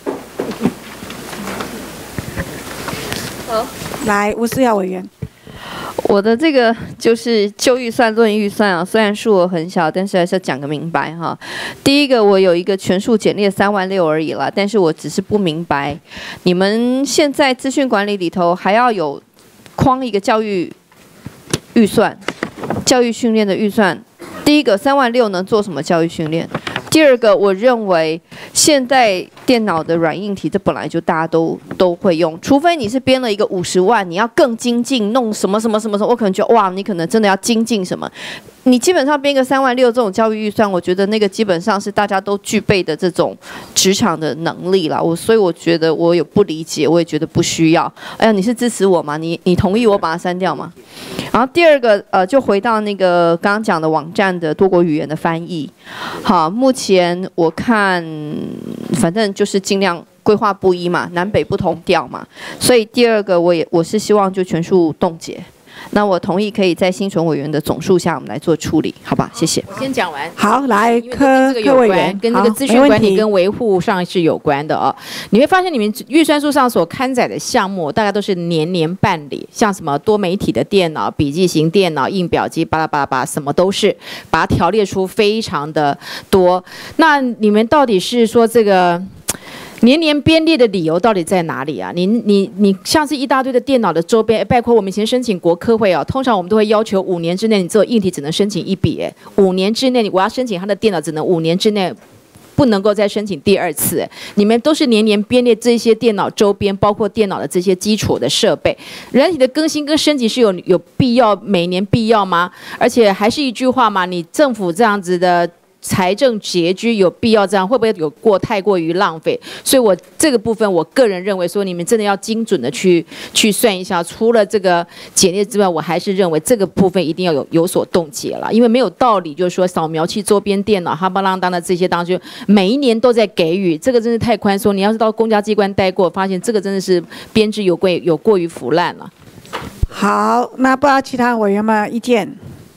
好， 来，吴思瑶委员。 我的这个就是就预算论预算啊，虽然数额很小，但是还是要讲个明白哈。第一个，我有一个全数简列三万六而已啦，但是我只是不明白，你们现在资讯管理里头还要有框一个教育预算。教育训练的预算，第一个三万六能做什么教育训练？第二个，我认为现在电脑的软硬体，这本来就大家都都会用，除非你是编了一个五十万，你要更精进，弄什么什么什么什么，我可能觉得哇，你可能真的要精进什么。你基本上编个三万六这种教育预算，我觉得那个基本上是大家都具备的这种职场的能力啦。我所以我觉得我有不理解，我也觉得不需要。哎呀，你是支持我吗？你你同意我把它删掉吗？然后第二个呃，就回到那个刚刚讲的网站的多国语言的翻译。好，目前我看反正就是尽量规划不一嘛，南北不同调嘛。所以第二个我也我是希望就全数冻结。 那我同意可以在新存委员的总数下，我们来做处理，好吧？谢谢。 我先讲完。 好，来柯这个有关， 柯委员， 跟这个资讯管理跟维护上是有关的哦。你会发现，你们预算书上所刊载的项目，大概都是年年办理，像什么多媒体的电脑、笔记型电脑、印表机，巴拉巴拉巴拉，什么都是，把它条列出非常的多。那你们到底是说这个？年年编列的理由到底在哪里啊？你你你像是一大堆的电脑的周边，包括我们以前申请国科会啊，通常我们都会要求五年之内你只有硬体只能申请一笔，哎，五年之内我要申请他的电脑只能五年之内。不能够再申请第二次，你们都是年年编列这些电脑周边，包括电脑的这些基础的设备，软体的更新跟升级是有有必要每年必要吗？而且还是一句话嘛，你政府这样子的。财政拮据有必要这样，会不会有过太过于浪费？所以我这个部分，我个人认为说，你们真的要精准的去去算一下。除了这个检验之外，我还是认为这个部分一定要有有所冻结了，因为没有道理，就是说扫描器周边电脑、哈巴浪当的这些当中，每一年都在给予，这个真是太宽松。你要是到公家机关待过，发现这个真的是编制有过有过于腐烂了。 好，那不知道其他委员们意见？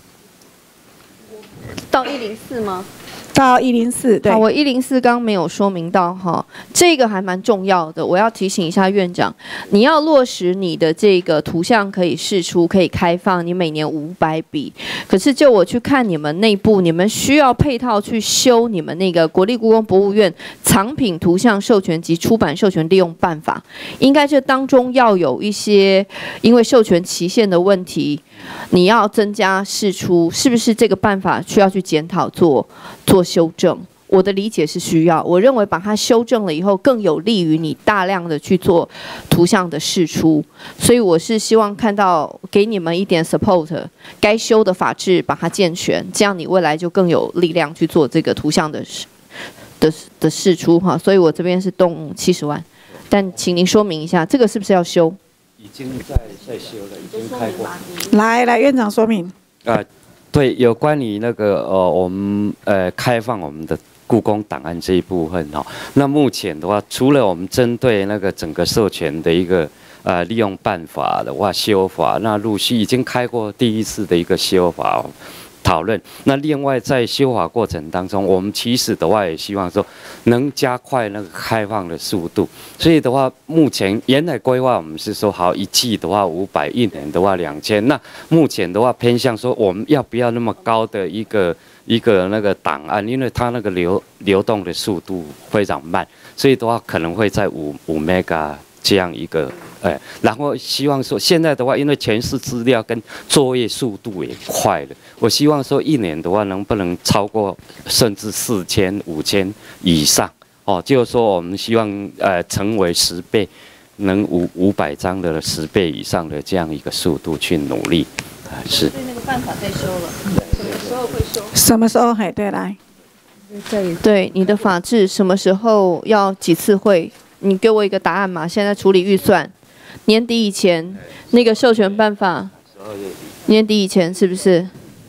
到一零四吗？ 到一零四，对。 好，我一零四刚没有说明到哈，这个还蛮重要的，我要提醒一下院长，你要落实你的这个图像可以释出、可以开放，你每年五百笔。可是就我去看你们内部，你们需要配套去修你们那个国立故宫博物院藏品图像授权及出版授权利用办法，应该这当中要有一些因为授权期限的问题，你要增加释出，是不是这个办法需要去检讨做做修正？我的理解是需要，我认为把它修正了以后，更有利于你大量的去做图像的释出，所以我是希望看到给你们一点 support， 该修的法制把它健全，这样你未来就更有力量去做这个图像的的的释出哈。所以我这边是动七十万，但请您说明一下，这个是不是要修？ 已经在在修了，已经开过。 来来，院长说明。 啊、呃，对，有关于那个呃，我们呃开放我们的故宫档案这一部分哈、哦，那目前的话，除了我们针对那个整个授权的一个呃利用办法的话修法，那陆续已经开过第一次的一个修法、哦。讨论。那另外在修法过程当中，我们其实的话也希望说能加快那个开放的速度。所以的话，目前原来规划我们是说好一季的话五百，一年的话两千。那目前的话偏向说我们要不要那么高的一个一个那个档案，因为它那个流流动的速度非常慢，所以的话可能会在五五 mega 这样一个。哎，然后希望说，现在的话，因为全是资料跟作业速度也快了，我希望说一年的话，能不能超过甚至四千、五千以上？哦，就是说我们希望呃成为十倍，能五五百张的十倍以上的这样一个速度去努力，啊、呃、是。 所以那个办法在修了，什么时候会修？ 什么时候？嘿，对，来。 对你的法制什么时候要几次会？你给我一个答案嘛。现在处理预算。年底以前那个授权办法，年底以前是不是？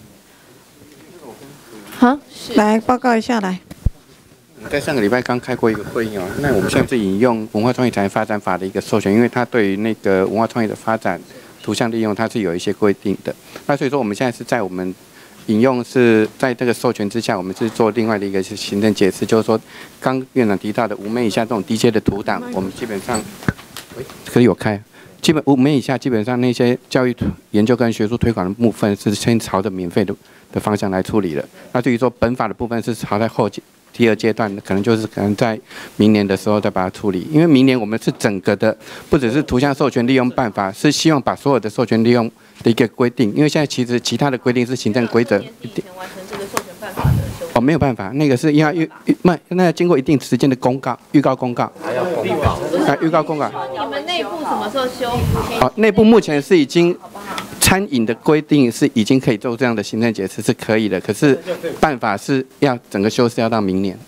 好， 来报告一下来。 我们在上个礼拜刚开过一个会议哦，那我们现在是引用文化创意产业发展法的一个授权，因为它对于那个文化创意的发展、图像利用，它是有一些规定的。那所以说我们现在是在我们引用是在这个授权之下，我们是做另外的一个行政解释，就是说刚院长提到的五枚以下这种低阶的图档，我们基本上。可以有开，基本五枚以下，基本上那些教育研究跟学术推广的部分是先朝着免费的的方向来处理的。那至于说本法的部分是朝在后第二阶段，可能就是可能在明年的时候再把它处理。因为明年我们是整个的，不只是图像授权利用办法，是希望把所有的授权利用的一个规定。因为现在其实其他的规定是行政规则。哦，没有办法，那个是要预预那那要经过一定时间的公告、预告公告，还要公告，啊，预告公告。 你们内部什么时候修？ 好，内部目前是已经餐饮的规定是已经可以做这样的行政解释是可以的，可是办法是要整个修饰要到明年。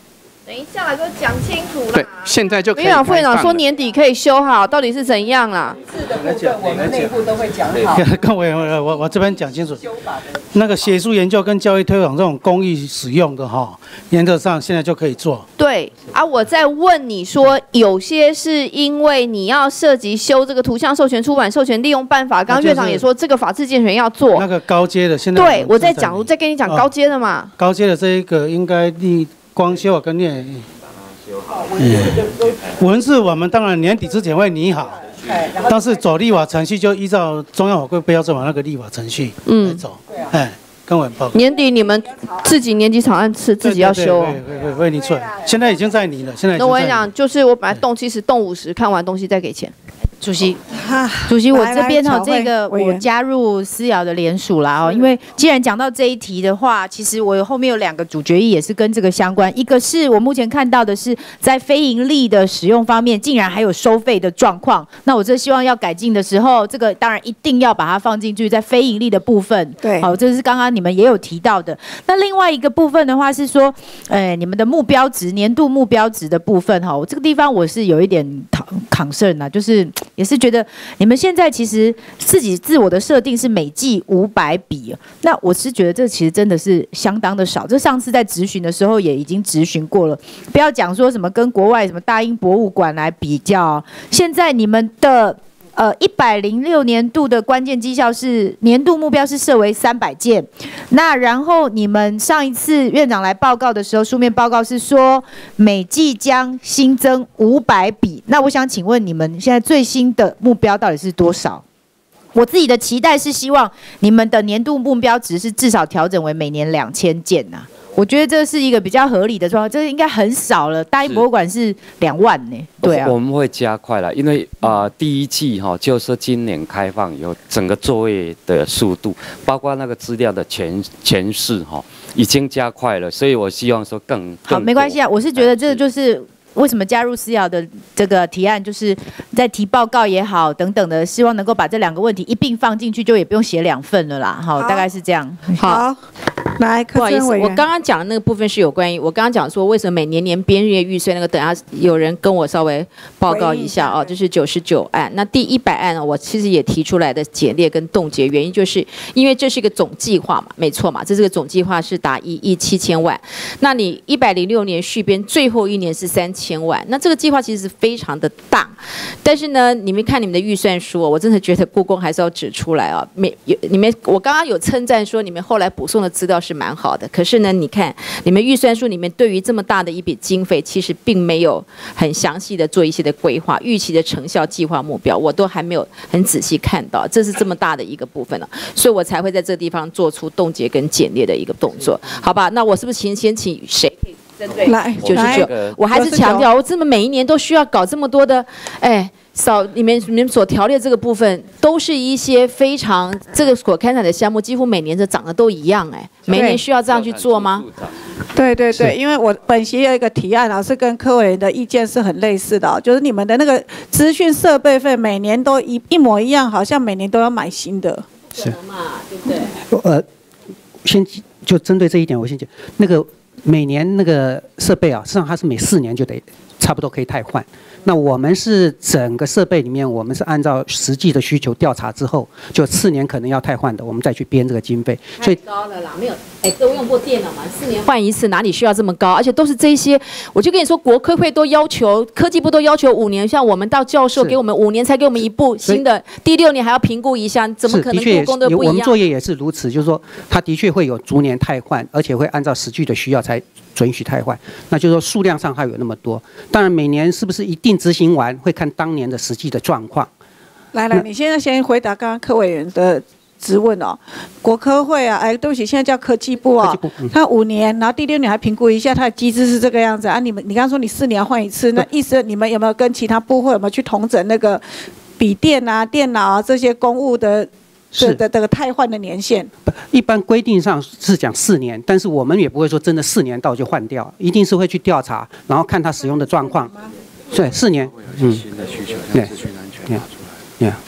等一下，给我讲清楚啦。 对，现在就可以院长、副院长说开放了年底可以修好，到底是怎样啦？ 字的部分我们内部都会讲好。 跟我我我这边讲清楚，那个学术研究跟教育推广这种公益使用的哈，原则上现在就可以做。 对啊，我在问你说，有些是因为你要涉及修这个图像授权、出版授权利用办法，刚刚院长也说这个法制健全要做。 那个高阶的现在对，我在讲，我在跟你讲高阶的嘛。 高阶的这一个应该你光修啊跟念。嗯，文字我们当然年底之前会拟好，但是走立法程序就依照中央法规标准法那个立法程序来走。哎，跟我很报告。 年底你们自己年级草案是自己要修， 会会会会拟出来，现在已经在拟了，现在已经在拟。 那我跟你讲，就是我本来动七十，动五十，看完东西再给钱。 主席，主席，我这边哈，这个委员我加入思瑶的联署啦哦，因为既然讲到这一题的话，其实我有后面有两个主决议也是跟这个相关，一个是我目前看到的是在非盈利的使用方面，竟然还有收费的状况，那我这希望要改进的时候，这个当然一定要把它放进去，在非盈利的部分， 对， 好，这是刚刚你们也有提到的。那另外一个部分的话是说，哎，你们的目标值、年度目标值的部分哈，我这个地方我是有一点concern啊，就是也是觉得。你们现在其实自己自我的设定是每季五百笔，那我是觉得这其实真的是相当的少。这上次在质询的时候也已经质询过了，不要讲说什么跟国外什么大英博物馆来比较。现在你们的呃一百零六年度的关键绩效是年度目标是设为三百件，那然后你们上一次院长来报告的时候，书面报告是说每季将新增五百笔。那我想请问你们现在最新的目标到底是多少？我自己的期待是希望你们的年度目标值是至少调整为每年两千件呐、啊。我觉得这是一个比较合理的状况，这应该很少了。大英博物馆是两万呢，对啊。 我们会加快了，因为啊、呃，第一季哈、哦、就是今年开放以后，整个作业的速度，包括那个资料的诠诠释哈，已经加快了，所以我希望说更好，没关系啊，我是觉得这就是为什么加入思瑶的这个提案，就是在提报告也好等等的，希望能够把这两个问题一并放进去，就也不用写两份了啦。好，大概是这样。 好。来， 不好意思，我刚刚讲的那个部分是有关于我刚刚讲说为什么每年年编阅预算那个，等下有人跟我稍微报告一下哦，这是九十九案。那第一百案呢，我其实也提出来的简列跟冻结原因，就是因为这是一个总计划嘛，没错嘛，这是个总计划是达一亿七千万。那你一百零六年续编最后一年是三千万，那这个计划其实是非常的大。但是呢，你们看你们的预算书，我真的觉得故宫还是要指出来啊，没有你们，我刚刚有称赞说你们后来补送的资料是蛮好的，可是呢，你看你们预算书里面对于这么大的一笔经费，其实并没有很详细的做一些的规划，预期的成效计划目标，我都还没有很仔细看到，这是这么大的一个部分了，所以我才会在这个地方做出冻结跟简列的一个动作，好吧？那我是不是先先请谁？针对九十九，我还是强调，我这么每一年都需要搞这么多的，哎。少你们你们所条列这个部分，都是一些非常这个所开展的项目，几乎每年的涨的都一样哎，每年需要这样去做吗？ 对对对，因为我本席有一个提案啊，是跟柯委员的意见是很类似的、哦，就是你们的那个资讯设备费每年都一一模一样，好像每年都要买新的。 是嘛，对不对？ 呃，先就针对这一点，我先讲那个每年那个设备啊，实际上它是每四年就得差不多可以汰换。那我们是整个设备里面，我们是按照实际的需求调查之后，就四年可能要汰换的，我们再去编这个经费。所以太高了啦，没有，哎，都用过电脑嘛，四年换一次，哪里需要这么高？而且都是这些，我就跟你说，国科会都要求，科技部都要求五年，像我们到教授给我们五年才给我们一部新的，第六年还要评估一下，怎么可能故宫都不一样？ 我们作业也是如此，就是说它的确会有逐年汰换，而且会按照实际的需要才准许汰换。那就是说数量上还有那么多，当然每年是不是一定执行完，会看当年的实际的状况。 来来，你现在先回答刚刚柯委员的质问哦。国科会啊，哎，对不起，现在叫科技部啊、哦，嗯、他五年，然后第六年还评估一下，他的机制是这个样子啊。你们，你刚刚说你四年换一次，那意思你们有没有跟其他部会有没有去统整那个笔电啊、电脑啊这些公务的？是的，这个汰换的年限， 一般规定上是讲四年，但是我们也不会说真的四年到就换掉，一定是会去调查，然后看他使用的状况。对，四年，嗯，新的需求，像资讯安全拿出来。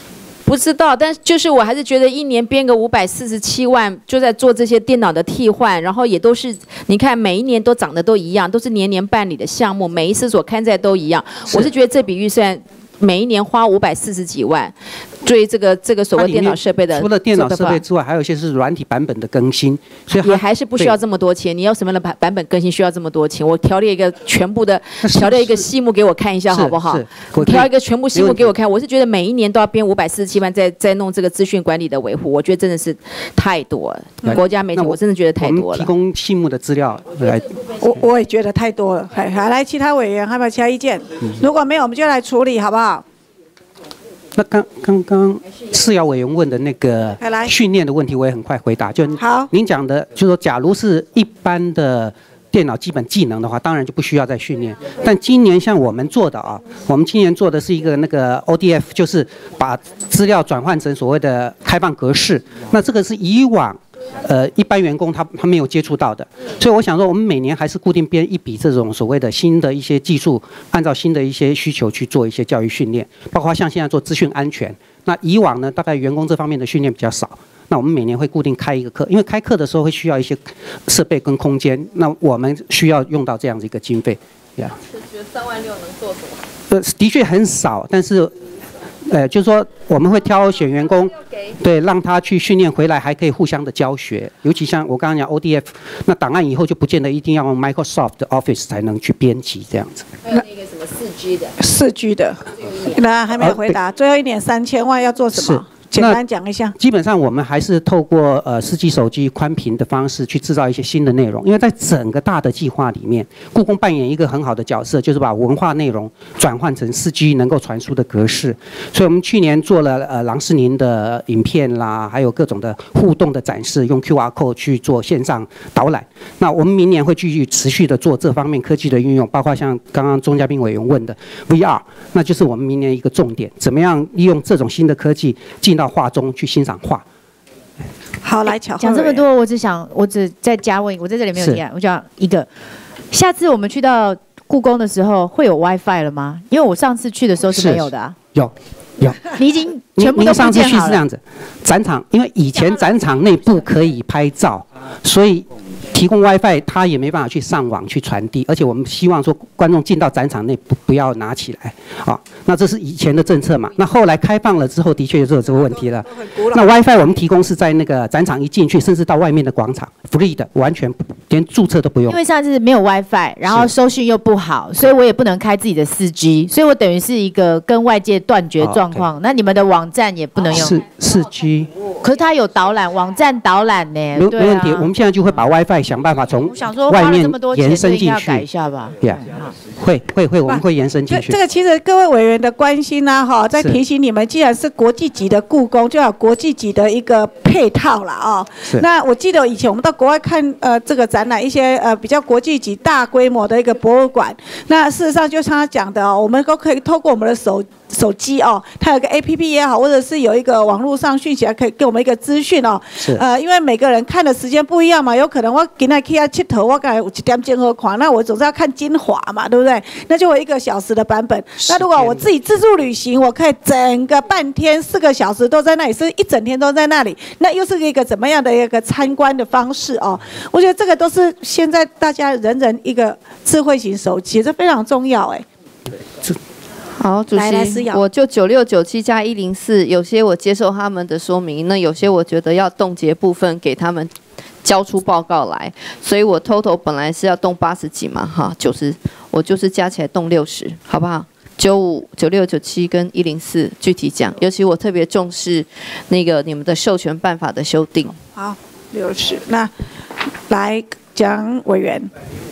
不知道，但是就是我还是觉得一年编个五百四十七万，就在做这些电脑的替换，然后也都是你看每一年都涨得都一样，都是年年办理的项目，每一次所刊载都一样。我是觉得这笔预算每一年花五百四十几万。对这个这个所谓电脑设备的， 除了电脑设备之外，还有一些是软体版本的更新，所以也还是不需要这么多钱。你要什么样的版版本更新需要这么多钱？我调列一个全部的，调列一个细目给我看一下好不好？调一个全部细目给我看。我是觉得每一年都要编五百四十七万，在在弄这个资讯管理的维护，我觉得真的是太多了。国家媒体我真的觉得太多了。 提供细目的资料来， 我我也觉得太多了。还还来其他委员还有没有其他意见？如果没有，我们就来处理好不好？ 那刚刚刚次要委员问的那个训练的问题，我也很快回答。就好， 您讲的，就是说，假如是一般的电脑基本技能的话，当然就不需要再训练。但今年像我们做的啊，我们今年做的是一个那个 O D F， 就是把资料转换成所谓的开放格式。那这个是以往呃一般员工他他没有接触到的，所以我想说，我们每年还是固定编一笔这种所谓的新的一些技术，按照新的一些需求去做一些教育训练，包括像现在做资讯安全。那以往呢，大概员工这方面的训练比较少。那我们每年会固定开一个课，因为开课的时候会需要一些设备跟空间，那我们需要用到这样的一个经费，呀。是觉得三万六能做什么？呃，的确很少，但是，呃，就是说我们会挑选员工，对，让他去训练回来，还可以互相的教学。尤其像我刚刚讲 O D F， 那档案以后就不见得一定要用 Microsoft Office 才能去编辑这样子。 还有那个什么四 G 的， 四 G 的，那还没有回答。最后一年三千万要做什么？简单讲一下。 基本上我们还是透过呃四 G 手机宽频的方式去制造一些新的内容，因为在整个大的计划里面，故宫扮演一个很好的角色，就是把文化内容转换成四 G 能够传输的格式。所以我们去年做了呃郎世宁的影片啦，还有各种的互动的展示，用 Q R code 去做线上导览。那我们明年会继续持续的做这方面科技的运用，包括像刚刚钟嘉宾委员问的 V R， 那就是我们明年一个重点，怎么样利用这种新的科技进到画中去欣赏画。 好，来巧讲这么多，我只想，我只再加问，我在这里没有提案，我讲一个。下次我们去到故宫的时候，会有 WiFi 了吗？因为我上次去的时候是没有的啊。 有有， 你已经全部都上次去是这样子，展场因为以前展场内部可以拍照，所以提供 WiFi 它也没办法去上网去传递，而且我们希望说观众进到展场内不不要拿起来啊。那这是以前的政策嘛。那后来开放了之后，的确就有这个问题了。那 WiFi 我们提供是在那个展场一进去，甚至到外面的广场 free 的，完全连注册都不用。 因为上次没有 WiFi， 然后收讯又不好，所以我也不能开自己的四 G， 所以我等于是一个跟外界断绝状况。Oh, okay. 那你们的网站也不能用四四 G， 可是它有导览，网站导览呢。 没没问题，我们现在就会把 WiFi 想办法从外面延伸进去。 改一下吧。 Yeah， 会会会，我们会延伸进去。 这个其实各位委员的关心呢，哈，在提醒你们，既然是国际级的故宫，就要有国际级的一个配套了哦。那我记得以前我们到国外看呃这个展览，一些呃比较国际级大规模的一个博物馆，那事实上就像他讲的哦，我们都可以透过我们的手。手机哦，它有个 A P P 也好，或者是有一个网络上讯息，可以给我们一个资讯哦。是。呃，因为每个人看的时间不一样嘛，有可能我今天去啊佚佗，我刚才有一点钟好看，那我总是要看精华嘛，对不对？那就有一个小时的版本。那如果我自己自助旅行，我可以整个半天四个小时都在那里，是一整天都在那里，那又是一个怎么样的一个参观的方式哦？我觉得这个都是现在大家人人一个智慧型手机，这非常重要哎。 这。好，主席，我就九六九七加一零四，有些我接受他们的说明，那有些我觉得要冻结部分给他们交出报告来，所以我 total 本来是要冻八十几嘛，哈，九十，我就是加起来冻六十，好不好？九五、九六、九七跟一零四具体讲，尤其我特别重视那个你们的授权办法的修订。 好，六十，那来讲委员。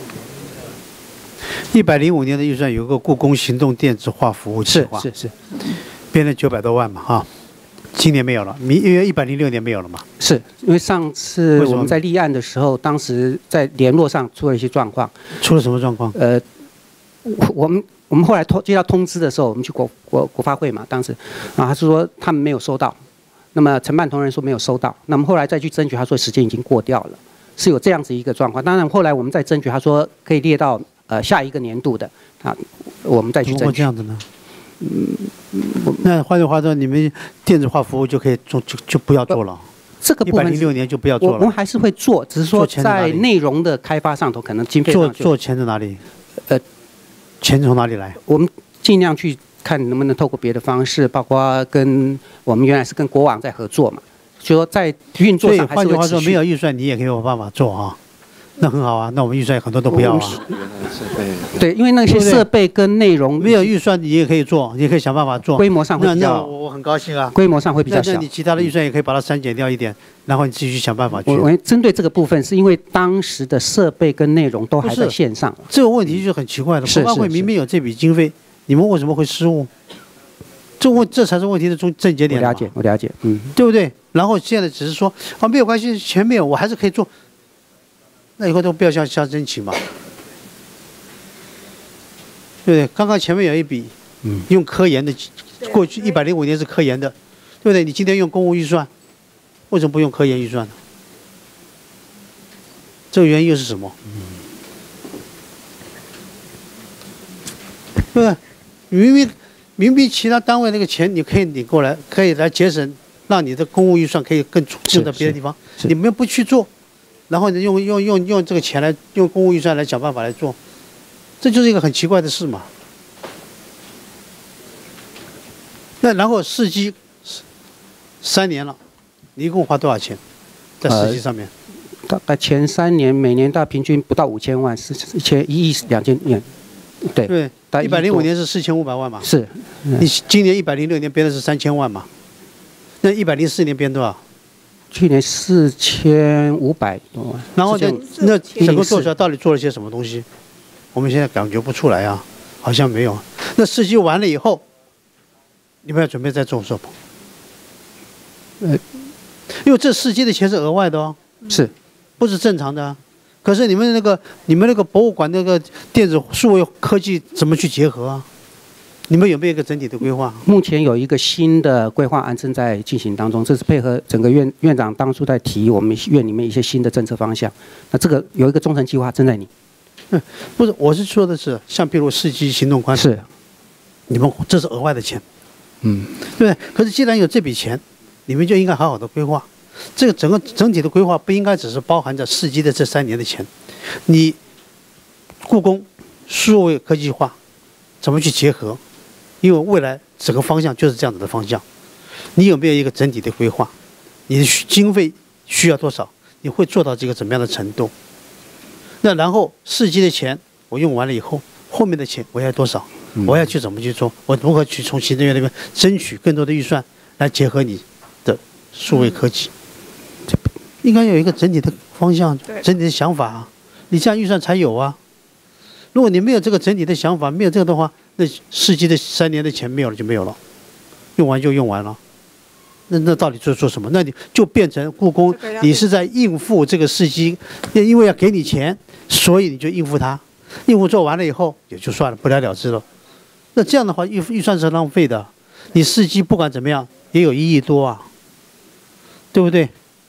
一百零五年的预算有个故宫行动电子化服务计划， 是是是， 编了九百多万嘛，哈，今年没有了，明因为一百零六年没有了嘛。 是因为上次我们在立案的时候，当时在联络上出了一些状况。 出了什么状况？ 呃，我们我们后来通接到通知的时候，我们去国国国发会嘛，当时，然后他是说他们没有收到，那么承办同仁说没有收到，那么后来再去争取，他说时间已经过掉了，是有这样子一个状况。当然后来我们再争取，他说可以列到。呃，下一个年度的啊，我们再去争取。 这样子呢？ 那换句话说，你们电子化服务就可以做，就就不要做了。 这个部分一百零六年就不要做了。 我们还是会做，只是说在内容的开发上头，可能经费做做钱在哪里？ 呃， 钱从哪里来？ 我们尽量去看能不能透过别的方式，包括跟我们原来是跟国网在合作嘛，就说在运作上还是会持续。 换句话说，没有预算你也可以有办法做啊。那很好啊，那我们预算很多都不要啊。 对，因为那些设备跟内容没有预算，你也可以做，你也可以想办法做。 规模上会比较， 那那我很高兴啊。 规模上会比较小。 那你其他的预算也可以把它删减掉一点，然后你自己去想办法去。 我针对这个部分，是因为当时的设备跟内容都还在线上。 这个问题就很奇怪了。 是国发会明明有这笔经费，你们为什么会失误？这问这才是问题的中症结点。 我了解，我了解，嗯， 对不对？然后现在只是说啊，没有关系，钱没有，我还是可以做。那以后都不要向向申请嘛，对不对？刚刚前面有一笔，嗯，用科研的，过去一百零五年是科研的，对不对？你今天用公务预算，为什么不用科研预算呢？这个原因又是什么？嗯，对不对？明明明明其他单位那个钱你可以领过来，可以来节省，让你的公务预算可以更用到别的地方，你们不去做。然后呢，用用用用这个钱来用公务预算来想办法来做，这就是一个很奇怪的事嘛。那然后试机三年了，你一共花多少钱在试机上面？ 呃、大概前三年每年大平均不到五千万，是一千一亿两千元，对对，一百零五年是四千五百万嘛。 是， 你今年一百零六年编的是三千万嘛？那一百零四年编多少？ 去年四千五百多万， 然后呢？那整个做出来到底做了些什么东西？我们现在感觉不出来啊，好像没有。那试机完了以后，你们要准备再做什么？呃，因为这试机的钱是额外的哦， 是， 不是正常的啊？可是你们那个、你们那个博物馆那个电子数位科技怎么去结合啊？你们有没有一个整体的规划？ 目前有一个新的规划案正在进行当中，这是配合整个院院长当初在提我们院里面一些新的政策方向。那这个有一个中程计划正在拟。 嗯，不是，我是说的是，像譬如世纪行动宽是， 你们这是额外的钱， 嗯， 对不对？可是既然有这笔钱，你们就应该好好的规划。这个整个整体的规划不应该只是包含着世纪的这三年的钱，你故宫数位科技化怎么去结合？因为未来整个方向就是这样子的方向，你有没有一个整体的规划？你的经费需要多少？你会做到这个怎么样的程度？那然后世纪的钱我用完了以后，后面的钱我要多少？我要去怎么去做？我如何去从行政院那边争取更多的预算来结合你的数位科技？应该有一个整体的方向，整体的想法啊，你这样预算才有啊。如果你没有这个整体的想法，没有这个的话，那世纪的三年的钱没有了就没有了，用完就用完了。那那到底做做什么？那你就变成故宫，你是在应付这个世纪，因为要给你钱，所以你就应付它。应付做完了以后也就算了，不了了之了。那这样的话预预算是浪费的。你世纪不管怎么样也有一亿多啊，对不对？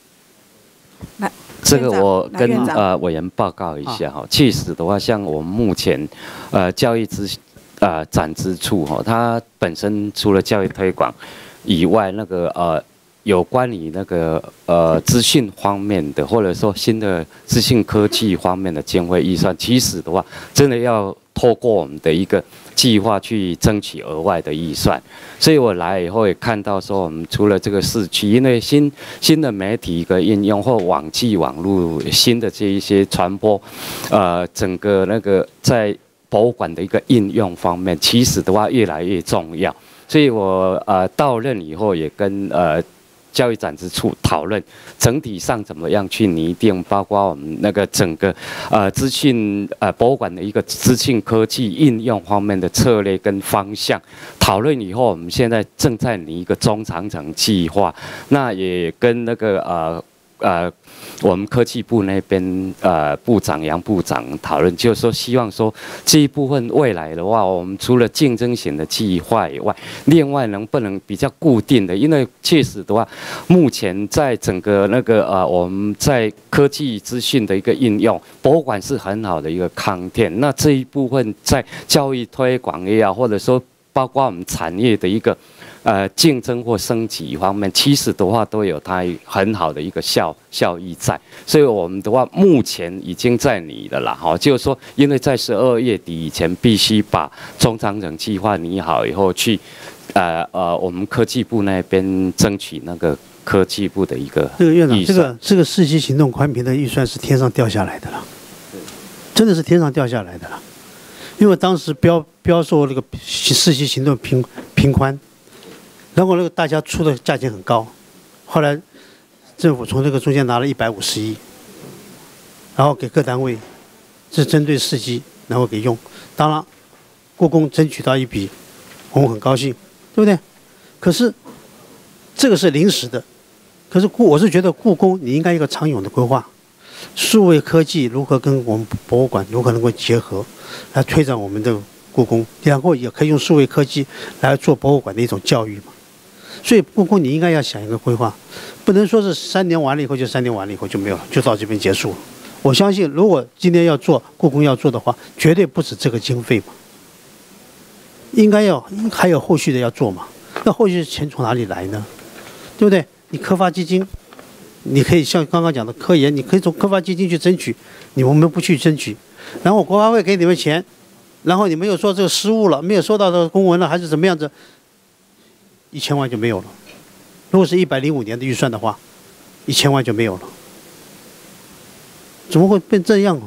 这个我跟呃委员报告一下哈，确实的话，像我们目前呃教育资呃展资处哈，它本身除了教育推广以外，那个呃有关于那个呃资讯方面的，或者说新的资讯科技方面的经费预算，其实的话，真的要透过我们的一个计划去争取额外的预算。所以我来以后也看到说，我们除了这个市区，因为新新的媒体一个应用或网际网络新的这一些传播，呃，整个那个在博物馆的一个应用方面，其实的话越来越重要。所以我呃到任以后也跟呃。教育展资处讨论整体上怎么样去拟定，包括我们那个整个呃资讯呃博物馆的一个资讯科技应用方面的策略跟方向。讨论以后，我们现在正在拟一个中长程计划，那也跟那个呃。呃，我们科技部那边呃部长杨部长讨论，就是说希望说这一部分未来的话，我们除了竞争型的计划以外，另外能不能比较固定的？因为确实的话，目前在整个那个呃我们在科技资讯的一个应用，博物馆是很好的一个康店。那这一部分在教育推广也好，或者说包括我们产业的一个呃竞争或升级方面，其实的话都有它很好的一个效效益在。所以我们的话目前已经在拟了啦，哈，就是说，因为在十二月底以前必须把中长程计划拟好以后去，呃呃，我们科技部那边争取那个科技部的一个这个院长， 预算这个这个四期行动宽频的预算是天上掉下来的了，真的是天上掉下来的了。因为当时标标售那个四期行动频频宽，然后那个大家出的价钱很高，后来政府从这个中间拿了一百五十亿，然后给各单位，是针对四期，然后给用。当然，故宫争取到一笔，我们很高兴，对不对？可是这个是临时的，可是故我是觉得故宫你应该有一个长远的规划，数位科技如何跟我们博物馆如何能够结合，来推展我们的故宫，然后也可以用数位科技来做博物馆的一种教育嘛。所以故宫你应该要想一个规划，不能说是三年完了以后就三年完了以后就没有了，就到这边结束了。我相信，如果今天要做故宫要做的话，绝对不止这个经费嘛，应该要还有后续的要做嘛。那后续的钱从哪里来呢？对不对？你科发基金，你可以像刚刚讲的科研，你可以从科发基金去争取，你们不去争取，然后国发会给你们钱，然后你们又说这个失误了，没有收到这个公文了，还是怎么样子，一千万就没有了。如果是一百零五年的预算的话，一千万就没有了。怎么会变这样啊？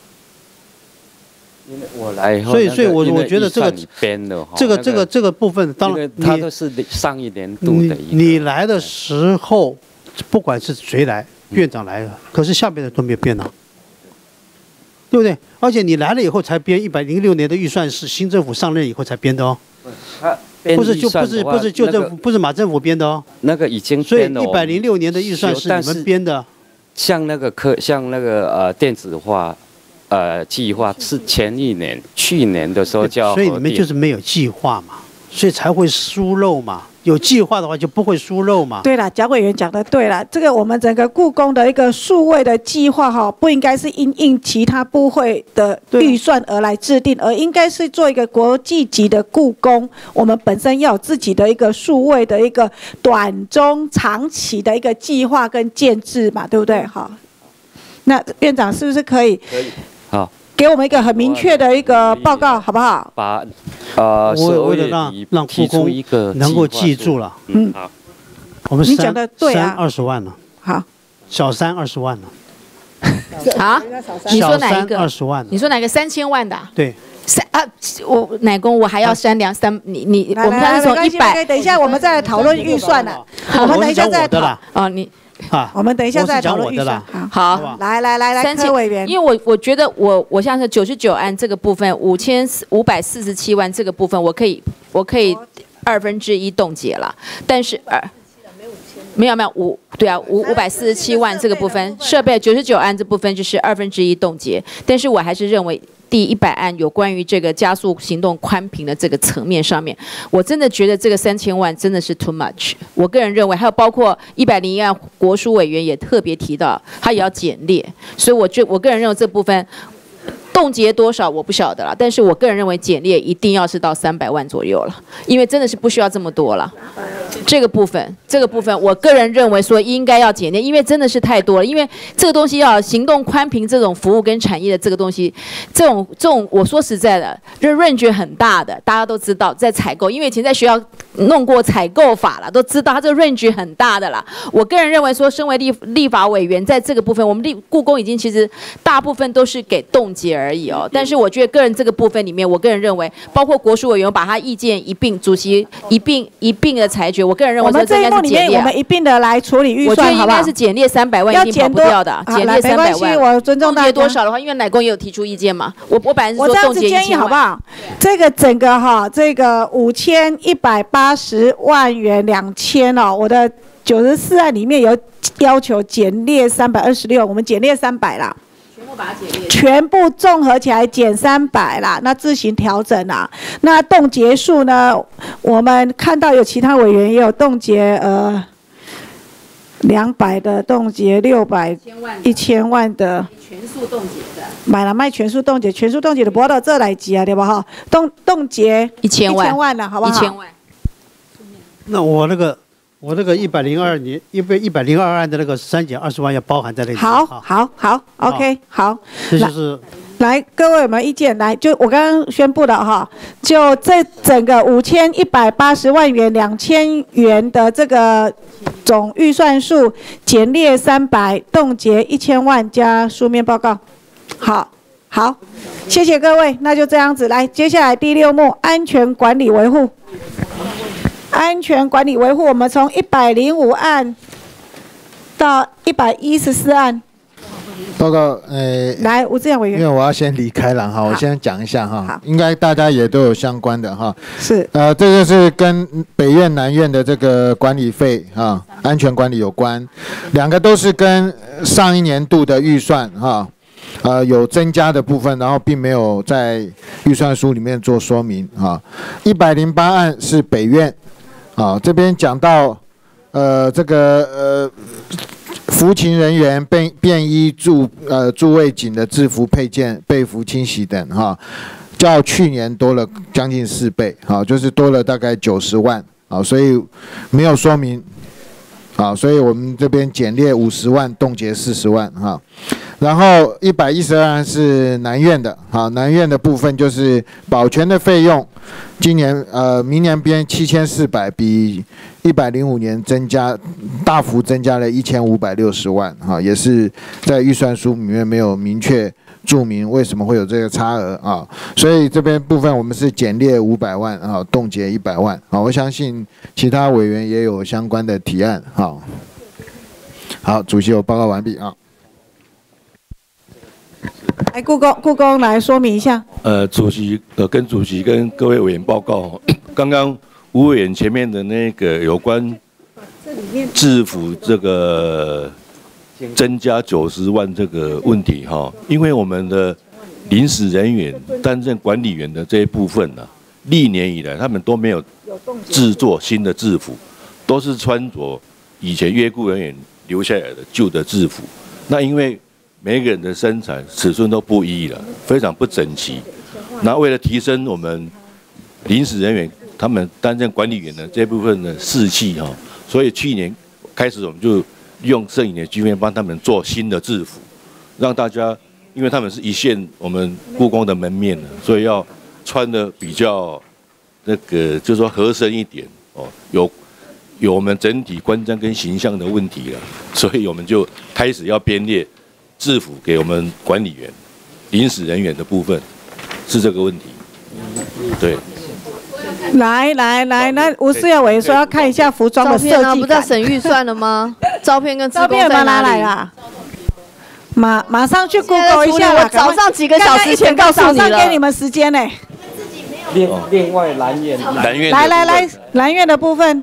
因为我来以后， 所以，所以我我觉得这个编的这个这个这个部分，当然它都是上一年度的一个。 你来的时候，不管是谁来，院长来了，可是下面的都没有变啊，对不对？而且你来了以后才编一百零六年的预算是新政府上任以后才编的哦。不是就不是不是旧政府不是马政府编的哦。 那个已经所以编了。 一百零六年的预算是你们编的。 像那个科像那个呃电子化。呃，计划是前一年、去年的时候就要核定， 所以你们就是没有计划嘛，所以才会疏漏嘛。有计划的话就不会疏漏嘛。 对了，蒋委员讲的对了，这个我们整个故宫的一个数位的计划哈，不应该是因应其他部会的预算而来制定，而应该是做一个国际级的故宫，我们本身要有自己的一个数位的一个短中长期的一个计划跟建制嘛，对不对？好，那院长是不是可以？ 可以。好， 给我们一个很明确的一个报告，好不好？ 把呃， 为了让让故宫能够记住了， 嗯， 好， 我们你讲的对啊， 二十万了， 好， 小三二十万了， 好，你说哪一个？ 二十万， 你说哪个三千万的？ 对， 三啊，我奶公我还要删两三，你你我们刚才从一百， 等一下我们再来讨论预算了，我们等一下再讨哦你。 啊， 我们等一下再讨论预算。 好， 来来来来，柯委员， 因为我我觉得我我像是九十九案这个部分，五千五百四十七万这个部分，我可以我可以二分之一冻结了，但是二没有没有五对啊五五百四十七万这个部分设备九十九案这部分就是二分之一冻结，但是我还是认为。第一百案有关于这个加速行动宽频的这个层面上面，我真的觉得这个三千万真的是 too much。我个人认为，还有包括一百零一案国书委员也特别提到，他也要简列，所以我觉我个人认为这部分冻结多少我不晓得了，但是我个人认为简列一定要是到三百万左右了，因为真的是不需要这么多了。这个部分，这个部分，我个人认为说应该要简列，因为真的是太多了。因为这个东西要行动宽频这种服务跟产业的这个东西，这种这种，我说实在的，这 range 很大的，大家都知道，在采购，因为以前在学校弄过采购法了，都知道它这个 range 很大的啦。我个人认为说，身为立立法委员，在这个部分，我们立故宫已经其实大部分都是给冻结而已哦。但是我觉得个人这个部分里面，我个人认为，包括国书委员把他意见一并，主席一并一并的裁决。我个人认为说这应该是简列， 我们一并的来处理预算， 我觉得应该是简列三百万，一定跑不掉的。简列三百万， 我尊重大家。 冻结多少的话，因为奶公也有提出意见嘛。我我本来是说冻结一千万。我这样子建议好不好？这个整个哈，这个五千一百八十万元两千哦，我的九十四案里面有要求简列三百二十六，我们简列三百啦。 全部把它简列， 全部综合起来减三百啦，那自行调整啦。那冻结数呢？我们看到有其他委员也有冻结，呃， 两百的冻结，六百一千万的全数冻结的， 买了卖全数冻结，全数冻结的博到这来集啊，对吧哈？冻冻结一千万， 一千万了，好不好？ 一千万。 那我那个我那个一百零二年一百一百零二案的那个删减二十万要包含在那里。 好，好，好 ，OK， 好。 这就是来，各位有没有意见？来，就我刚刚宣布的哈，就这整个五千一百八十万元、两千元的这个总预算数减列三百，冻结一千万加书面报告。好，好，谢谢各位，那就这样子。来，接下来第六幕，安全管理维护。安全管理维护，我们从一百零五案到一百一十四案。 报告，呃， 来，吴志阳委员， 因为我要先离开了哈，我先讲一下哈，应该大家也都有相关的哈。 是， 呃，这个是跟北院南院的这个管理费啊，安全管理有关，两个都是跟上一年度的预算哈，呃，有增加的部分，然后并没有在预算书里面做说明啊。一百零八案是北院，啊，这边讲到，呃，这个呃。服勤人员便便衣驻呃驻卫警的制服配件、被服清洗等哈，较去年多了将近四倍，好，就是多了大概九十万，啊，所以没有说明，啊，所以我们这边减列五十万，冻结四十万哈。然后一百一十二案是南院的，好，南院的部分就是保全的费用，今年呃明年编七千四百，比一百零五年增加大幅增加了一千五百六十万，哈，也是在预算书里面没有明确注明为什么会有这个差额啊，所以这边部分我们是减列五百万啊，冻结一百万，好，我相信其他委员也有相关的提案，好，好，主席我报告完毕啊。 来，故宫故宫来说明一下。 呃，主席，呃，跟主席跟各位委员报告，刚刚吴委员前面的那个有关制服这个增加九十万这个问题哈，因为我们的临时人员担任管理员的这一部分呢、啊，历年以来他们都没有制作新的制服，都是穿着以前约雇人员留下来的旧的制服，那因为每个人的身材尺寸都不一了，非常不整齐。那为了提升我们临时人员他们担任管理员的这部分的士气哈，所以去年开始我们就用摄影的经费帮他们做新的制服，让大家，因为他们是一线我们故宫的门面的，所以要穿的比较那个，就是说合身一点哦，有有我们整体观瞻跟形象的问题了，所以我们就开始要编列制服给我们管理员、临时人员的部分，是这个问题。对。 来来来，那吴思耀委员说要看一下服装的设计感。 照片啊，不在省预算了吗？照片跟照片把它拿来啦。马马上去 Google 一下啦。 我早上几个小时前告诉你了。 早上给你们时间呢。 另另外蓝院， 蓝院来来来，蓝院的部分。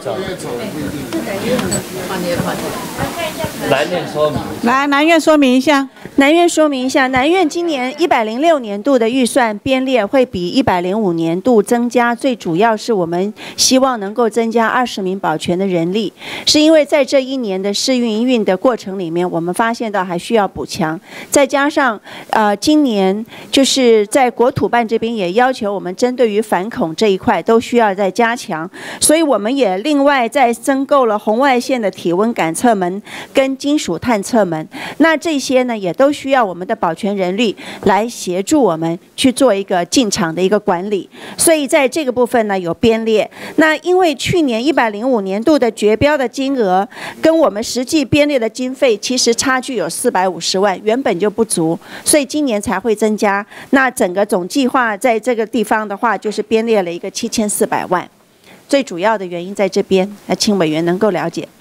南院说明。 来，南院说明一下。 南院说明一下，南院今年一百零六年度的预算编列会比一百零五年度增加，最主要是我们希望能够增加二十名保全的人力，是因为在这一年的试运营运的过程里面，我们发现到还需要补强，再加上呃今年就是在国土办这边也要求我们针对于反恐这一块都需要再加强，所以我们也另外再增购了红外线的体温感测门跟金属探测门，那这些呢也都需要我们的保全人力来协助我们去做一个进场的一个管理，所以在这个部分呢有编列。那因为去年一百零五年度的绝标的金额跟我们实际编列的经费其实差距有四百五十万，原本就不足，所以今年才会增加。那整个总计划在这个地方的话，就是编列了一个七千四百万。最主要的原因在这边，那请委员能够了解。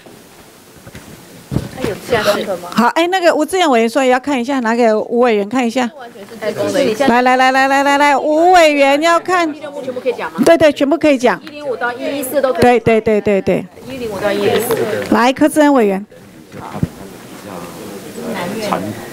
好，哎，那个吴志远委员说也要看一下，拿给吴委员看一下。来来来来来来来，吴委员要看。 全部可以讲吗？ 对对，全部可以讲。 一零五到一一四都可以。 对对对对对。 一零五到一一四。 来，柯志恩委员。 残疾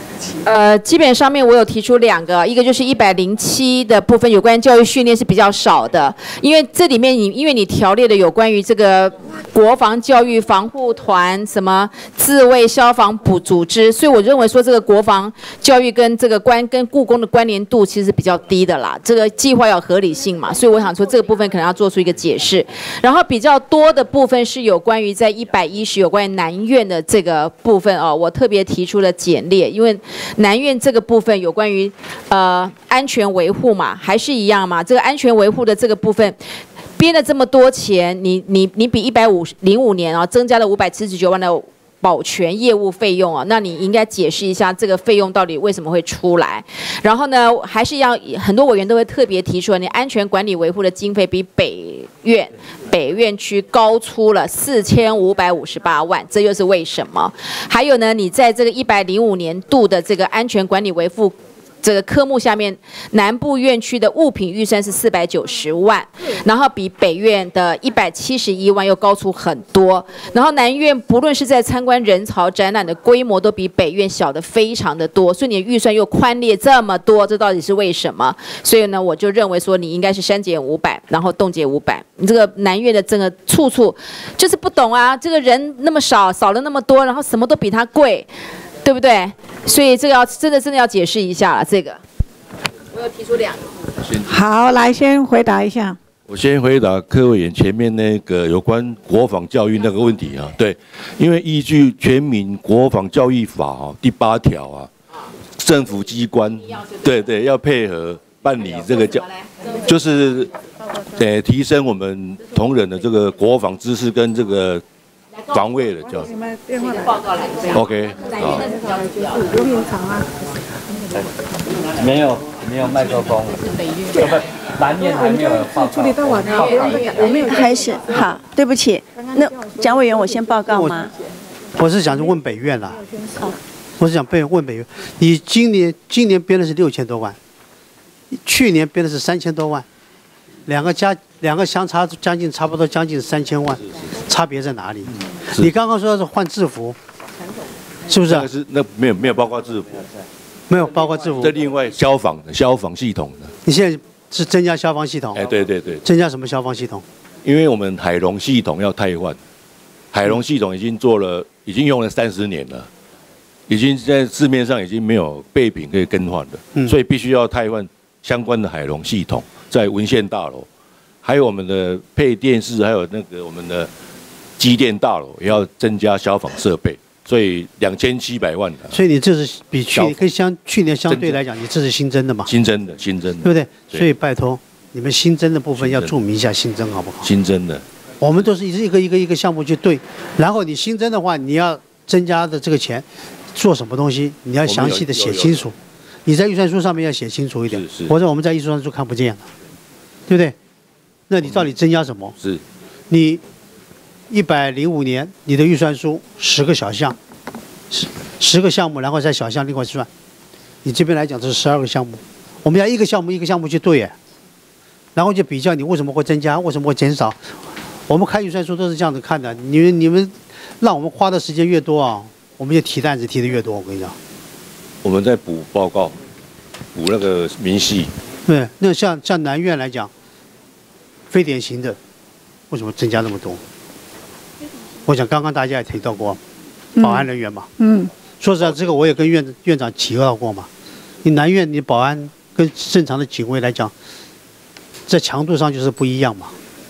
呃，基本上面我有提出两个，一个就是一百零七的部分，有关教育训练是比较少的，因为这里面你因为你条列的有关于这个国防教育防护团、什么自卫消防补组织，所以我认为说这个国防教育跟这个关跟故宫的关联度其实是比较低的啦，这个计划要合理性嘛，所以我想说这个部分可能要做出一个解释，然后比较多的部分是有关于在一百一十有关于南院的这个部分哦，我特别提出了简列，因为南院这个部分有关于呃安全维护嘛，还是一样嘛，这个安全维护的这个部分编了这么多钱，你你你比一百五零五年啊增加了五百七十九万的保全业务费用啊，那你应该解释一下这个费用到底为什么会出来？然后呢，还是要很多委员都会特别提出，你安全管理维护的经费比北院北院区高出了四千五百五十八万，这又是为什么？还有呢，你在这个一百零五年度的这个安全管理维护这个科目下面，南部院区的物品预算是四百九十万，然后比北院的一百七十一万又高出很多。然后南院不论是在参观人潮展览的规模，都比北院小的非常的多，所以你的预算又宽列这么多，这到底是为什么？所以呢，我就认为说你应该是删减五百，然后冻结五百。你这个南院的这个处处就是不懂啊，这个人那么少，少了那么多，然后什么都比它贵。对不对？所以这个要真的真的要解释一下了。这个，我有提出两个。 好，来先回答一下。 我先回答柯委员前面那个有关国防教育那个问题啊。对，因为依据《全民国防教育法》啊第八条啊，政府机关对对要配合办理这个教，就是呃提升我们同仁的这个国防知识跟这个。防卫的叫。 报告来一下。 OK， 好。 刘明长啊。 没有没有麦克风。南面还没有报告。 处理到晚了，我没有开始。好，对不起，那蒋委员，我先报告吗？ 我是想问北院啦。我是想被问北院，你今年今年编的是六千多万，去年编的是三千多万，两个加。两个相差将近差不多将近三千万，差别在哪里？你刚刚说是换制服，是不是？ 那是那没有没有包括制服， 没有包括制服。 这另外消防的消防系统的。 你现在是增加消防系统？ 哎，对对对。 增加什么消防系统？ 因为我们海龙系统要汰换，海龙系统已经做了，已经用了三十年了，已经在市面上已经没有备品可以更换的，嗯、所以必须要汰换相关的海龙系统，在文献大楼。还有我们的配电室，还有那个我们的机电大楼也要增加消防设备，所以两千七百万的。 所以你这是比去年跟相去年相对来讲，你这是新增的嘛？ 新增的，新增的， 对不对？对所以拜托你们新增的部分要注明一下新增好不好？ 新增的， 我们都是一个一个一个项目去对，然后你新增的话，你要增加的这个钱做什么东西，你要详细的写清楚。你在预算书上面要写清楚一点，或者我们在预算书看不见了，对不对？那你到底增加什么？ 是， 你一百零五年你的预算书十个小项，十十个项目，然后再小项另外算。你这边来讲这是十二个项目，我们要一个项目一个项目去对，然后就比较你为什么会增加，为什么会减少。我们看预算书都是这样子看的，你们你们让我们花的时间越多啊，我们就提担子提的越多。我跟你讲， 我们在补报告，补那个明细。 对，那像像南院来讲。非典型的，为什么增加那么多？我想刚刚大家也提到过，保安人员嘛。 嗯。 说实在，这个我也跟院院长提到过嘛。你南院你保安跟正常的警卫来讲，在强度上就是不一样嘛。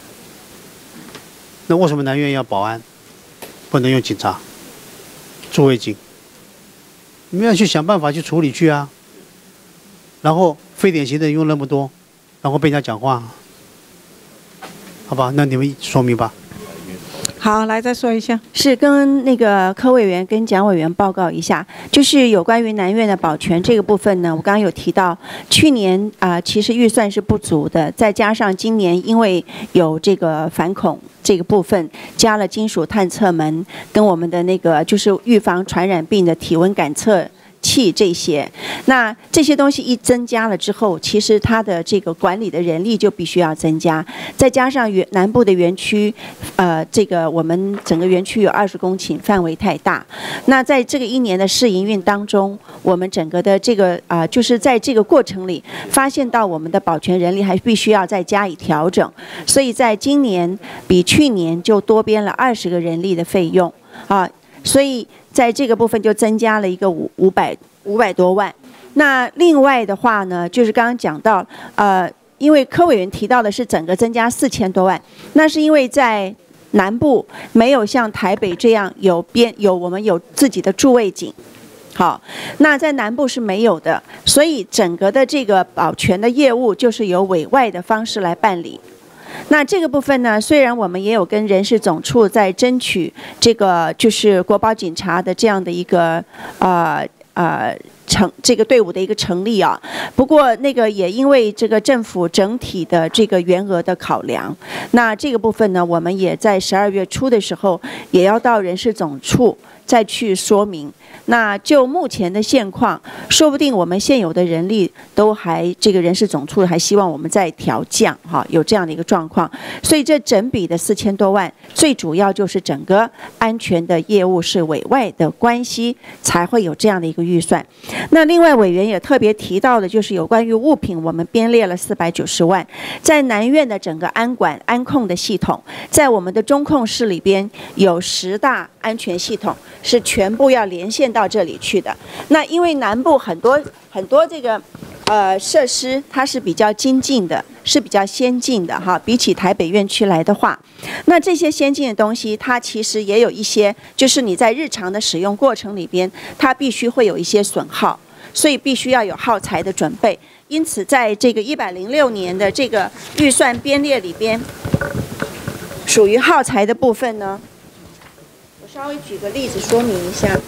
那为什么南院要保安，不能用警察、驻卫警？你们要去想办法去处理去啊。然后非典型的用那么多，然后被人家讲话。好吧，那你们说明吧。 好，来再说一下， 是跟那个柯委员跟蒋委员报告一下，就是有关于南院的保全这个部分呢，我刚刚有提到，去年啊、呃、其实预算是不足的，再加上今年因为有这个反恐这个部分，加了金属探测门跟我们的那个就是预防传染病的体温感测。 器这些。那这些东西一增加了之后，其实它的这个管理的人力就必须要增加，再加上园南部的园区，呃，这个我们整个园区有二十公顷，范围太大。那在这个一年的试营运当中，我们整个的这个啊、呃，就是在这个过程里发现到我们的保全人力还必须要再加以调整，所以在今年比去年就多编了二十个人力的费用啊，所以在这个部分就增加了一个五五百五百多万。那另外的话呢，就是刚刚讲到呃。因为柯委员提到的是整个增加四千多万，那是因为在南部没有像台北这样有边有我们有自己的驻卫警，好，那在南部是没有的，所以整个的这个保全的业务就是由委外的方式来办理。那这个部分呢，虽然我们也有跟人事总处在争取这个就是国保警察的这样的一个呃呃。成这个队伍的一个成立啊，不过那个也因为这个政府整体的这个员额的考量，那这个部分呢，我们也在十二月初的时候也要到人事总处再去说明。那就目前的现况，说不定我们现有的人力都还这个人事总处还希望我们再调降哈，有这样的一个状况。所以这整笔的四千多万，最主要就是整个安全的业务是委外的关系，才会有这样的一个预算。那另外委员也特别提到的就是有关于物品，我们编列了四百九十万，在南院的整个安管安控的系统，在我们的中控室里边有十大安全系统是全部要连线到这里去的。那因为南部很多很多这个呃设施它是比较精进的，是比较先进的哈，比起台北院区来的话，那这些先进的东西它其实也有一些，就是你在日常的使用过程里边，它必须会有一些损耗，所以必须要有耗材的准备。因此在这个一百零六年的这个预算编列里边，属于耗材的部分呢，我稍微举个例子说明一下。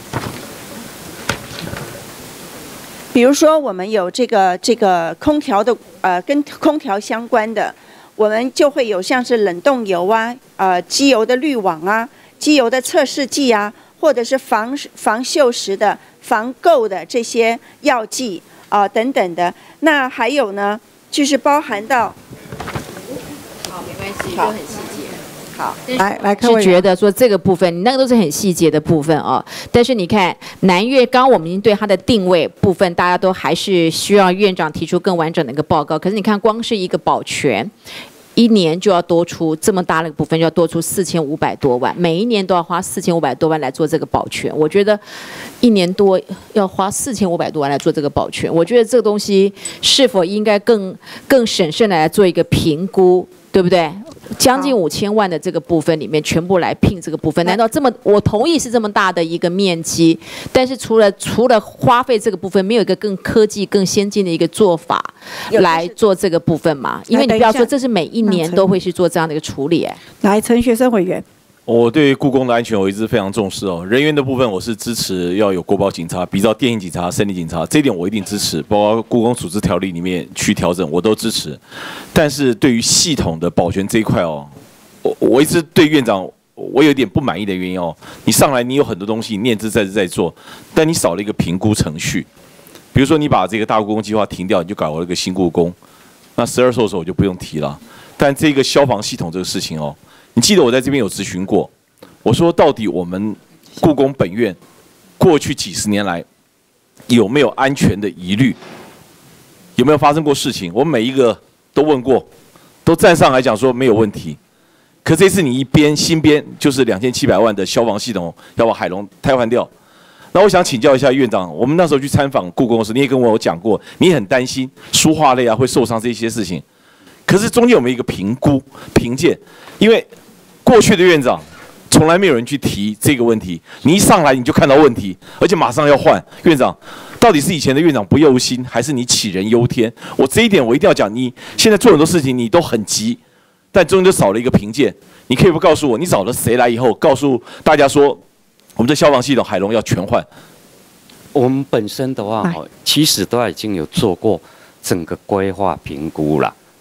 比如说，我们有这个这个空调的，呃，跟空调相关的，我们就会有像是冷冻油啊，呃，机油的滤网啊，机油的测试剂啊，或者是防防锈蚀的、防垢的这些药剂啊、呃、等等的。那还有呢，就是包含到， 好，没关系，都很细节。好， 来来，是觉得说这个部分，你那个都是很细节的部分哦。但是你看南院，刚刚我们已经对它的定位部分，大家都还是需要院长提出更完整的一个报告。可是你看，光是一个保全，一年就要多出这么大的一个部分，就要多出四千五百多万，每一年都要花四千五百多万来做这个保全。我觉得一年多要花四千五百多万来做这个保全，我觉得这个东西是否应该更更审慎的来做一个评估，对不对？将近五千万的这个部分里面，全部来聘这个部分，难道这么？我同意是这么大的一个面积，但是除了除了花费这个部分，没有一个更科技、更先进的一个做法来做这个部分嘛？因为你不要说这是每一年都会去做这样的一个处理。哎， 来，陈学生委员。 我对故宫的安全我一直非常重视哦。人员的部分我是支持要有国保警察，比照电影警察、森林警察，这一点我一定支持。包括故宫处置条例里面去调整，我都支持。但是对于系统的保全这一块哦，我我一直对院长我有点不满意的原因哦。你上来你有很多东西你念兹在兹在做，但你少了一个评估程序。比如说你把这个大故宫计划停掉，你就搞了一个新故宫，那十二兽首我就不用提了。但这个消防系统这个事情哦。你记得我在这边有咨询过，我说到底我们故宫本院过去几十年来有没有安全的疑虑，有没有发生过事情？我每一个都问过，都站上来讲说没有问题。可这次你一编新编就是两千七百万的消防系统要把海龙汰换掉，那我想请教一下院长，我们那时候去参访故宫的时候，你也跟我有讲过，你也很担心书画类啊会受伤这些事情。可是中间有没有一个评估评鉴？因为过去的院长从来没有人去提这个问题，你一上来你就看到问题，而且马上要换院长，到底是以前的院长不用心，还是你杞人忧天？我这一点我一定要讲，你现在做很多事情你都很急，但中间就少了一个评鉴。你可以不告诉我，你找了谁来以后，告诉大家说，我们的消防系统海龙要全换？ 我们本身的话，其实都已经有做过整个规划评估了。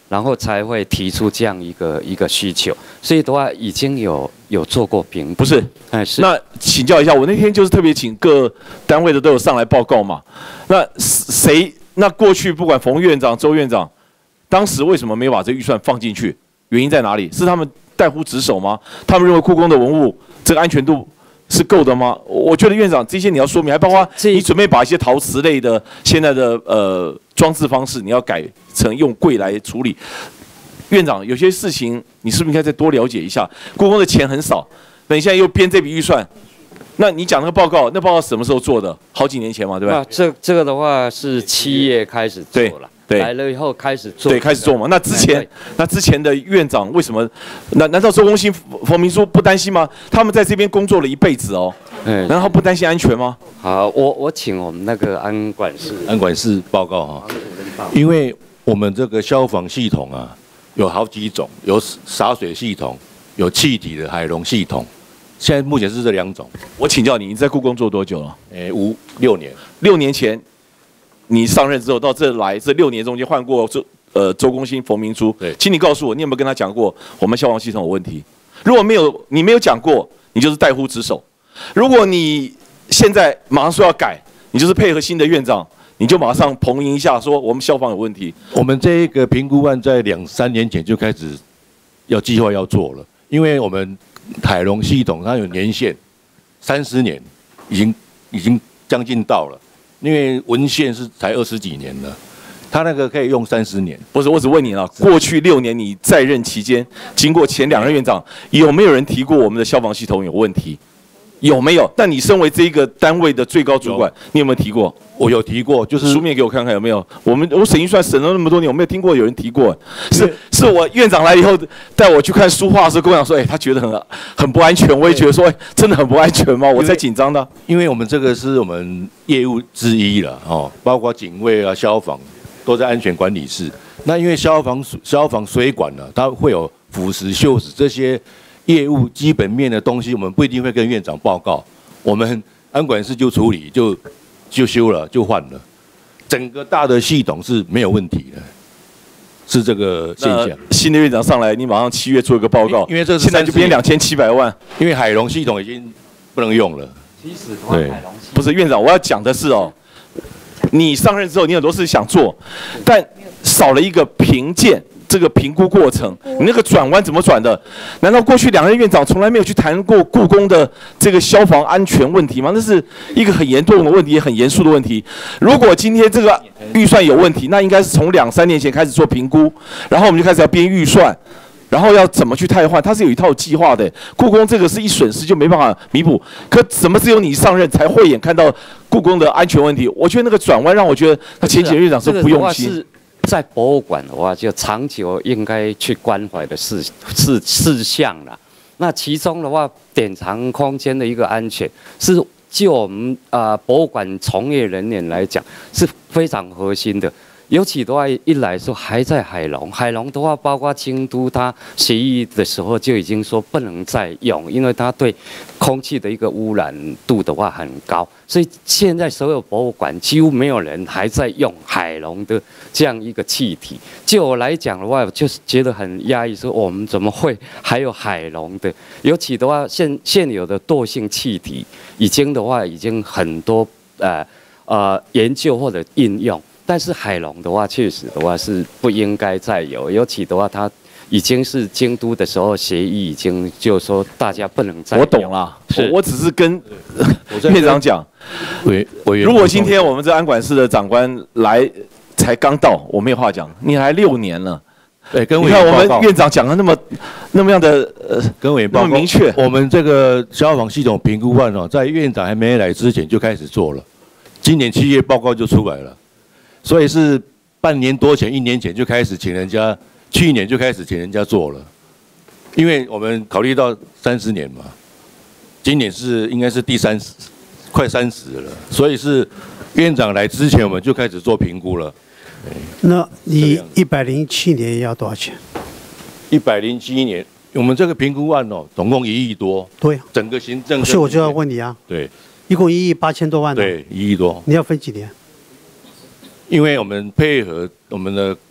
然后才会提出这样一个一个需求。所以的话，已经有有做过评估。 不是， 哎是。 那请教一下，我那天就是特别请各单位的都有上来报告嘛。那谁？那过去不管冯院长、周院长，当时为什么没有把这预算放进去？原因在哪里？是他们怠忽职守吗？他们认为故宫的文物这个安全度是够的吗？我觉得院长这些你要说明，还包括你准备把一些陶瓷类的现在的呃装置方式，你要改成用柜来处理。院长，有些事情你是不是应该再多了解一下？故宫的钱很少，那你现在又编这笔预算，那你讲那个报告，那报告什么时候做的？好几年前嘛，对吧？ 啊，这这个的话是七月开始做了， 对， 来了以后开始做， 对，开始做嘛。那之前，那之前的院长为什么？难难道周公新、冯明书不担心吗？他们在这边工作了一辈子哦， 嗯， 然后不担心安全吗？ 好，我我请我们那个安管事， 安管事报告哈，因为我们这个消防系统啊，有好几种，有洒水系统，有气体的海龙系统。现在目前是这两种。 我请教你，你在故宫做多久了？ 诶，五六年。 六年前你上任之后到这来，这六年中间换过周呃周公新、冯明珠。 对， 请你告诉我，你有没有跟他讲过我们消防系统有问题？如果没有，你没有讲过，你就是怠忽职守；如果你现在马上说要改，你就是配合新的院长，你就马上捧赢一下，说我们消防有问题。 我们这一个评估案在两三年前就开始要计划要做了，因为我们海龙系统它有年限，三十年，已经已经将近到了，因为文献是才二十几年了，它那个可以用三十年。 不是，我只问你了，过去六年你在任期间，经过前两任院长，有没有人提过我们的消防系统有问题？有没有？但你身为这个单位的最高主管，你有没有提过？ 我有提过，就是书面给我看看有没有。我们我审预算审了那么多年，我没有听过有人提过。是是我院长来以后带我去看书画的时候，跟我讲说，哎，他觉得很很不安全。我也觉得说，哎，真的很不安全吗？我才紧张的。 因为我们这个是我们业务之一了哦，包括警卫啊、消防都在安全管理室。那因为消防消防水管呢、啊，它会有腐蚀、锈蚀这些业务基本面的东西，我们不一定会跟院长报告，我们安管室就处理就。就修了，就换了，整个大的系统是没有问题的，是这个现象。 新的院长上来，你马上七月做一个报告， 因为这是现在就编两千七百万， 因为海龙系统已经不能用了。 其实的话，海龙系不是院长，我要讲的是哦，你上任之后，你很多事想做，但少了一个评鉴。这个评估过程，你那个转弯怎么转的？难道过去两任院长从来没有去谈过故宫的这个消防安全问题吗？那是一个很严重的问题，也很严肃的问题。如果今天这个预算有问题，那应该是从两三年前开始做评估，然后我们就开始要编预算，然后要怎么去汰换，它是有一套计划的。故宫这个是一损失就没办法弥补，可怎么只有你上任才慧眼看到故宫的安全问题？我觉得那个转弯让我觉得他前几任院长是不用心。 在博物馆的话，就长久应该去关怀的事事事项啦。那其中的话，典藏空间的一个安全，是就我们啊、呃、博物馆从业人员来讲是非常核心的。尤其的话，一来说还在海龙，海龙的话，包括京都，它协议的时候就已经说不能再用，因为它对空气的一个污染度的话很高，所以现在所有博物馆几乎没有人还在用海龙的这样一个气体。就我来讲的话，就是觉得很压抑，说我们怎么会还有海龙的？尤其的话，现现有的惰性气体已经的话，已经很多呃呃研究或者应用。但是海龙的话，确实的话是不应该再有，尤其的话，它已经是京都的时候协议已经就是说大家不能再用。 我懂了，我我只是跟院长讲， 委委员， 如果今天我们这安管室的长官来才刚到，我没有话讲，你来六年了。 对，跟委员报告，你看我们院长讲的那么那么样的呃， 跟委员报告那么明确。 我们这个消防系统评估案哦，在院长还没来之前就开始做了，今年七月报告就出来了。所以是半年多前、一年前就开始请人家，去年就开始请人家做了，因为我们考虑到三十年嘛，今年是应该是第三十，快三十了，所以是院长来之前我们就开始做评估了。 那你一百零七年要多少钱？ 一百零七年，我们这个评估案哦，总共一亿多。 对， 整个行政。 所以我就要问你啊。 对。 一共一亿八千多万。 对，一亿多。 你要分几年？ 因为我们配合我们的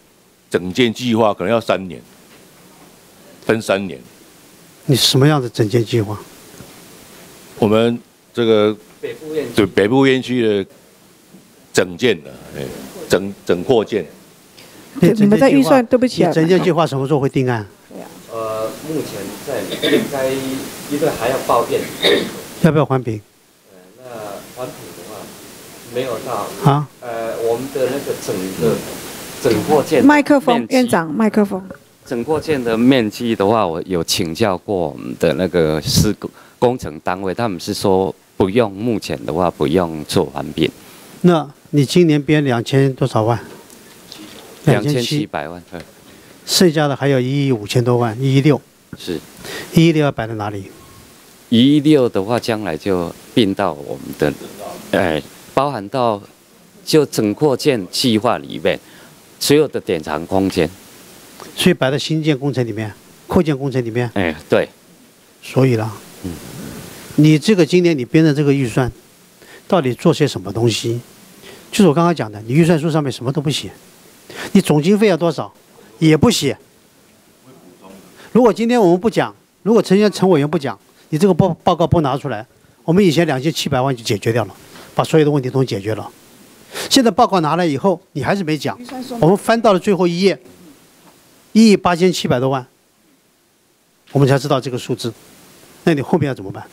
整建计划可能要三年，分三年。 你什么样的整建计划？ 我们这个北部院对北部院区的整建的，哎，整整扩建。 你们在预算对不起啊你整建计划什么时候会定案？ 呃，目前在应该因为还要报验， 要不要环评？ 那环评的话没有到啊。 呃，我们的那个整个整扩建麦克风，院长，麦克风。 整扩建的面积的话，我有请教过我们的那个施工工程单位，他们是说不用，目前的话不用做环评。 那你今年编两千多少万？ 两千七百万， 剩下的还有一亿五千多万，一亿六。 是。 一亿六要摆在哪里？ 一亿六的话，将来就并到我们的，哎，包含到就整扩建计划里面所有的典藏空间。 所以摆在新建工程里面，扩建工程里面。 哎，对。 所以啦， 嗯， 你这个今年你编的这个预算，到底做些什么东西？就是我刚刚讲的，你预算书上面什么都不写，你总经费要多少也不写。如果今天我们不讲，如果陈陈委员不讲，你这个报报告不拿出来，我们以前两千七百万就解决掉了，把所有的问题都解决了。现在报告拿来以后，你还是没讲，我们翻到了最后一页。一亿八千七百多万，我们才知道这个数字。那你后面要怎么办？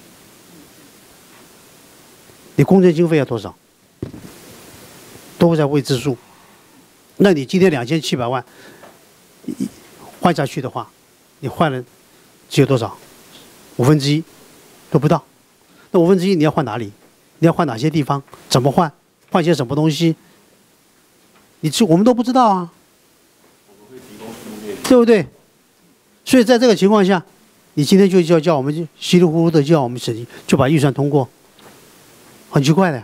你工程经费要多少？都在未知数。那你今天两千七百万换下去的话，你换了只有多少？五分之一都不到。那五分之一你要换哪里？你要换哪些地方？怎么换？换些什么东西？你这我们都不知道啊。对不对？所以在这个情况下，你今天就叫叫我们稀里糊涂的叫我们审议，就把预算通过，很奇怪的。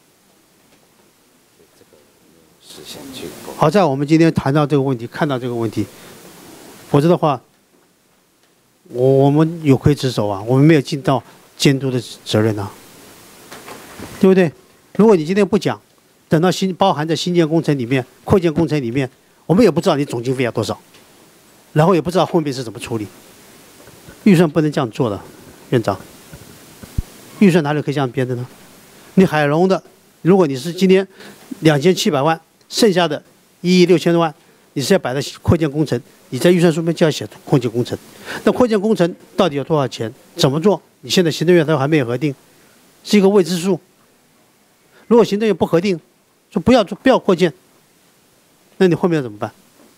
好在我们今天谈到这个问题，看到这个问题，否则的话，我我们有亏职守啊，我们没有尽到监督的责任啊，对不对？如果你今天不讲，等到新包含在新建工程里面、扩建工程里面，我们也不知道你总经费要多少。然后也不知道后面是怎么处理，预算不能这样做的，院长。预算哪里可以这样编的呢？你海龙的，如果你是今天两千七百万，剩下的一亿六千多万，你是要摆在扩建工程，你在预算书面就要写扩建工程。那扩建工程到底有多少钱？怎么做？你现在行政院都还没有核定，是一个未知数。如果行政院不核定，说不要做不要扩建，那你后面要怎么办？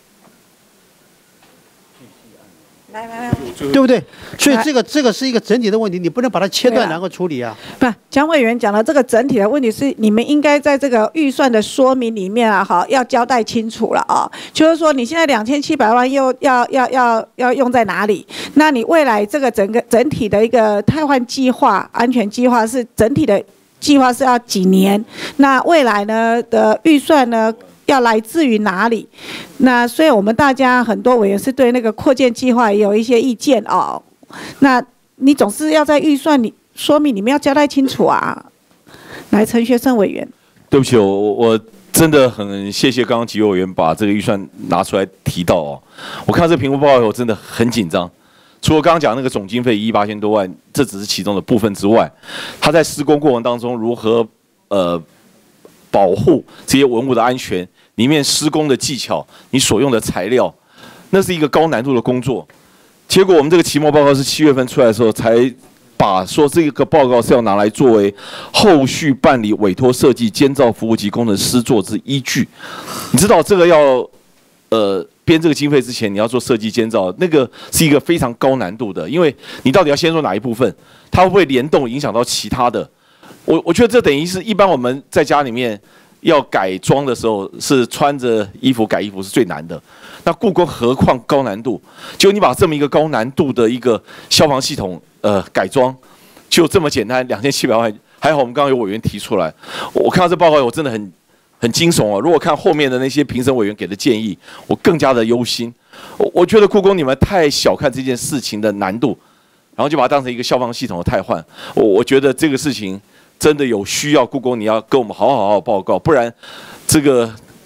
来来来， 对不对？所以这个这个是一个整体的问题，你不能把它切断然后处理啊。 不，蒋委员讲的这个整体的问题是，你们应该在这个预算的说明里面啊，哈，要交代清楚了啊。就是说，你现在两千七百万又要要要要用在哪里？那你未来这个整个整体的一个汰换计划、安全计划是整体的计划是要几年？那未来呢的预算呢？要来自于哪里？那所以我们大家很多委员是对那个扩建计划也有一些意见哦。那你总是要在预算里说明，你们要交代清楚啊。来，陈学圣委员。 对不起，我我真的很谢谢刚刚几位委员把这个预算拿出来提到哦。我看到这个评估报告以后，真的很紧张。除了刚刚讲那个总经费一亿八千多万，这只是其中的部分之外，他在施工过程当中如何呃保护这些文物的安全。里面施工的技巧，你所用的材料，那是一个高难度的工作。结果我们这个期末报告是七月份出来的时候，才把说这个报告是要拿来作为后续办理委托设计、监造服务及工程施作之依据。你知道这个要呃编这个经费之前，你要做设计监造，那个是一个非常高难度的，因为你到底要先做哪一部分，它会不会联动影响到其他的？我我觉得这等于是一般我们在家里面。要改装的时候是穿着衣服改衣服是最难的，那故宫何况高难度？就你把这么一个高难度的一个消防系统呃改装，就这么简单，两千七百万，还好我们刚刚有委员提出来，我看到这报告我真的很很惊悚啊！如果看后面的那些评审委员给的建议，我更加的忧心。我我觉得故宫你们太小看这件事情的难度，然后就把它当成一个消防系统的汰换，我我觉得这个事情。真的有需要，故宫你要跟我们好好好好报告，不然这个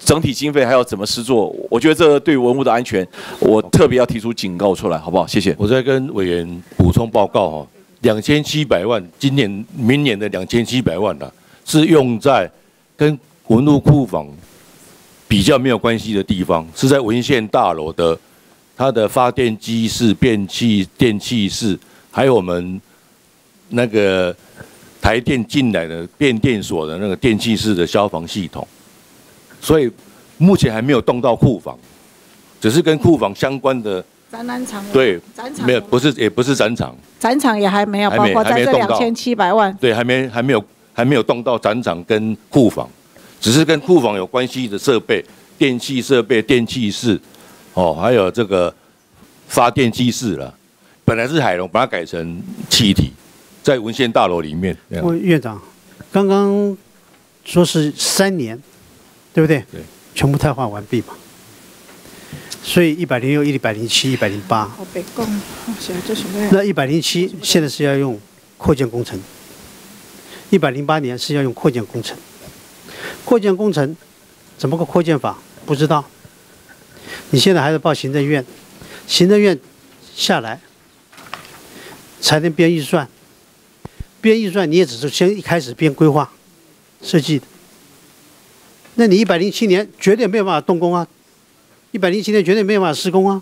整体经费还要怎么施作？我觉得这对文物的安全，我特别要提出警告出来，好不好？谢谢。 我再跟委员补充报告哈，两千七百万，今年、明年的两千七百万呢、啊，是用在跟文物库房比较没有关系的地方，是在文献大楼的它的发电机室、变气电气室，还有我们那个台电进来的变电所的那个电气室的消防系统。所以目前还没有动到库房，只是跟库房相关的展览场对， 展场没有，不是也不是展场， 展场也还没有，包括在这两千七百万， 对，还没还没有还没有动到展场跟库房，只是跟库房有关系的设备，电气设备、电气室，哦，还有这个发电机室了。本来是海龙，把它改成气体，在文献大楼里面。 我院长，刚刚说是三年。对不对？ 对， 全部汰换完毕嘛。所以一百零六、一百零七、一百零八，那一百零七现在是要用扩建工程，一百零八年是要用扩建工程。扩建工程怎么个扩建法？不知道。你现在还是报行政院，行政院下来才能编预算，编预算你也只是先一开始编规划设计的。那你一百零七年绝对没有办法动工啊，一百零七年绝对没有办法施工啊，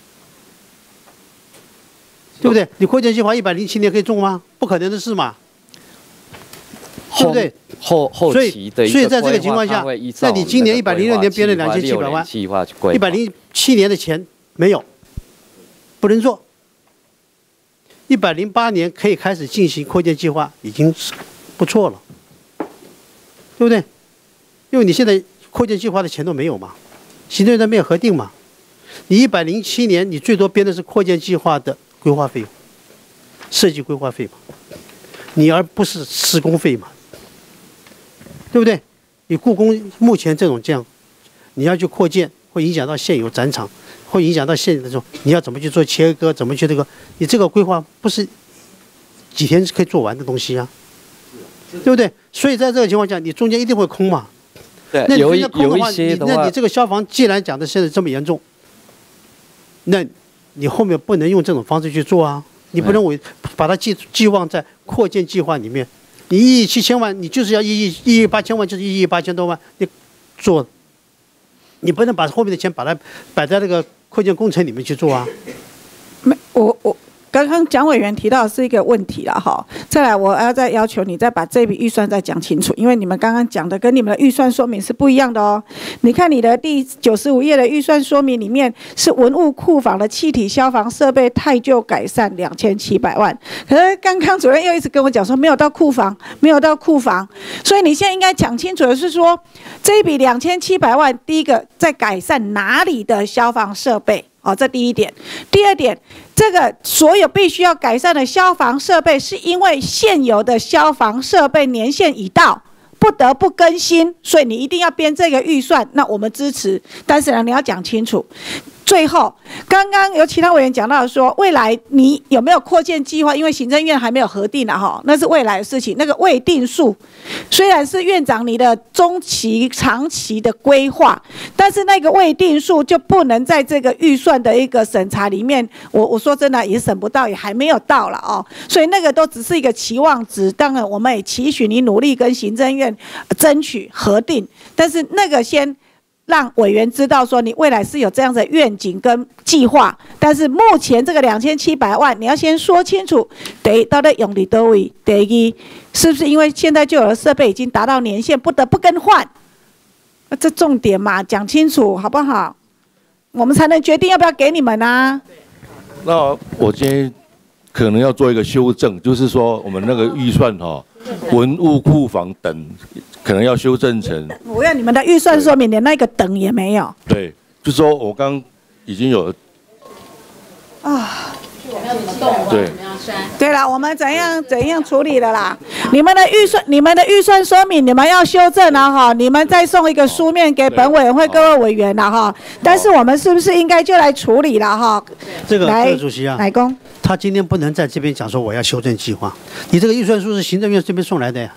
对不对？你扩建计划一百零七年可以种吗？不可能的事嘛，对不对？ 后后期的一个所以在这个情况下，那你今年一百零六年编了两千七百万，一百零七年的钱没有，不能做。一百零八年可以开始进行扩建计划，已经不错了，对不对？因为你现在扩建计划的钱都没有嘛，行政院没有核定嘛，你一百零七年你最多编的是扩建计划的规划费用、设计规划费嘛，你而不是施工费嘛，对不对？你故宫目前这种这样，你要去扩建，会影响到现有展场，会影响到现有的这种，你要怎么去做切割，怎么去这个，你这个规划不是几天可以做完的东西啊，对不对？所以在这个情况下，你中间一定会空嘛。 对， 那你有一空的话， 有一些的话， 那你这个消防既然讲的现在这么严重，那你后面不能用这种方式去做啊！你不能为把它寄寄望在扩建计划里面，你一亿七千万，你就是要一亿一亿八千万，就是一亿八千多万，你做，你不能把后面的钱把它摆在那个扩建工程里面去做啊！ 没，我我。刚刚蒋委员提到的是一个问题了哈，再来我要再要求你再把这笔预算再讲清楚，因为你们刚刚讲的跟你们的预算说明是不一样的哦。你看你的第九十五页的预算说明里面是文物库房的气体消防设备汰旧改善两千七百万，可是刚刚主任又一直跟我讲说没有到库房，没有到库房，所以你现在应该讲清楚的是说这一笔两千七百万，第一个在改善哪里的消防设备？哦，这第一点。第二点，这个所有必须要改善的消防设备，是因为现有的消防设备年限已到，不得不更新，所以你一定要编这个预算。那我们支持，但是呢，你要讲清楚。最后，刚刚有其他委员讲到说，未来你有没有扩建计划？因为行政院还没有核定啊，哈，那是未来的事情。那个未定数，虽然是院长你的中期、长期的规划，但是那个未定数就不能在这个预算的一个审查里面。我我说真的也审不到，也还没有到了哦。所以那个都只是一个期望值。当然，我们也期许你努力跟行政院争取核定，但是那个先。让委员知道说你未来是有这样的愿景跟计划，但是目前这个两千七百万你要先说清楚，第一到底用在哪里？第一，是不是因为现在就有的设备已经达到年限，不得不更换？这重点嘛，讲清楚好不好？我们才能决定要不要给你们啊。 那我今天可能要做一个修正，就是说我们那个预算哈、哦，文物库房等。可能要修正成， 我要你们的预算说明连那个等也没有。 对，就说我刚已经有啊， 我们要怎么动？ 对， 对了，我们怎样怎样处理的啦？你们的预算，你们的预算说明你们要修正了哈，你们再送一个书面给本委员会各位委员了哈。但是我们是不是应该就来处理了哈？ 这个这个主席啊， 乃公， 他今天不能在这边讲说我要修正计划，你这个预算书是行政院这边送来的呀。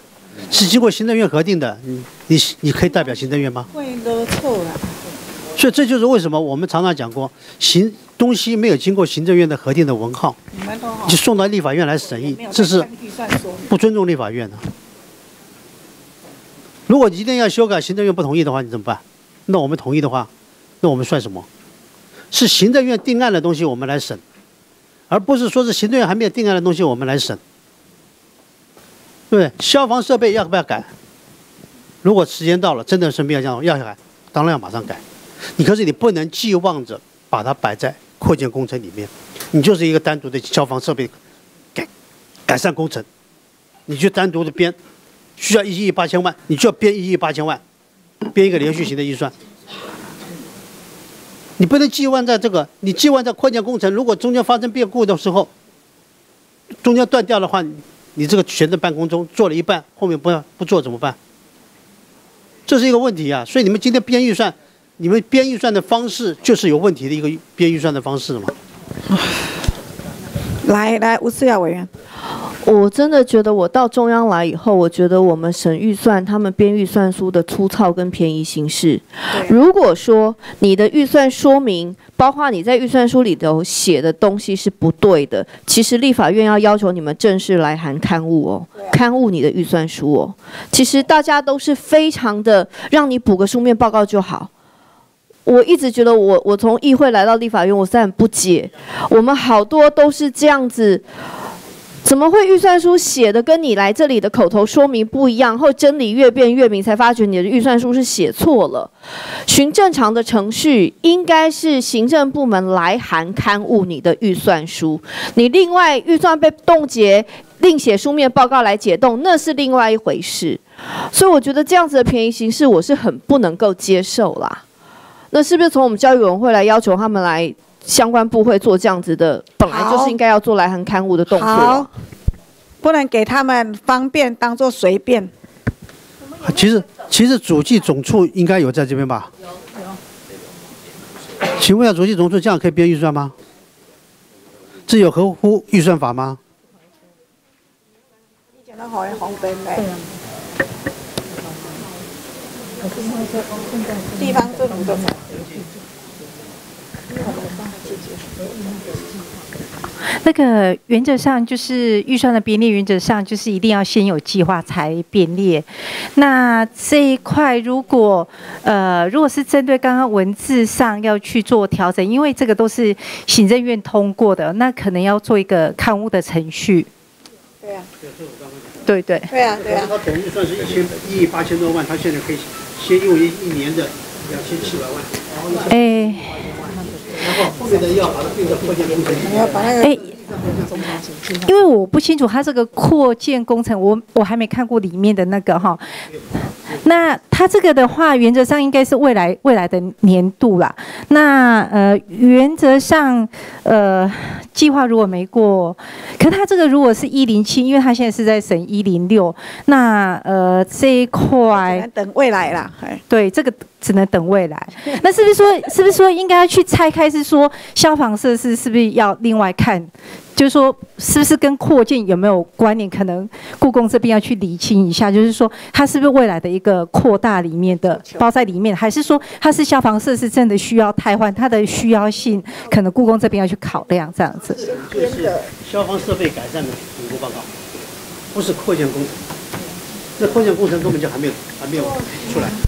是经过行政院核定的，你你你可以代表行政院吗？ 会都错了。 所以这就是为什么我们常常讲过，行东西没有经过行政院的核定的文号，就送到立法院来审议，这是不尊重立法院的。如果一定要修改，行政院不同意的话，你怎么办？那我们同意的话，那我们算什么？是行政院定案的东西我们来审，而不是说是行政院还没有定案的东西我们来审。对不对？消防设备要不要改？如果时间到了，真的是必要这样要改，当然要马上改。你可是你不能寄望着把它摆在扩建工程里面，你就是一个单独的消防设备改改善工程，你就单独的编，需要一亿八千万，你就要编一亿八千万，编一个连续型的预算。你不能寄望在这个，你寄望在扩建工程，如果中间发生变故的时候，中间断掉的话，你这个行政办公中做了一半，后面不要不做怎么办？这是一个问题啊！所以你们今天编预算，你们编预算的方式就是有问题的一个编预算的方式嘛。 来来，吴思瑶委员。 我真的觉得我到中央来以后，我觉得我们审预算，他们编预算书的粗糙跟便宜行事。如果说你的预算说明，包括你在预算书里头写的东西是不对的，其实立法院要要求你们正式来函刊物哦，刊物你的预算书哦。其实大家都是非常的，让你补个书面报告就好。我一直觉得我我从议会来到立法院，我是很不解，我们好多都是这样子。怎么会预算书写的跟你来这里的口头说明不一样？后真理越辩越明，才发觉你的预算书是写错了。循正常的程序，应该是行政部门来函刊物你的预算书，你另外预算被冻结，另写书面报告来解冻，那是另外一回事。所以我觉得这样子的便宜行事，我是很不能够接受啦。那是不是从我们教育委员会来要求他们来？相关部会做这样子的，本来就是应该要做来函刊物的动作。 好，不能给他们方便当做随便。 其实，其实主计总处应该有在这边吧？有有。请问一下，主计总处这样可以编预算吗？这有合乎预算法吗？ 你讲到好方便嘞。地方政府的。 那个原则上就是预算的编列，原则上就是一定要先有计划才编列。那这一块如果呃如果是针对刚刚文字上要去做调整，因为这个都是行政院通过的，那可能要做一个刊物的程序。 对啊。 对对。 对啊对啊。 他总预算是一千一亿八千多万，他现在可以先用一一年的两千七百万，然后哎。 然后后面的要把它定在扩建工程里面。 哎，因为我不清楚它这个扩建工程，我我还没看过里面的那个哈。那它这个的话，原则上应该是未来未来的年度啦。那呃，原则上呃，计划如果没过，可它这个如果是一零七，因为它现在是在审一零六，那呃这一块等未来啦。 对，这个只能等未来。那是不是说，是不是说应该要去拆开？是说消防设施是不是要另外看？就是说，是不是跟扩建有没有关联？可能故宫这边要去厘清一下，就是说，它是不是未来的一个扩大里面的包在里面，还是说它是消防设施真的需要汰换，它的需要性可能故宫这边要去考量这样子。 就是消防设备改善的评估报告，不是扩建工程。这扩建工程根本就还没有还没有出来。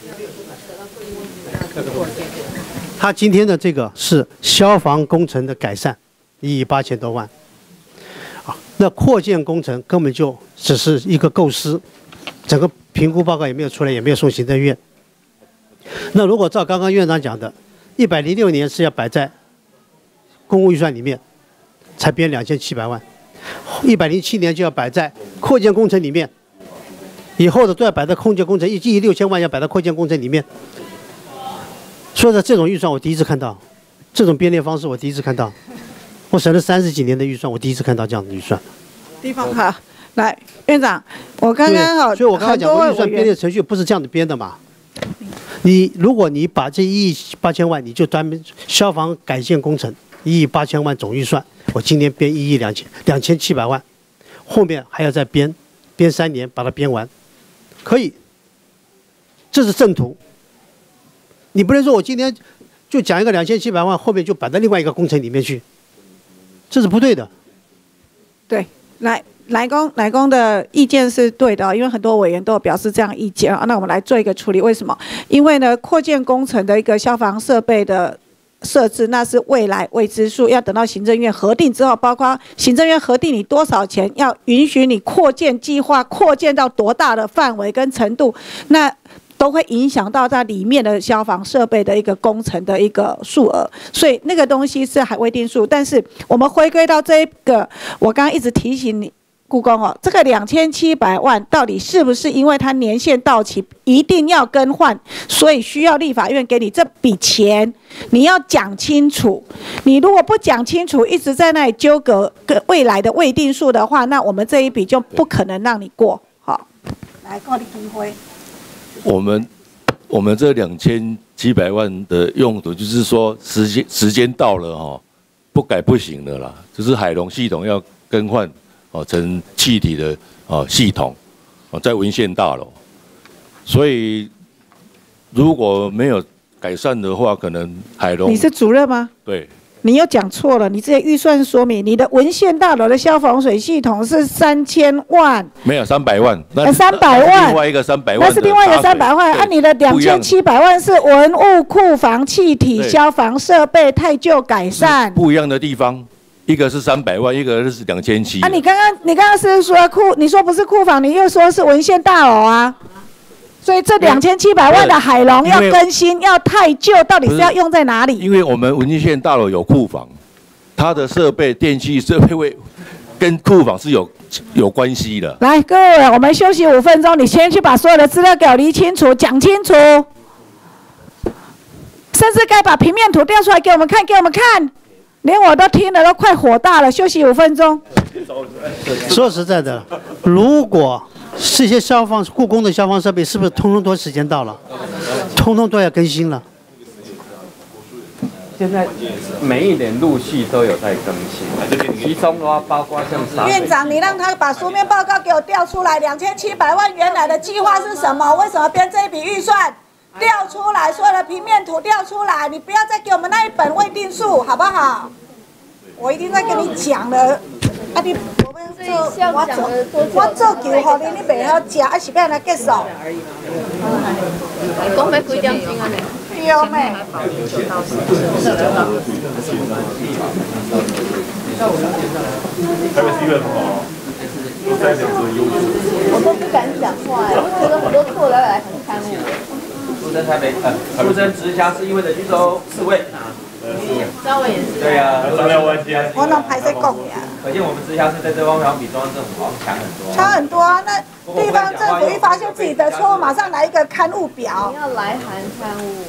他今天的这个是消防工程的改善。一亿八千多万，啊，那扩建工程根本就只是一个构思，整个评估报告也没有出来，也没有送行政院。那如果照刚刚院长讲的，一百零六年是要摆在公务预算里面，才编两千七百万，一百零七年就要摆在扩建工程里面，以后的都要摆在扩建工程，一亿六千万要摆在扩建工程里面。所以说这种预算我第一次看到，这种编列方式我第一次看到。我审了三十几年的预算，我第一次看到这样的预算。 地方好，来院长，我刚刚好， 所以我刚才讲过，预算编列程序不是这样子编的嘛？你如果你把这一亿八千万，你就专门消防改建工程一亿八千万总预算，我今年编一亿两千两千七百万，后面还要再编，编三年把它编完， 可以，这是正途。你不能说我今天就讲一个两千七百万，后面就摆到另外一个工程里面去，这是不对的。 对，来。来公来公的意见是对的，因为很多委员都有表示这样意见啊。那我们来做一个处理，为什么？因为呢，扩建工程的一个消防设备的设置，那是未来未知数，要等到行政院核定之后，包括行政院核定你多少钱，要允许你扩建计划扩建到多大的范围跟程度，那都会影响到在里面的消防设备的一个工程的一个数额，所以那个东西是还未定数。但是我们回归到这一个，我刚刚一直提醒你。故宫哦，这个两千七百万到底是不是因为它年限到期一定要更换，所以需要立法院给你这笔钱？你要讲清楚。你如果不讲清楚，一直在那里纠葛跟未来的未定数的话，那我们这一笔就不可能让你过。好，来，告你机会。 我们我们这两千七百万的用途，就是说时间时间到了哈，不改不行的啦，就是海龙系统要更换。哦，成气体的哦系统，哦在文献大楼，所以如果没有改善的话，可能海龙。 你是主任吗？ 对。 你又讲错了，你这些预算说明，你的文献大楼的消防水系统是三千万。 没有三百万， 那三百万， 另外一个三百万， 那是另外一个三百万。按、啊、你的两千七百万是文物库房气体消防设备太旧改善， 不一样的地方。一个是三百万，一个是两千七。 啊，你刚刚你刚刚是说库，你说不是库房，你又说是文献大楼啊。所以这两千七百万的海龙要更新，要太旧，到底是要用在哪里？ 因为我们文献大楼有库房，它的设备、电器设备会跟库房是有有关系的。 来，各位，我们休息五分钟，你先去把所有的资料给我理清楚、讲清楚，甚至该把平面图调出来给我们看，给我们看。连我都听了都快火大了，休息五分钟。 说实在的，如果这些消防故宫的消防设备是不是通通都时间到了，通通都要更新了？ 现在每一年陆续都有在更新，其中的话包括像院长，你让他把书面报告给我调出来，两千七百万原来的计划是什么？为什么编这一笔预算？调出来，所有的平面图调出来，你不要再给我们那一本未定数，好不好？我一定在跟你讲了。啊，你我们做我做我做球给你，你袂晓食，还是要来结束？ 你讲要几点钟啊？ 对咩？ 我都不敢讲话哎，我觉得很多错来来很贪污。 出征台北，呃，出征直辖市议会的举手四位。 稍微也是。 对呀、啊， 我能拍在讲呀。 可见我们直辖市在这方面比中央政府好像强很多。 强很多啊！那地方政府一发现自己的错误，马上来一个刊物表。 要来函刊物。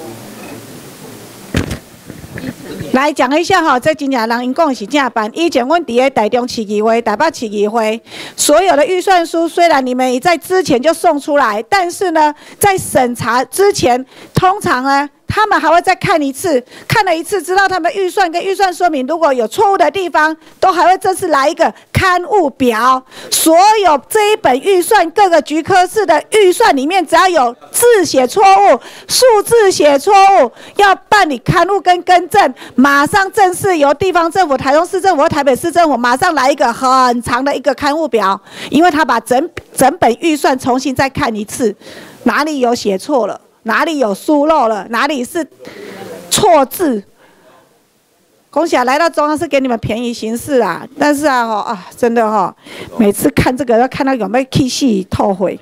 来讲一下哈，这真正人因讲是正办。以前阮伫个台中市议会、台北市议会，所有的预算书虽然你们在之前就送出来，但是呢，在审查之前，通常呢，他们还会再看一次，看了一次，知道他们预算跟预算说明如果有错误的地方，都还会这次来一个刊物表。所有这一本预算各个局科室的预算里面，只要有字写错误、数字写错误，要办理刊物跟更正。马上正式由地方政府、台中市政府和台北市政府马上来一个很长的一个刊物表，因为他把整整本预算重新再看一次，哪里有写错了，哪里有疏漏了，哪里是错字。恭喜啊，来到中央是给你们便宜行事啊，但是啊，哈啊，真的哈，每次看这个要看到有没有气息透悔。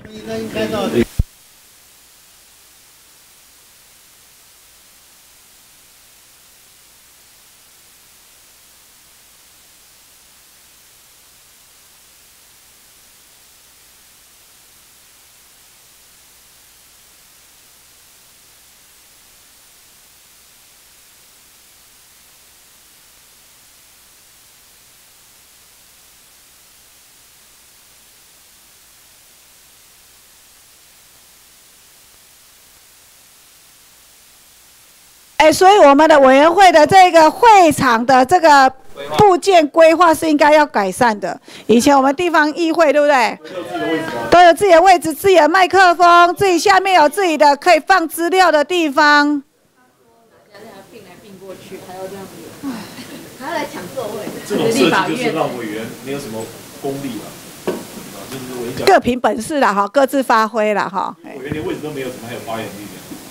哎，所以我们的委员会的这个会场的这个部件规划是应该要改善的。以前我们地方议会，对不对？都有自己的位置、自己的麦克风，自己下面有自己的可以放资料的地方。 并来并过去，还要这样子，还要来抢座位。 这种设计就是让委员没有什么功力了，啊，就是委员各凭本事啦，哈，各自发挥啦，哈。 委员连位置都没有，怎么还有发言力？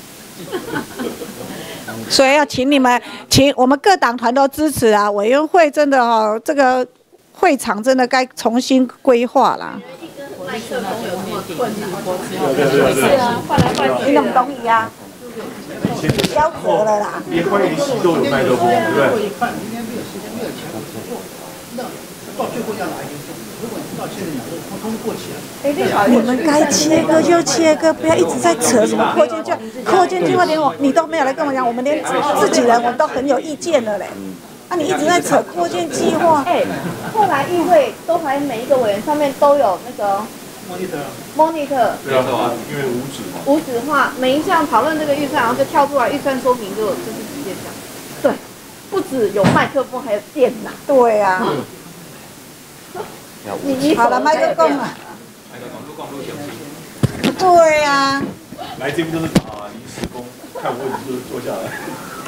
所以要请你们，请我们各党团都支持啊！委员会真的哦，这个会场真的该重新规划啦。 麦克风有没有困难？ 是啊，换来换去，你怎么同意啊？夭折了啦！ 连会议室都有麦克风，对不对？ 到最后要哪一天？如果你到现在讲说通通过期了。 你们该切割就切割，不要一直在扯什么扩建计划。扩建计划连我你都没有来跟我讲，我们连自己人我们都很有意见了嘞。啊，你一直在扯扩建计划。 哎，后来议会都还每一个委员上面都有那个 monitor monitor。 对啊，因为无纸嘛。 无纸化，每一项讨论这个预算，然后就跳出来预算说明就就是直接讲。对，不止有麦克风，还有电脑。 对啊。 你好了，麦克风啊。对呀。 来这边都是打临时工，看我就坐下来。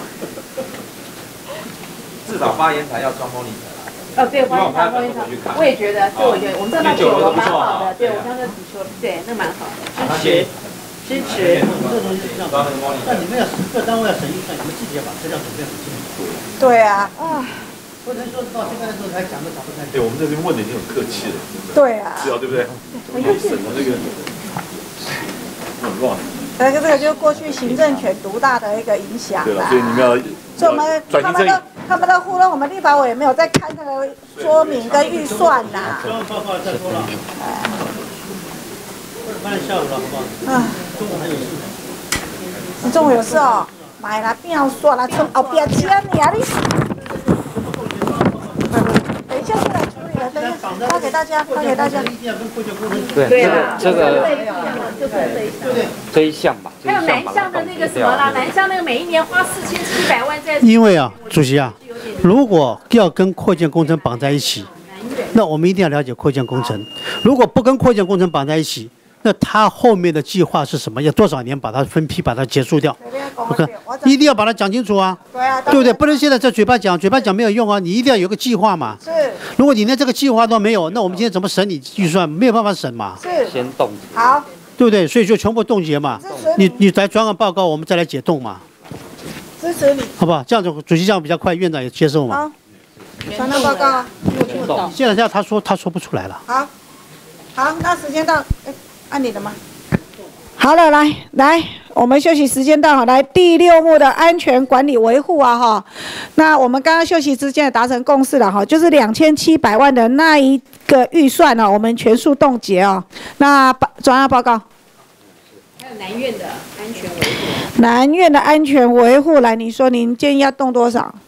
至少发言台要装 monitor。 哦，对，发言台，发言台，我也觉得，对，我觉得我们这那久了蛮好的，对我刚才只说，对，那蛮好的，支持，支持。 那你们要各单位要审预算，你们自己要把资料准备很清楚。 对啊。啊。 不能说到现在的时候才讲都讲不开。 对，我们这边问的已经很客气了。 对啊。 是啊，对不对？很客气。省的那个很乱。 这个这个就是过去行政权独大的一个影响啦。 对了，所以你们要。 所以我们他们都他们都糊弄我们立法委员没有在看那个说明跟预算呐。 中央报告再说了。或者放在下午了，好不好？啊。中午还有事。 你中午有事哦？买啦，不要说啦，从后边请你啊，你。等一下就来处理了，等一下发给大家，发给大家。 对，这个这个这一项吧。 还有南向的那个什么啦，南向那个每一年花四千七百万在。 因为啊，主席啊，如果要跟扩建工程绑在一起，那我们一定要了解扩建工程。如果不跟扩建工程绑在一起，那它后面的计划是什么？要多少年把它分批把它结束掉？我看一定要把它讲清楚啊，对不对？不能现在在嘴巴讲，嘴巴讲没有用啊，你一定要有个计划嘛。 是。 如果你连这个计划都没有，那我们今天怎么审理预算？没有办法审嘛。 是。 先冻结。 好。 对不对？所以就全部冻结嘛。你你来转个报告，我们再来解冻嘛。 支持你。 好不好？这样子主席这样比较快，院长也接受嘛。 好。传达报告啊。 现在现在他说他说不出来了。 好。好，那时间到，哎，按你的吗？好了，来来，我们休息时间到了，来第六幕的安全管理维护啊哈。那我们刚刚休息之间也达成共识了哈，就是两千七百万的那一个预算呢，我们全数冻结哦。那专案报告。 还有南院的安全维护。 南院的安全维护，来，你说您建议要动多少？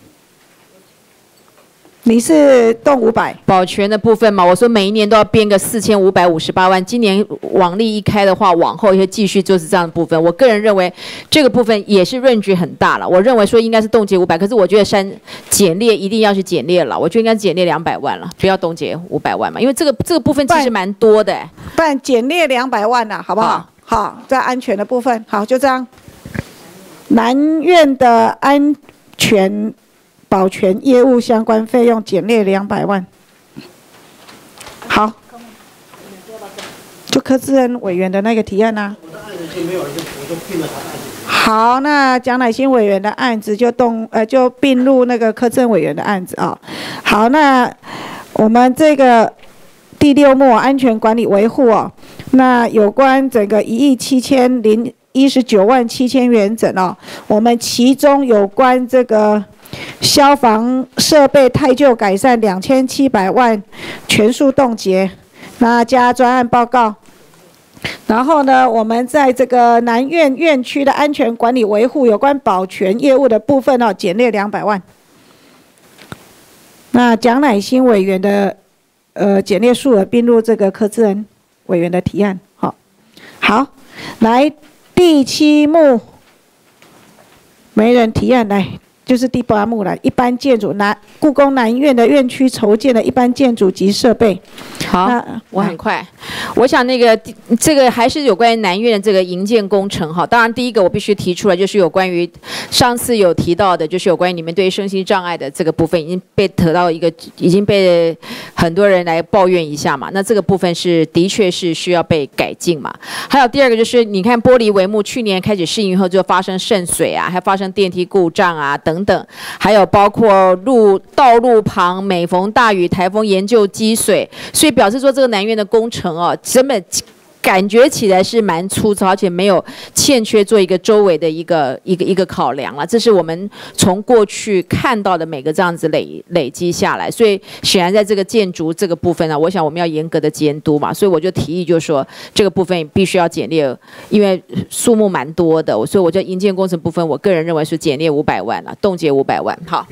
你是动五百保全的部分嘛？我说每一年都要编个四千五百五十八万，今年网利一开的话，往后也继续就是这样的部分。我个人认为这个部分也是range很大了。我认为说应该是冻结五百，可是我觉得删减列一定要去减列了，我觉得应该减列两百万了，不要冻结五百万嘛，因为这个这个部分其实蛮多的、欸。 不然减列两百万了，好不好？好，好在安全的部分，好就这样。南院的安全。保全业务相关费用减列两百万。好，就柯志恩委员的那个提案啊。好，那蒋乃馨委员的案子就动呃就并入那个柯志恩委员的案子啊。好，那我们这个第六幕安全管理维护哦，那有关整个一亿七千零一十九万七千元整哦，我们其中有关这个。消防设备汰旧改善两千七百万全数冻结，那加专案报告。然后呢，我们在这个南院院区的安全管理维护有关保全业务的部分哦，减列两百万。那蒋乃馨委员的呃减列数额并入这个柯志恩委员的提案。好，好，来第七幕，没人提案来。 就是第八目了，一般建筑南故宫南院的院区筹建的一般建筑及设备。 好，我很快，我想那个这个还是有关于南院的这个营建工程哈。当然，第一个我必须提出来，就是有关于上次有提到的，就是有关于你们对身心障碍的这个部分已经被得到一个，已经被很多人来抱怨一下嘛。那这个部分是的确是需要被改进嘛。还有第二个就是，你看玻璃帷幕去年开始试营后就发生渗水啊，还发生电梯故障啊等等，还有包括路道路旁每逢大雨、台风严重积水，所以表示说这个南院的工程哦，根本感觉起来是蛮粗糙，而且没有欠缺做一个周围的一个一个一个考量了。这是我们从过去看到的每个这样子累累积下来，所以显然在这个建筑这个部分呢，我想我们要严格的监督嘛，所以我就提议就是说这个部分必须要简列，因为数目蛮多的，所以我觉得营建工程部分，我个人认为是简列五百万了，冻结五百万。好，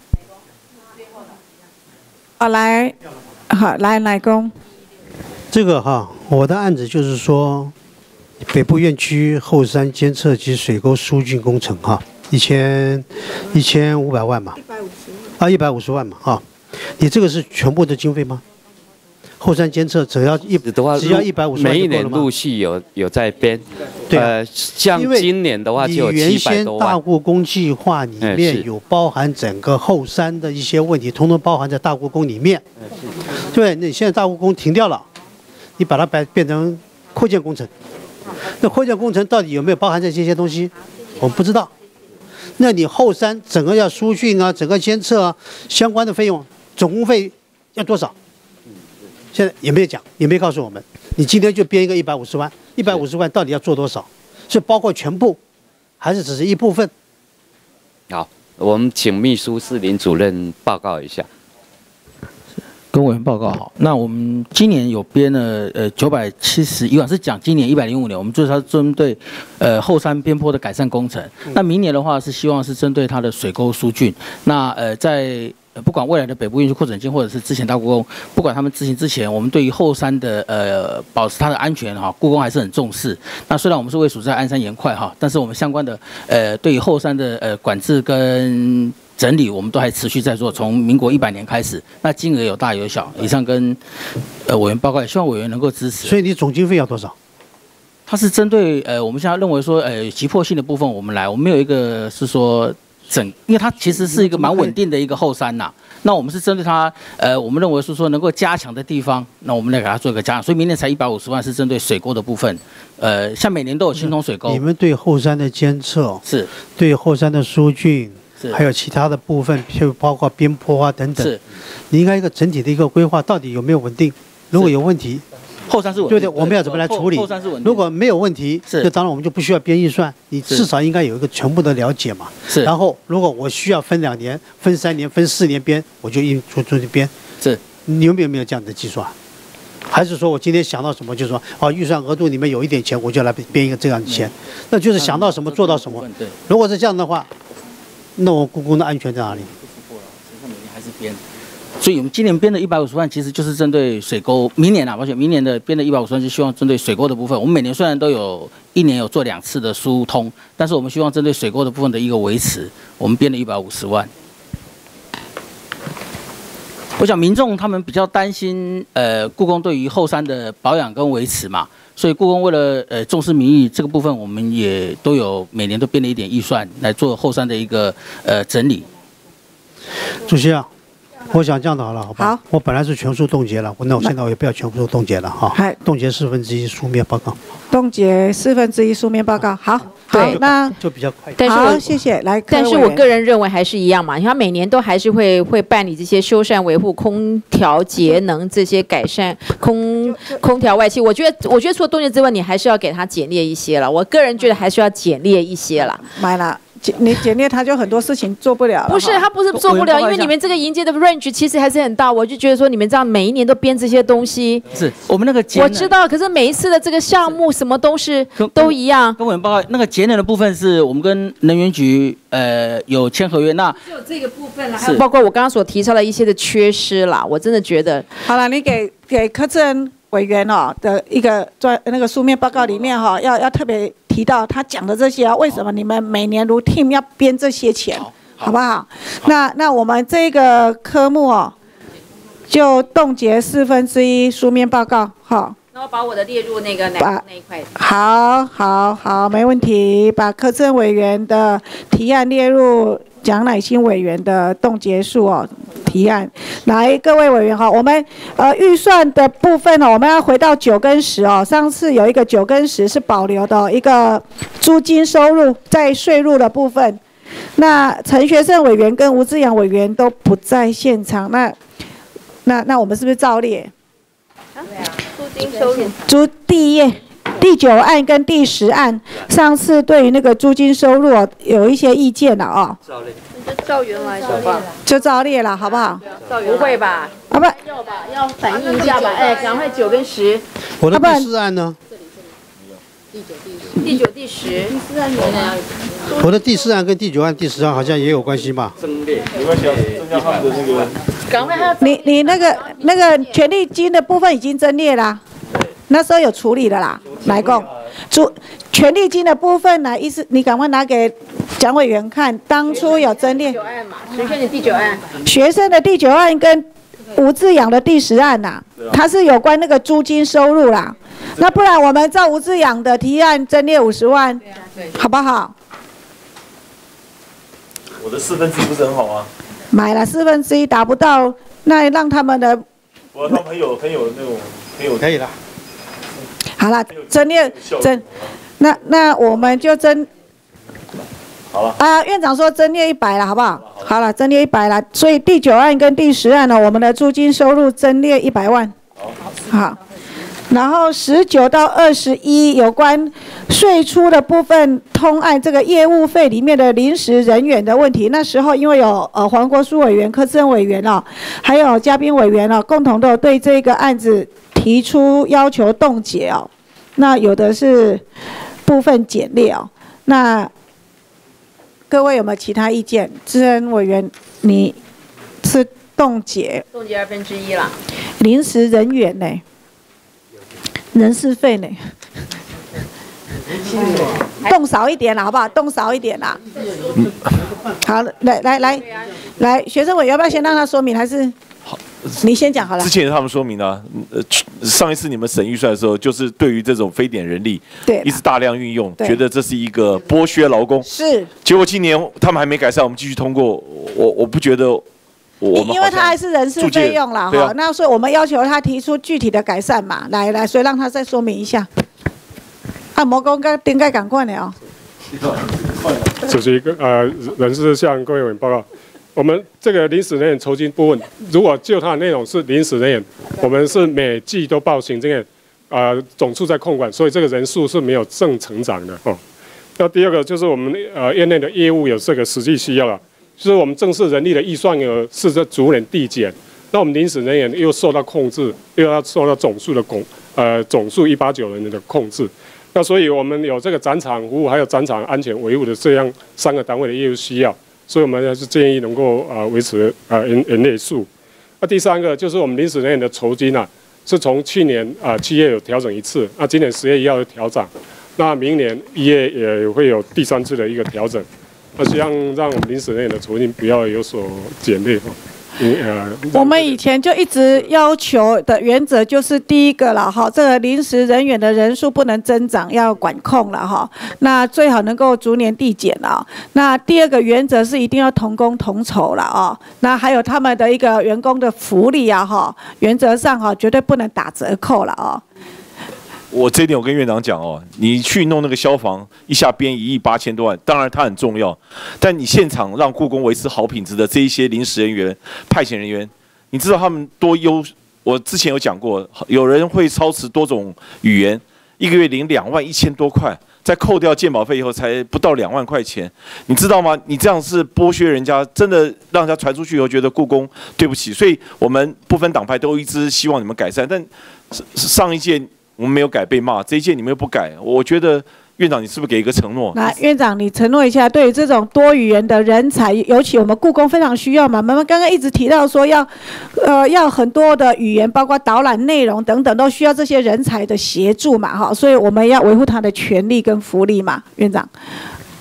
好来，好来来公。 这个哈，我的案子就是说，北部院区后山监测及水沟疏浚工程哈，一千一千五百万嘛，啊，一百五十万嘛哈，你这个是全部的经费吗？后山监测只要一的话， 只要一百五十万每一就够了吗？ 年陆续有有在编， 对啊呃，像今年的话就有你原七百先多万。 大故宫计划里哎是面有包含整个后山的一些问题，统统包含在大故宫里面。对，那你现在大故宫停掉了，你把它变变成扩建工程，那扩建工程到底有没有包含这些些东西，我们不知道。那你后山整个要疏浚啊，整个监测啊，相关的费用总工费要多少？现在也没有讲，也没告诉我们。你今天就编一个一百五十万，一百五十万到底要做多少？是包括全部，还是只是一部分？ 好，我们请秘书室林主任报告一下。 跟委员报告好，那我们今年有编了呃九百七十一万，是讲今年一百零五年，我们就是它针对呃后山边坡的改善工程。那明年的话是希望是针对它的水沟疏浚。那呃在不管未来的北部运输扩展线，或者是之前大故宫，不管他们执行之前，我们对于后山的呃保持它的安全哈，故宫还是很重视。那虽然我们是位处在安山岩块哈，但是我们相关的呃对于后山的呃管制跟整理，我们都还持续在做，从民国一百年开始，那金额有大有小。以上跟呃委员报告，也希望委员能够支持。 所以你总经费要多少？ 它是针对呃我们现在认为说呃急迫性的部分，我们来，我们没有一个是说整，因为它其实是一个蛮稳定的一个后山呐。那我们是针对它呃我们认为是说能够加强的地方，那我们来给它做一个加强。所以明年才一百五十万是针对水沟的部分。呃，像每年都有清通水沟。 你们对后山的监测是， 对后山的疏浚。 是还有其他的部分，譬如包括边坡啊等等， 是， 你应该一个整体的一个规划，到底有没有稳定？如果有问题， 后山是稳定， 对对，我们要怎么来处理？ 后山是稳定。 如果没有问题， 是， 那当然我们就不需要编预算，你至少应该有一个全部的了解嘛。 是。 然后，如果我需要分两年、分三年、分四年编，我就一出出去编。 是。 你有没有没有这样的计划？还是说我今天想到什么就说哦，预算额度里面有一点钱，我就来编一个这样的钱，那就是想到什么做到什么。 对。 如果是这样的话。那我故宫的安全在哪里？ 每年还是编，所以我们今年编的一百五十万，其实就是针对水沟。明年啊，而且明年的编的一百五十万是希望针对水沟的部分。我们每年虽然都有一年有做两次的疏通，但是我们希望针对水沟的部分的一个维持，我们编了一百五十万。我想民众他们比较担心，呃，故宫对于后山的保养跟维持嘛。所以故宫为了呃重视民意这个部分，我们也都有每年都编了一点预算来做后山的一个呃整理。 主席啊，我想这样的好了，好吧？ 好， 我本来是全数冻结了，那我现在我也不要全数冻结了哈。冻结四分之一书面报告。 冻结四分之一书面报告，好。 对， 那就比较快。 但是好，谢谢。来， 但是我个人认为还是一样嘛，他每年都还是会会办理这些修缮维护、空调节能这些改善空空调外气。我觉得，我觉得除了冻结之外，你还是要给它简略一些了。我个人觉得还是要简略一些了。 买了。你简略他就很多事情做不了了。 不是，他不是做不了，因为你们这个迎接的 range 其实还是很大。我就觉得说，你们这样每一年都编这些东西， 是我们那个我知道，可是每一次的这个项目什么都是都一样。 跟我们报告，那个节能的部分是我们跟能源局呃有签合约，那只有这个部分了，还有包括我刚刚所提到的一些的缺失啦，我真的觉得。 好了，你给给柯志恩委员哦的一个专那个书面报告里面哈、哦，要要特别提到他讲的这些啊，为什么你们每年如 team 要编这些钱？ 好不好？那那我们这个科目哦，就冻结四分之一书面报告，好。 然后把我的列入那个哪把那一块。 好，好，好，没问题。把柯志恩委员的提案列入蒋乃馨委员的冻结数哦提案。来，各位委员哈，我们呃预算的部分哦，我们要回到九跟十哦。上次有一个九跟十是保留的、哦、一个租金收入在税入的部分。那陈学圣委员跟吴志阳委员都不在现场，那那那我们是不是照列？ 租金收入。 租第一页第九案跟第十案，上次对于那个租金收入、哦、有一些意见了哦。 照列。就照原来的吧。 就照列了，好不好？ 不会吧？ 啊不， 要吧，要反映一下吧。哎，赶快九跟十。 我的第四案呢？ 第九、第十。第九、第十。第四案原来要。 我的第四案跟第九案、第十案好像也有关系吧？ 增列，没关系啊，增加他们的那个。 赶快还要。 你你那个那个权利金的部分已经增列啦，那时候有处理的啦，来供。主权利金的部分呢，意思你赶快拿给蒋委员看，当初有增列。 第九案嘛，学生的第九案。 学生的第九案跟吴志阳的第十案呐、啊，它是有关那个租金收入啦。那不然我们照吴志阳的提案增列五十万，好不好？ 我的四分之一不是很好吗？ 买了四分之一达不到，那让他们的。 我他们很有很有那种很有。 可以了。 好了，增列增，那那我们就增。 好了。 啊，院长说增列一百了，好不好？好了，增列一百了，所以第九案跟第十案呢，我们的租金收入增列一百万。好。然后十九到二十一有关税出的部分，通案这个业务费里面的临时人员的问题，那时候因为有呃黄国书委员、柯志恩委员哦，还有嘉宾委员哦，共同都有对这个案子提出要求冻结哦。那有的是部分减列哦。那各位有没有其他意见？志恩委员，你是冻结？ 冻结二分之一啦。 临时人员呢？人事费呢？动少一点啦，好不好？动少一点啦。好，来来来，来，学生委员要不要先让他说明，还是你先讲好了？ 之前他们说明了，呃，上一次你们审预算的时候，就是对于这种非典人力， 对， 一直大量运用，觉得这是一个剥削劳工。 是。 结果今年他们还没改善，我们继续通过，我我不觉得。我因为他还是人事费用啦，哈、啊，那所以我们要求他提出具体的改善嘛，来来，所以让他再说明一下。啊，魔公跟丁盖赶快的哦。 主席，呃，人事向各位委员报告，我们这个临时人员酬金部分，如果就它的内容是临时人员，我们是每季都报行政院，呃，总处在控管，所以这个人数是没有正成长的哦。那第二个就是我们呃院内的业务有这个实际需要了。就是我们正式人力的预算额是在逐年递减，那我们临时人员又受到控制，又要受到总数的总呃总数一八九人的控制，那所以我们有这个展场服务还有展场安全维护的这样三个单位的业务需要，所以我们还是建议能够啊维持啊人人类数。那第三个就是我们临时人员的酬金啊，是从去年啊七月有调整一次，那今年十月一号的调整，那明年一月也会有第三次的一个调整。那希望让我们临时人员的酬金不要有所减列哈。呃， 我们以前就一直要求的原则就是第一个了哈，这个临时人员的人数不能增长，要管控了哈。那最好能够逐年递减了。那第二个原则是一定要同工同酬了啊。那还有他们的一个员工的福利啊哈，原则上哈绝对不能打折扣了啊。 我这一点我跟院长讲哦，你去弄那个消防一下编一亿八千多万，当然它很重要，但你现场让故宫维持好品质的这一些临时人员、派遣人员，你知道他们多优？我之前有讲过，有人会操持多种语言，一个月领两万一千多块，再扣掉健保费以后才不到两万块钱，你知道吗？你这样是剥削人家，真的让人家传出去以后觉得故宫对不起，所以我们不分党派都一直希望你们改善，但上一届。我们没有改被骂，这一届你们又不改，我觉得院长你是不是给一个承诺？ 那院长你承诺一下，对于这种多语言的人才，尤其我们故宫非常需要嘛。妈妈刚刚一直提到说要，呃，要很多的语言，包括导览内容等等，都需要这些人才的协助嘛，哈，所以我们要维护他的权利跟福利嘛，院长。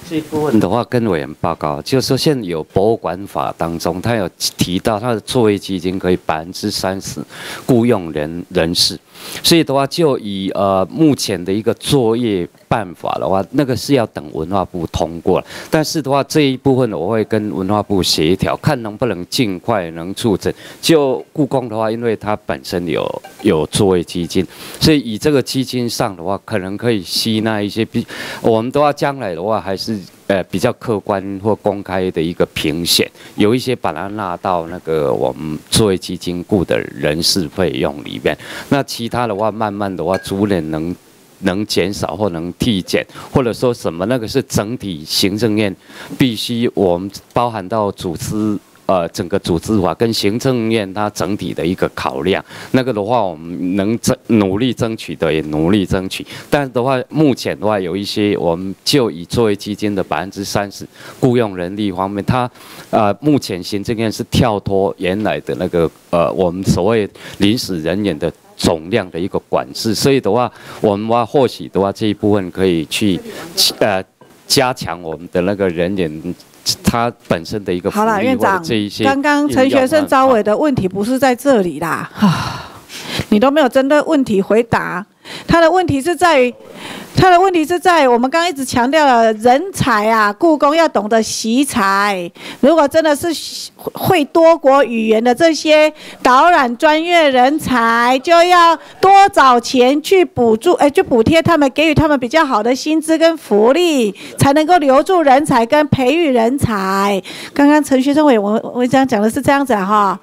这一部分的话，跟委员报告，就是说现有博物馆法当中，他有提到他的作为基金可以百分之三十雇佣人人士，所以的话，就以呃目前的一个作业办法的话，那个是要等文化部通过了。但是的话，这一部分我会跟文化部协调，看能不能尽快能促成。就故宫的话，因为它本身有有作为基金，所以以这个基金上的话，可能可以吸纳一些比我们的话，将来的话还是。呃，比较客观或公开的一个评选，有一些把它纳到那个我们作为基金顾的人事费用里面。那其他的话，慢慢的话，逐年能能减少或能递减，或者说什么那个是整体行政院必须我们包含到组织。呃，整个组织法跟行政院它整体的一个考量，那个的话，我们能争努力争取的也努力争取，但是的话，目前的话有一些，我们就以作为基金的百分之三十雇佣人力方面，它呃目前行政院是跳脱原来的那个呃我们所谓临时人员的总量的一个管制，所以的话，我们话或许的话这一部分可以去呃加强我们的那个人员。他本身的一个好了，院长，刚刚陈学生招委的问题不是在这里啦，啊，你都没有针对问题回答。他的问题是在于，他的问题是在我们刚刚一直强调了人才啊，故宫要懂得惜才。如果真的是会多国语言的这些导览专业人才，就要多找钱去补助，哎，去补贴他们，给予他们比较好的薪资跟福利，才能够留住人才跟培育人才。刚刚陈学生委我我这样讲的是这样子啊哈。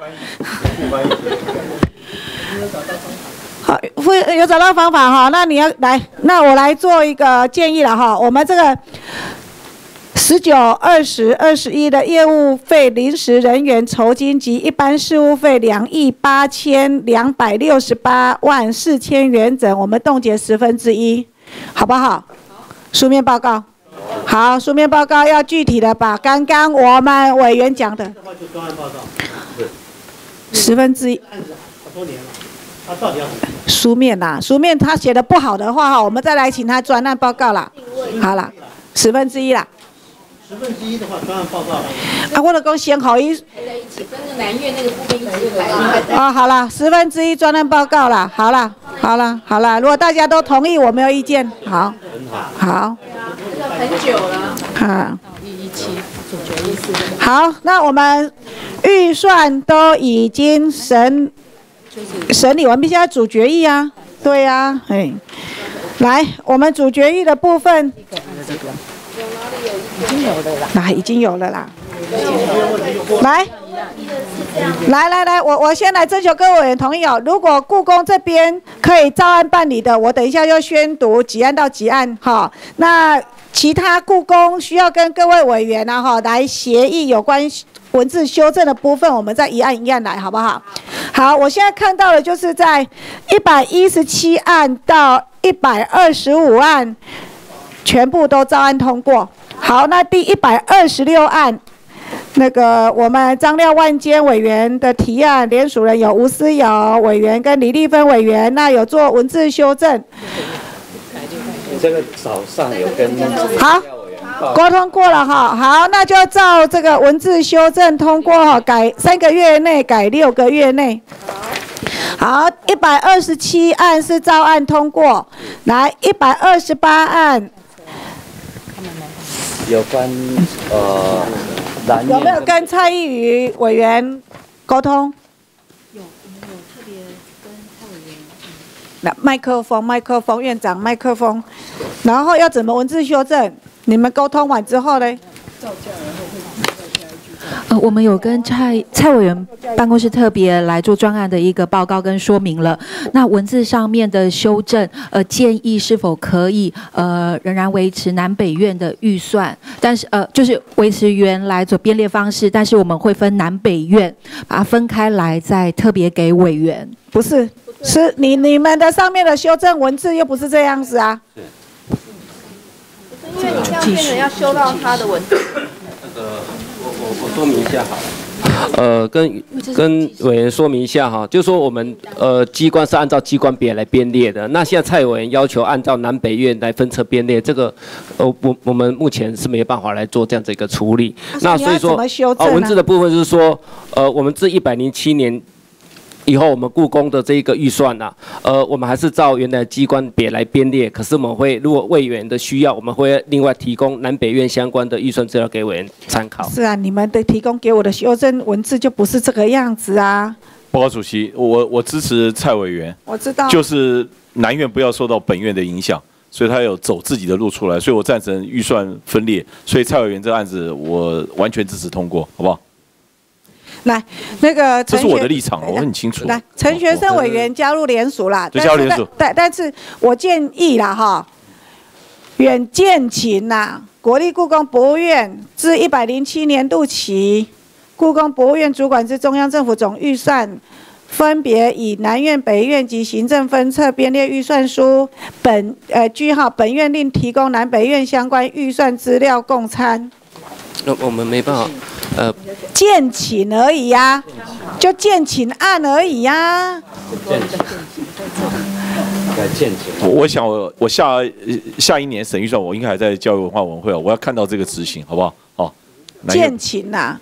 好，会有找到方法哈。那你要来，那我来做一个建议了哈。我们这个十九、二十、二十一的业务费、临时人员酬金及一般事务费两亿八千两百六十八万四千元整，我们冻结十分之一，好不好？书面报告。好，书面报告要具体的把刚刚我们委员讲的十分之一。他到底要书面啦，书面他写的不好的话哈，我们再来请他专案报告啦。好了，十分之一啦。十分之一的话，专案报告。啊，我的讲先好一。在一起跟着南院那个部分一起来。啊，好了，十分之一专案报告啦。好了，好了，好了，如果大家都同意，我没有意见。好。好。很久了。好。一一七主决议四。好，那我们预算都已经审。审理完毕，现在主决议啊，对呀、啊，哎，来，我们主决议的部分，已经有了啦，那已经有了啦，来，来来来，我我先来征求各位委员同意哦。如果故宫这边可以照案办理的，我等一下就宣读几案到几案哈。那其他故宫需要跟各位委员啊哈来协议有关文字修正的部分，我们再一案一案来，好不好？好，我现在看到的就是在一百一十七案到一百二十五案，全部都照案通过。好，那第一百二十六案，那个我们张廖万坚委员的提案，联署人有吴思瑶委员跟李丽芬委员，那有做文字修正。 你这个早上有跟好。沟通过了哈，好，那就照这个文字修正通过哈，改三个月内改六个月内。好，一百二十七案是照案通过，来一百二十八案。 有关呃， 有没有跟蔡依瑜委员沟通？有，我们有特别跟蔡委员。那麦克风，麦克风，院长麦克风，然后要怎么文字修正？你们沟通完之后呢？ 呃，我们有跟蔡蔡委员办公室特别来做专案的一个报告跟说明了。那文字上面的修正，呃，建议是否可以呃仍然维持南北院的预算，但是呃就是维持原来做编列方式，但是我们会分南北院，把它分开来，再特别给委员。 不是，是你你们的上面的修正文字又不是这样子啊。 因为你这样变成要修到他的文字。 那个，我我我说明一下好了。 呃，跟跟委员说明一下哈，就是说我们呃机关是按照机关别来编列的，那现在蔡委员要求按照南北院来分册编列，这个呃我我们目前是没有办法来做这样子一个处理。那所以说啊，文字的部分就是说，呃，我们自一百零七年。以后我们故宫的这个预算呐、啊，呃，我们还是照原来机关别来编列。可是我们会，如果委员的需要，我们会另外提供南北院相关的预算资料给委员参考。 是啊，你们的提供给我的修正文字就不是这个样子啊。 报告主席，我我支持蔡委员。 我知道。就是南院不要受到本院的影响，所以他有走自己的路出来，所以我赞成预算分裂。所以蔡委员这个案子我完全支持通过，好不好？ 来，那个这是我的立场，我很清楚。 来，陈学生委员加入联署啦， 就加入联署。 但但是我建议啦哈，远见勤呐，国立故宫博物院自一百零七年度起，故宫博物院主管之中央政府总预算，分别以南院、北院及行政分册编列预算书，本呃句号本院另提供南北院相关预算资料供参。 那我们没办法。呃， 建请而已呀、啊，就建请案而已呀、啊。 我我想我我下下一年审预算，我应该还在教育文化文会啊，我要看到这个执行，好不好？哦， 建请呐。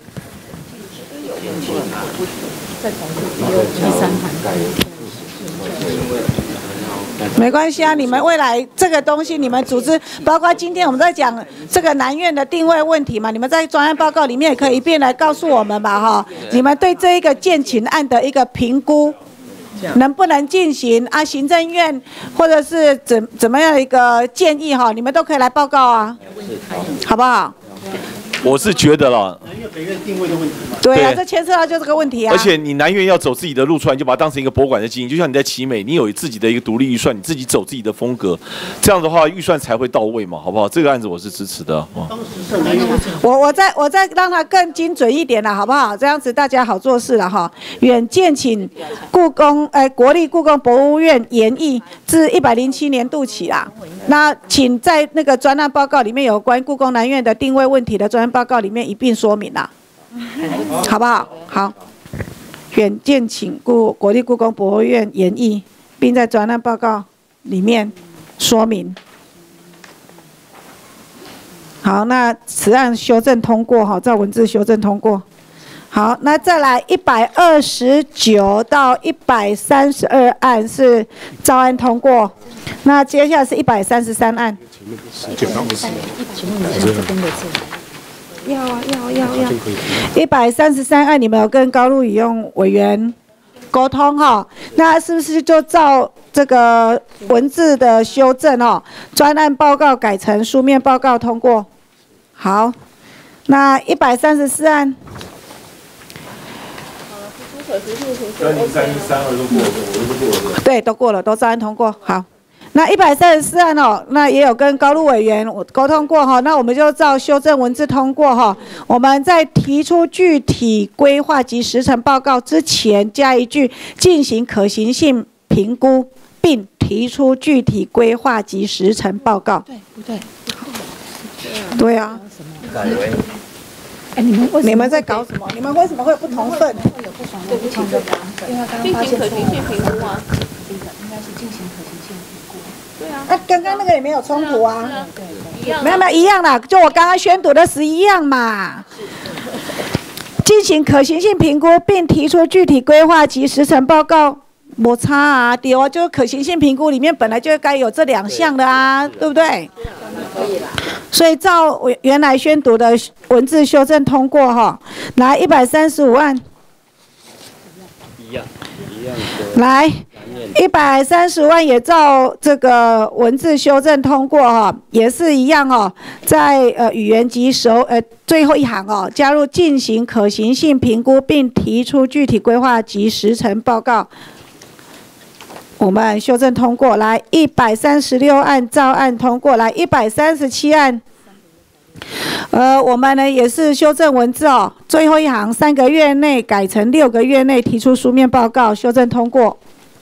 没关系啊，你们未来这个东西，你们组织，包括今天我们在讲这个南院的定位问题嘛，你们在专案报告里面也可以一并来告诉我们嘛，哈，你们对这一个建请案的一个评估，能不能进行啊？行政院或者是怎怎么样的一个建议哈，你们都可以来报告啊，好不好？ 我是觉得啦， 南院北院定位的问题嘛。 对啊，这牵涉到就这个问题啊。 而且你南院要走自己的路出来，你就把它当成一个博物馆的经营，就像你在奇美，你有自己的一个独立预算，你自己走自己的风格，这样的话预算才会到位嘛，好不好？这个案子我是支持的。当时是南院，我我再我再让它更精准一点了，好不好？这样子大家好做事了哈。远见请故宫呃国立故宫博物院研议自一百零七年度起啦，那请在那个专案报告里面有关故宫南院的定位问题的专案报告里面一并说明啦，好不好？好，远见请故国立故宫博物院研议，并在专案报告里面说明。好，那此案修正通过哈，照文字修正通过。好，那再来一百二十九到一百三十二案是照案通过，那接下来是一百三十三案。要啊要要要！一百三十三案，你们有跟高路以用委员沟通哈？那是不是就照这个文字的修正哦？专案报告改成书面报告通过。好，那一百三十四案。对，都过了，都照案通过。好。那一百三十四案哦，那也有跟高路委员沟通过哈，那我们就照修正文字通过哈。我们在提出具体规划及时程报告之前，加一句进行可行性评估，并提出具体规划及时程报告。对不对？对啊。哎，你们你们在搞什么？你们为什么会有不同份？会有不同的不同的版本。因为刚刚发现可行性评估啊，这个应该是进行可行性评估。对啊。那刚刚那个也没有冲突啊。对对。没有没有一样啦，就我刚刚宣读的是一样嘛。进行可行性评估，并提出具体规划及时程报告。没差啊，对啊，就是可行性评估里面本来就该有这两项的啊，对不对？所以照原来宣读的文字修正通过哈，来一百三十五案，一样一样的，来一百三十万也照这个文字修正通过哈，也是一样哦，在呃语言及手呃最后一行哦，加入进行可行性评估，并提出具体规划及时程报告。我们修正通过，来一百三十六案照案通过，来一百三十七案，呃，我们呢也是修正文字哦，最后一行三个月内改成六个月内提出书面报告，修正通过。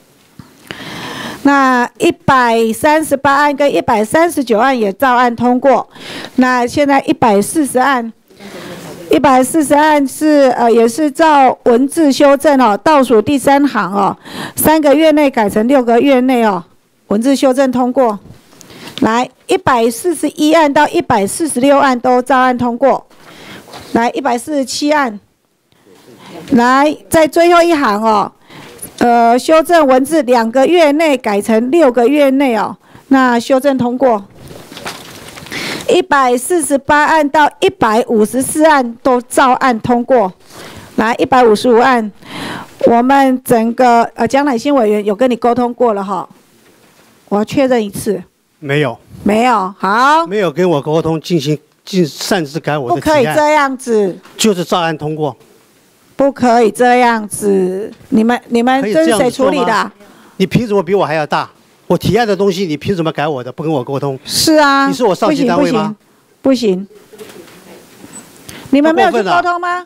那一百三十八案跟一百三十九案也照案通过，那现在一百四十案。 一百四十案是呃也是照文字修正哦，倒数第三行哦，三个月内改成六个月内哦，文字修正通过。来，一百四十一案到一百四十六案都照案通过。来，一百四十七案，来在最后一行哦，呃修正文字两个月内改成六个月内哦，那修正通过。一百四十八案到一百五十四案都照案通过。来，一百五十五案，我们整个呃蒋乃馨委员有跟你沟通过了哈，我要确认一次。 没有。 没有，好。 没有跟我沟通，进行进擅自改我的不提案。 可以这样子。 就是照案通过。 不可以这样子，你们你们这是谁处理的？ 你凭什么比我还要大？我提案的东西，你凭什么改我的？不跟我沟通？ 是啊。 你是我上级单位吗？ 不行。你们没有去沟通吗？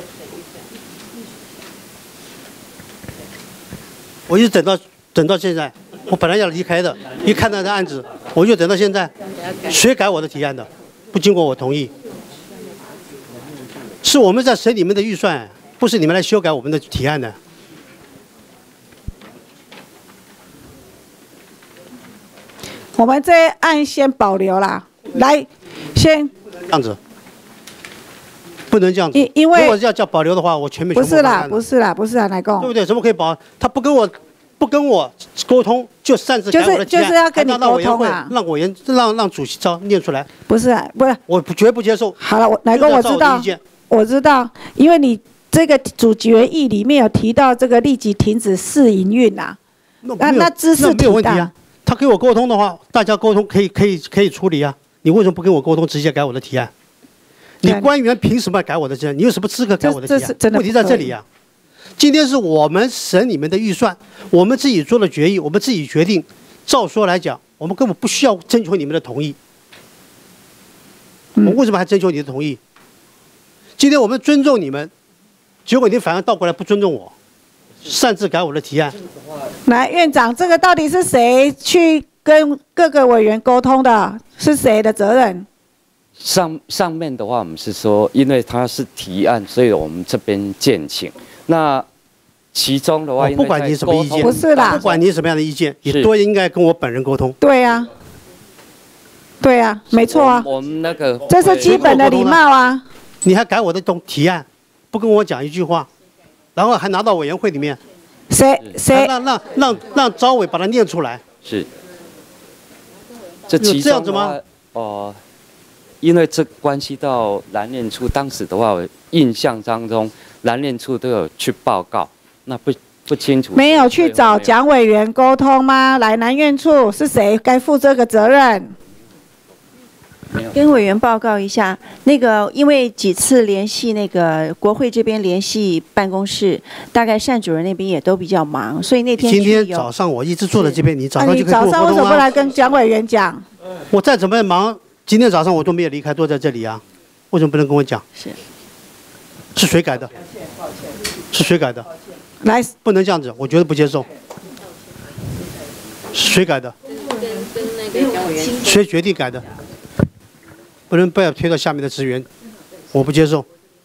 我一直等到等到现在，我本来要离开的，一看到这案子，我就等到现在。谁改我的提案的？不经过我同意。是我们在审你们的预算，不是你们来修改我们的提案的。 我们这案先保留啦，来，先这样子，不能这样子。 因因为如果要叫保留的话，我全面不是啦，不是啦，不是啦，来讲， 对不对？怎么可以保？他不跟我不跟我沟通，就擅自改我的提案， 就是就是要跟你沟通啊， 让委员让让主席招念出来。 不是啊，不是， 我绝不接受。 好了，我来跟我知道，我知道，因为你这个主决议里面有提到这个立即停止试营运呐，那那知识没有问题啊。他跟我沟通的话，大家沟通可以可以可以处理啊。你为什么不跟我沟通，直接改我的提案？你官员凭什么改我的提案？你有什么资格改我的提案？问题在这里啊。今天是我们审你们的预算，我们自己做了决议，我们自己决定。照说来讲，我们根本不需要征求你们的同意。我们为什么还征求你的同意？今天我们尊重你们，结果你反而倒过来不尊重我。擅自改我的提案。 来，院长，这个到底是谁去跟各个委员沟通的？是谁的责任？ 上上面的话，我们是说，因为他是提案，所以我们这边建请。那其中的话， 不管你什么意见， 不是啦， 不管你什么样的意见，你都应该跟我本人沟通。 对呀，对呀，没错啊。 我们那个这是基本的礼貌啊。 你还改我的东提案，不跟我讲一句话。然后还拿到委员会里面， 谁谁让让让让招委把它念出来？ 是，这其这样子吗？ 哦、呃，因为这关系到蓝练处，当时的话，我印象当中蓝练处都有去报告，那不不清楚。 没有去找蒋委员沟通吗？来南院处是谁该负这个责任？ 跟委员报告一下，那个因为几次联系那个国会这边联系办公室，大概单主任那边也都比较忙，所以那天今天早上我一直坐在这边，你早上就可以跟我沟通啊。 你早上为什么不来跟蒋委员讲？ 我再怎么忙，今天早上我都没有离开，坐在这里啊，为什么不能跟我讲？ 是， 是谁改的？是谁改的？ 来， 不能这样子，我绝对不接受。是谁改的？谁决定改的？不能不要推到下面的职员，我不接受。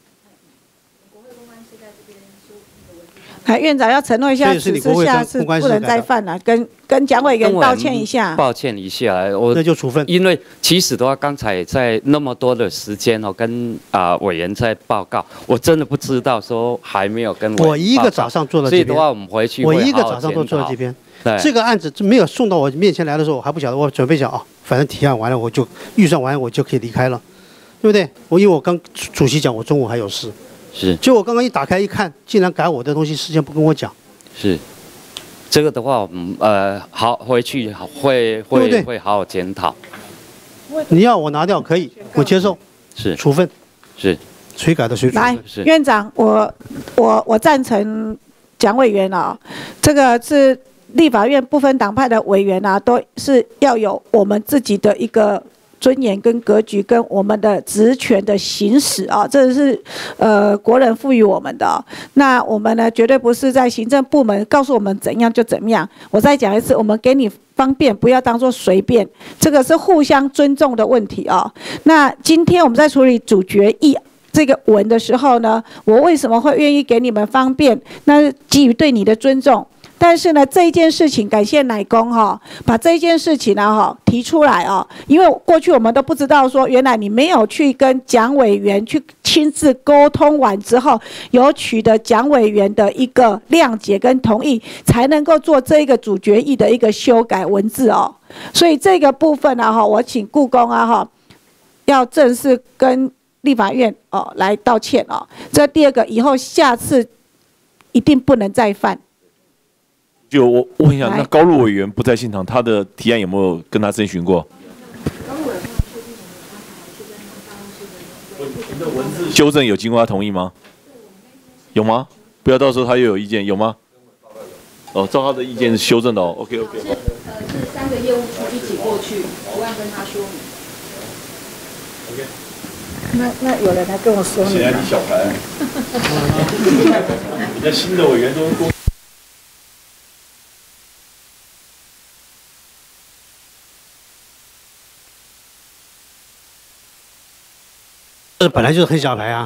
哎，院长要承诺一下，此次下次不能再犯了，跟跟蒋委员道歉一下。 抱歉一下，我那就处分。 因为其实的话，刚才在那么多的时间哦，跟啊、呃、委员在报告，我真的不知道说还没有跟我一个早上坐到这边， 所以的话我们回去我一个早上都坐到这边。这个案子没有送到我面前来的时候，我还不晓得，我准备想啊，反正提案完了，我就预算完了，我就可以离开了，对不对？我因为我刚主席讲，我中午还有事， 是。 结果我刚刚一打开一看，竟然改我的东西，事先不跟我讲。 是，这个的话，嗯呃，好回去会会对对会好好检讨。 你要我拿掉可以，我接受， 是处分， 是谁改的谁处分。 来，院长，我我我赞成蒋委员啊，这个是。立法院不分党派的委员啊，都是要有我们自己的一个尊严跟格局，跟我们的职权的行使啊，这是呃国人赋予我们的、啊。那我们呢，绝对不是在行政部门告诉我们怎样就怎么样。我再讲一次，我们给你方便，不要当做随便，这个是互相尊重的问题啊。那今天我们在处理主决议。 这个文的时候呢，我为什么会愿意给你们方便？那是基于对你的尊重。但是呢，这一件事情，感谢乃公哈，把这一件事情呢哈提出来哦，因为过去我们都不知道说，原来你没有去跟蒋委员去亲自沟通完之后，有取得蒋委员的一个谅解跟同意，才能够做这个主决议的一个修改文字哦。所以这个部分呢哈，我请故宫啊哈，要正式跟立法院哦来道歉哦。这第二个，以后下次一定不能再犯。 就我我问一下，那高路委员不在现场，他的提案有没有跟他征询过？修正有经过他同意吗？有吗？不要到时候他又有意见，有吗？哦，照他的意见是修正的哦。OK OK。 呃，是三个业务处一起过去，不按跟他说明。 OK。 那那有人来跟我说明。 显然你小孩。你的新的委员都多。 这本来就是很小牌啊。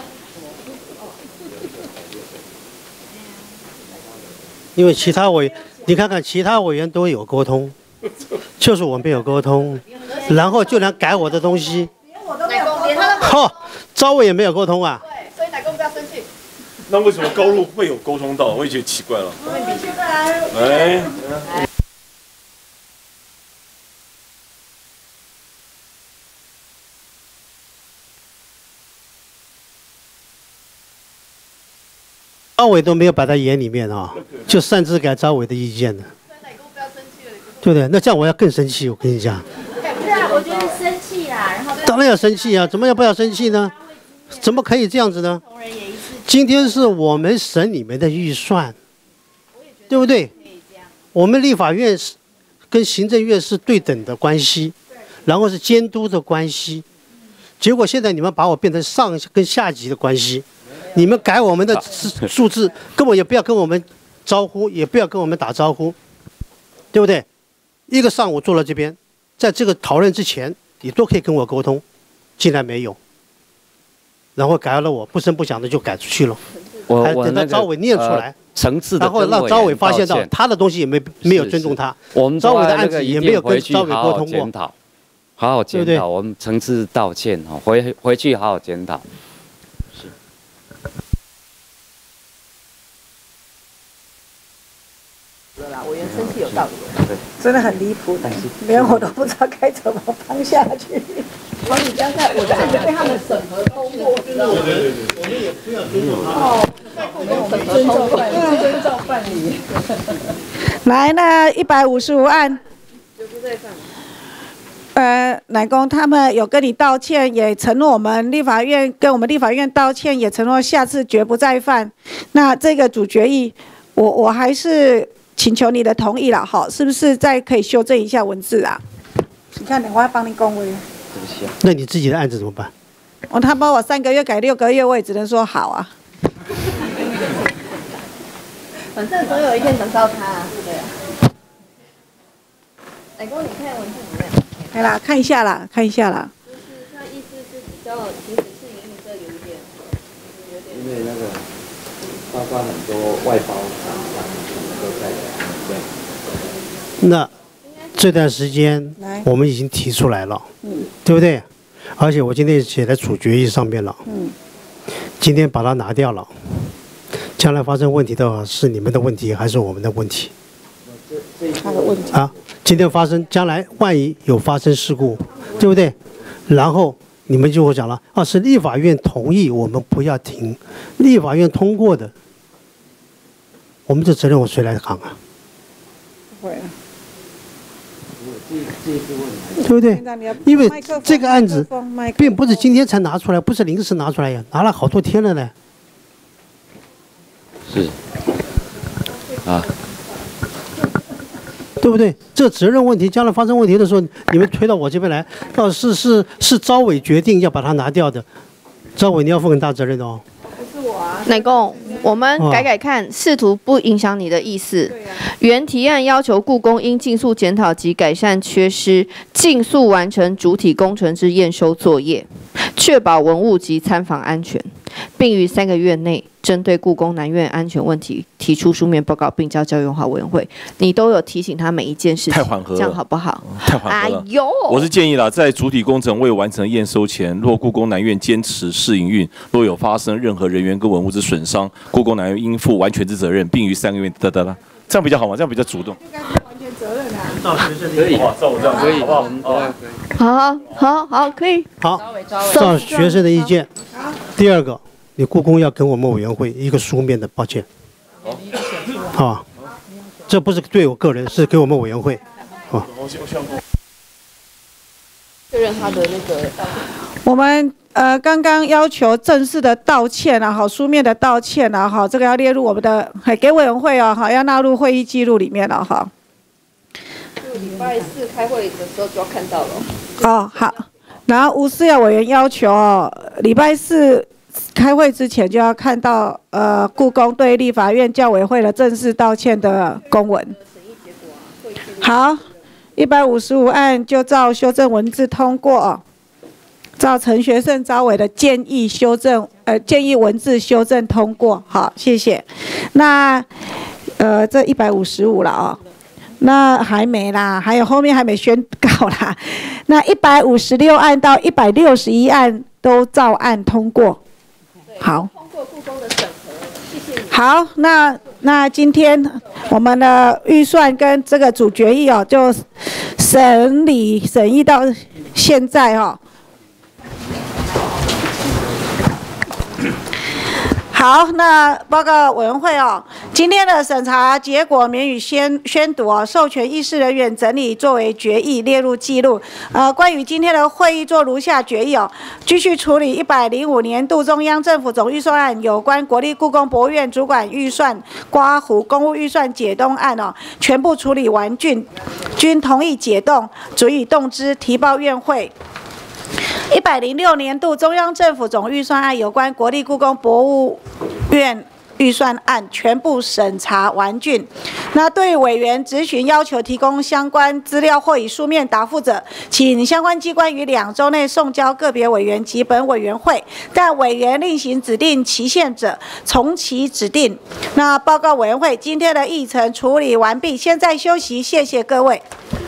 因为其他委，你看看其他委员都有沟通，就是我没有沟通，然后就能改我的东西。好，招委也没有沟通啊。 对，所以乃公不要生气。 那为什么高路会有沟通到？我也觉得奇怪了。哎。 招委都没有把在眼里面啊，就擅自改招委的意见的，对不对？那这样我要更生气，我跟你讲。 不是啊，我觉得生气啦，然后当然要生气啊，怎么要不要生气呢？怎么可以这样子呢？今天是我们省里面的预算，对不对？我们立法院是跟行政院是对等的关系，然后是监督的关系，结果现在你们把我变成上跟下级的关系。你们改我们的数字，根本也不要跟我们招呼，也不要跟我们打招呼，对不对？一个上午坐了这边，在这个讨论之前，你都可以跟我沟通，竟然没有，然后改了我不声不响的就改出去了， 我还等到招委念出来， 层次的， 然后让招委发现到他的东西也没没有尊重他， 我们招委的案子也没有跟招委沟通过， 好好检讨，我们层次道歉哈，回回去好好检讨。 委员生气有道理， 真的很离谱的，连我都不知道该怎么帮下去。 所以刚才我的案子被他们审核通过，知道吗？对对对，我们也不要尊重他。哦，在故宫审核通过，遵照办理。 来，那一百五十五案。 就不再犯。 呃，乃公他们有跟你道歉，也承诺我们立法院跟我们立法院道歉，也承诺下次绝不再犯。那这个主决议，我我还是请求你的同意了，哈，是不是再可以修正一下文字啊？你看，我要帮你恭维。 对不起啊。那你自己的案子怎么办？ 哦，他帮我三个月改六个月，我也只能说好啊。 反正总有一天轮到他、啊，对啊。乃公，你看文字怎么样？ 来啦，看一下啦，看一下啦。 就是他意思是比较其实是隐隐这有一点，有点。 因为那个包括很多外包厂商都在对。 那这段时间我们已经提出来了，嗯，对不对？而且我今天写在主决议上面了，嗯，今天把它拿掉了，将来发生问题的话是你们的问题还是我们的问题？ 他的问题啊，今天发生，将来万一有发生事故，对不对？然后你们就会讲了，啊，是立法院同意，我们不要停，立法院通过的，我们这责任我谁来扛啊？ 不会啊。 对不对？因为这个案子并不是今天才拿出来，不是临时拿出来呀，拿了好多天了呢。 是。啊。 对不对？这责任问题，将来发生问题的时候，你们推到我这边来，要是是是招委决定要把它拿掉的，招委你要负很大责任的哦。 不是我啊。 乃公，我们改改看，试图不影响你的意思。原提案要求故宫应尽速检讨及改善缺失，尽速完成主体工程之验收作业。 确保文物及参访安全，并于三个月内针对故宫南院安全问题提出书面报告，并交教育文化委员会。你都有提醒他每一件事情， 太缓和了， 这样好不好？ 太缓和了。 哎呦， 我是建议啦，在主体工程未完成验收前，若故宫南院坚持试营运，若有发生任何人员跟文物之损伤，故宫南院应负完全之责任，并于三个月哒哒哒，这样比较好吗？这样比较主动。 完全责任啊。照学生可以，照我这样可以，好不好？ 好好好，可以。 好，照学生的意见。第二个，你故宫要给我们委员会一个书面的抱歉。好，啊，这不是对我个人，是给我们委员会。好。 确认他的那个。 我们呃刚刚要求正式的道歉啊，好，书面的道歉啊，好，这个要列入我们的还给委员会哦，好，要纳入会议记录里面了哈。 礼拜四开会的时候就要看到了。 哦，好，然后吴思瑶委员要求哦，礼拜四开会之前就要看到呃故宫对立法院教委会的正式道歉的公文。好，一百五十五案就照修正文字通过哦。照陈学圣招委的建议修正，呃，建议文字修正通过，好，谢谢。那，呃，这一百五十五了哦，那还没啦，还有后面还没宣告啦。那一百五十六案到一百六十一案都照案通过，好。 通过故宫的审核，谢谢你。 好，那那今天我们的预算跟这个主决议哦，就审理审议到现在哦。好，那报告委员会哦，今天的审查结果免予宣宣读哦，授权议事人员整理作为决议列入记录。呃，关于今天的会议做如下决议哦，继续处理一百零五年度中央政府总预算案有关国立故宫博物院主管预算刮胡公务预算解冻案哦，全部处理完竣，均同意解冻，准予动之，提报院会。一百零六年度中央政府总预算案有关国立故宫博物院预算案全部审查完竣。那对委员质询要求提供相关资料或以书面答复者，请相关机关于两周内送交个别委员及本委员会。但委员另行指定期限者，从其指定。那报告委员会今天的议程处理完毕，现在休息，谢谢各位。